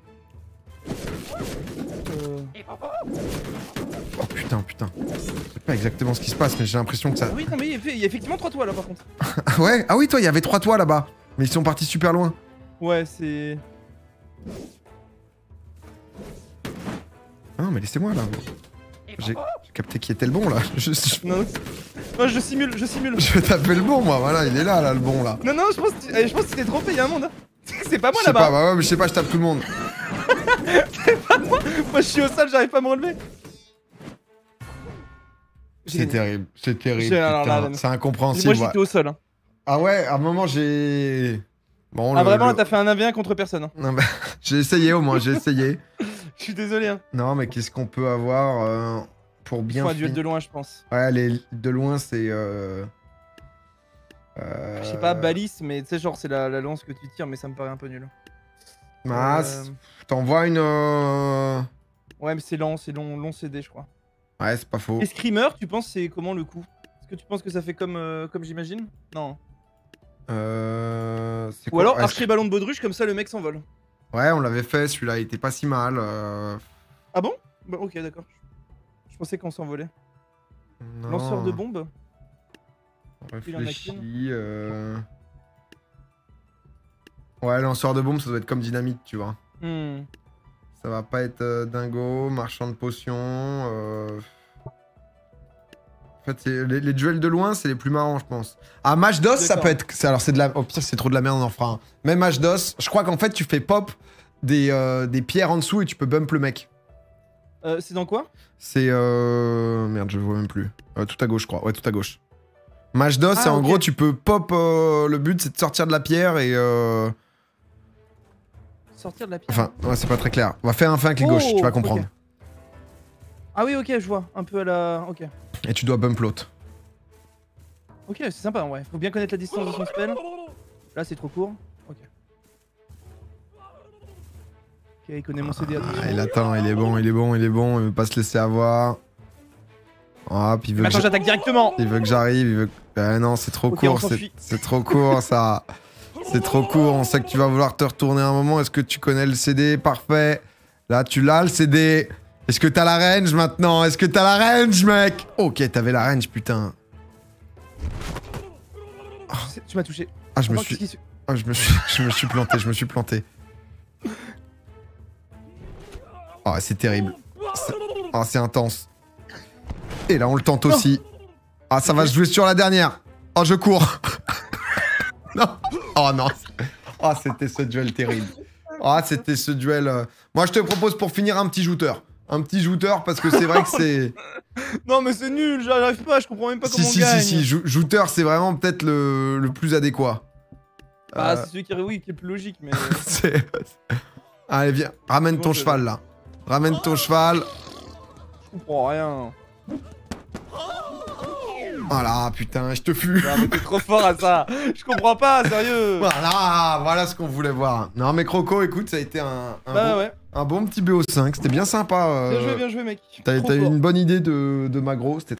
Euh... Oh putain, putain. Je sais pas exactement ce qui se passe, mais j'ai l'impression que ça. Ah oui, non mais il y a- il y a effectivement trois toits là par contre. Ah ouais. Ah oui, toi, il y avait trois toits là-bas, mais ils sont partis super loin. Ouais, c'est. Ah non, mais laissez-moi là. J'ai j'ai capté qui était le bon là. Je, je... Non, non, je simule, je simule. je vais taper le bon, moi. Voilà, il est là, là, le bon là. Non, non, je pense que tu eh, je pense que tu t'es trompé, y'a un monde. hein. C'est pas moi Je sais pas, là-bas. bah ouais, mais je sais pas, je tape tout le monde. Moi je suis au sol, j'arrive pas à me relever. C'est terrible, c'est terrible. J'ai- alors là, putain. là, C'est Moi incompréhensible. j'étais ouais. au sol. hein. Ah ouais, à un moment j'ai. Bon, Ah le- vraiment, le- là t'as fait un un v un contre personne. hein. Non, bah, j'ai essayé au moins, j'ai essayé. Je suis désolé. Hein. Non, mais qu'est-ce qu'on peut avoir euh, pour bien Faut un duel finir de loin, je pense. Ouais, les, de loin, c'est... Euh... euh, Je sais pas, balise, mais tu sais, genre c'est la, la lance que tu tires, mais ça me paraît un peu nul. Mas, Euh, t'envoies une... euh, Ouais, mais c'est lent, c'est long, long C D, je crois. Ouais, c'est pas faux. Et Screamer, tu penses c'est comment le coup Est-ce que tu penses que ça fait comme, euh, comme j'imagine Non. Euh... c'est Ou quoi alors Ouais, archer ballon de baudruche, comme ça le mec s'envole. Ouais, on l'avait fait, celui-là, il était pas si mal. euh, Ah bon Bah ok, d'accord. Je pensais qu'on s'envolait. non, Lanceur de bombes on il en a réfléchit, euh... Ouais, lanceur de bombe, ça doit être comme dynamite, tu vois. Hmm. Ça va pas être euh, dingo, marchand de potions. Euh... En fait, c'est- les, les duels de loin, c'est les plus marrants, je pense. Ah, match d'os, ça D'accord. peut être. c'est- Alors, c'est de la. Oh pire, c'est trop de la merde, on en fera un. Même match d'os, je crois qu'en fait, tu fais pop des, euh, des pierres en dessous et tu peux bump le mec. Euh, c'est dans quoi C'est. Euh... Merde, je vois même plus. Euh, tout à gauche, je crois. Ouais, tout à gauche. Match d'os, Ah, c'est en ok. gros, tu peux pop. euh, Le but, c'est de sortir de la pierre et. Euh... Sortir de la pierre. Enfin, ouais, c'est pas très clair. On va faire un fin clic gauche, tu vas Oh, comprendre. ok. Ah oui, ok, je vois. Un peu à la. Ok. Et tu dois bump l'autre. Ok, c'est sympa, ouais. Faut bien connaître la distance de son spell. Là, c'est trop court. Ok. Ok, il connaît mon C D, attention. Ah, il attend, il est bon, il est bon, il est bon, il veut pas se laisser avoir. Hop, il veut Attends, que j'a- j'attaque directement. il veut que j'arrive, il veut que... Ah non, c'est trop Ok, on court, c'est s'enfuit. c'est trop court ça. C'est trop court, on sait que tu vas vouloir te retourner un moment. Est-ce que tu connais le C D? Parfait. Là, tu l'as le C D. Est-ce que t'as la range maintenant? Est-ce que t'as la range, mec? Ok, t'avais la range, putain. Je sais- Tu m'as touché. Ah, je me Attends, suis... qu'est-ce qui se- Ah, je me suis... je me suis planté, je me suis planté. Oh, c'est terrible. C'est- Oh, c'est intense. Et là, on le tente aussi. Ah, ça va se jouer sur la dernière. Oh, je cours. Non. Oh non. Oh, c'était ce duel terrible. Ah, c'était ce duel. euh. Moi, je te propose pour finir un petit shooter. Un petit shooter parce que c'est vrai que c'est. Non, mais c'est nul, j'arrive pas, je comprends même pas Si, comment si, on gagne. si, si. Jou- Shooter, c'est vraiment peut-être le... le plus adéquat. Bah, Euh, c'est celui qui est, oui, qui est le plus logique, mais. c'est. Allez, viens. Ramène Bon, ton je- cheval là. Ramène ton cheval. Je comprends rien. Voilà, putain, je te fuis. Non, mais t'es trop fort à ça. Je comprends pas, sérieux. Voilà, voilà ce qu'on voulait voir. Non, mais Croco, écoute, ça a été un, un, Bah bon, ouais. un bon petit B O cinq. C'était bien sympa. Euh... Bien joué, bien joué, mec. T'as Trop eu fort. une bonne idée de, de Magro. C'était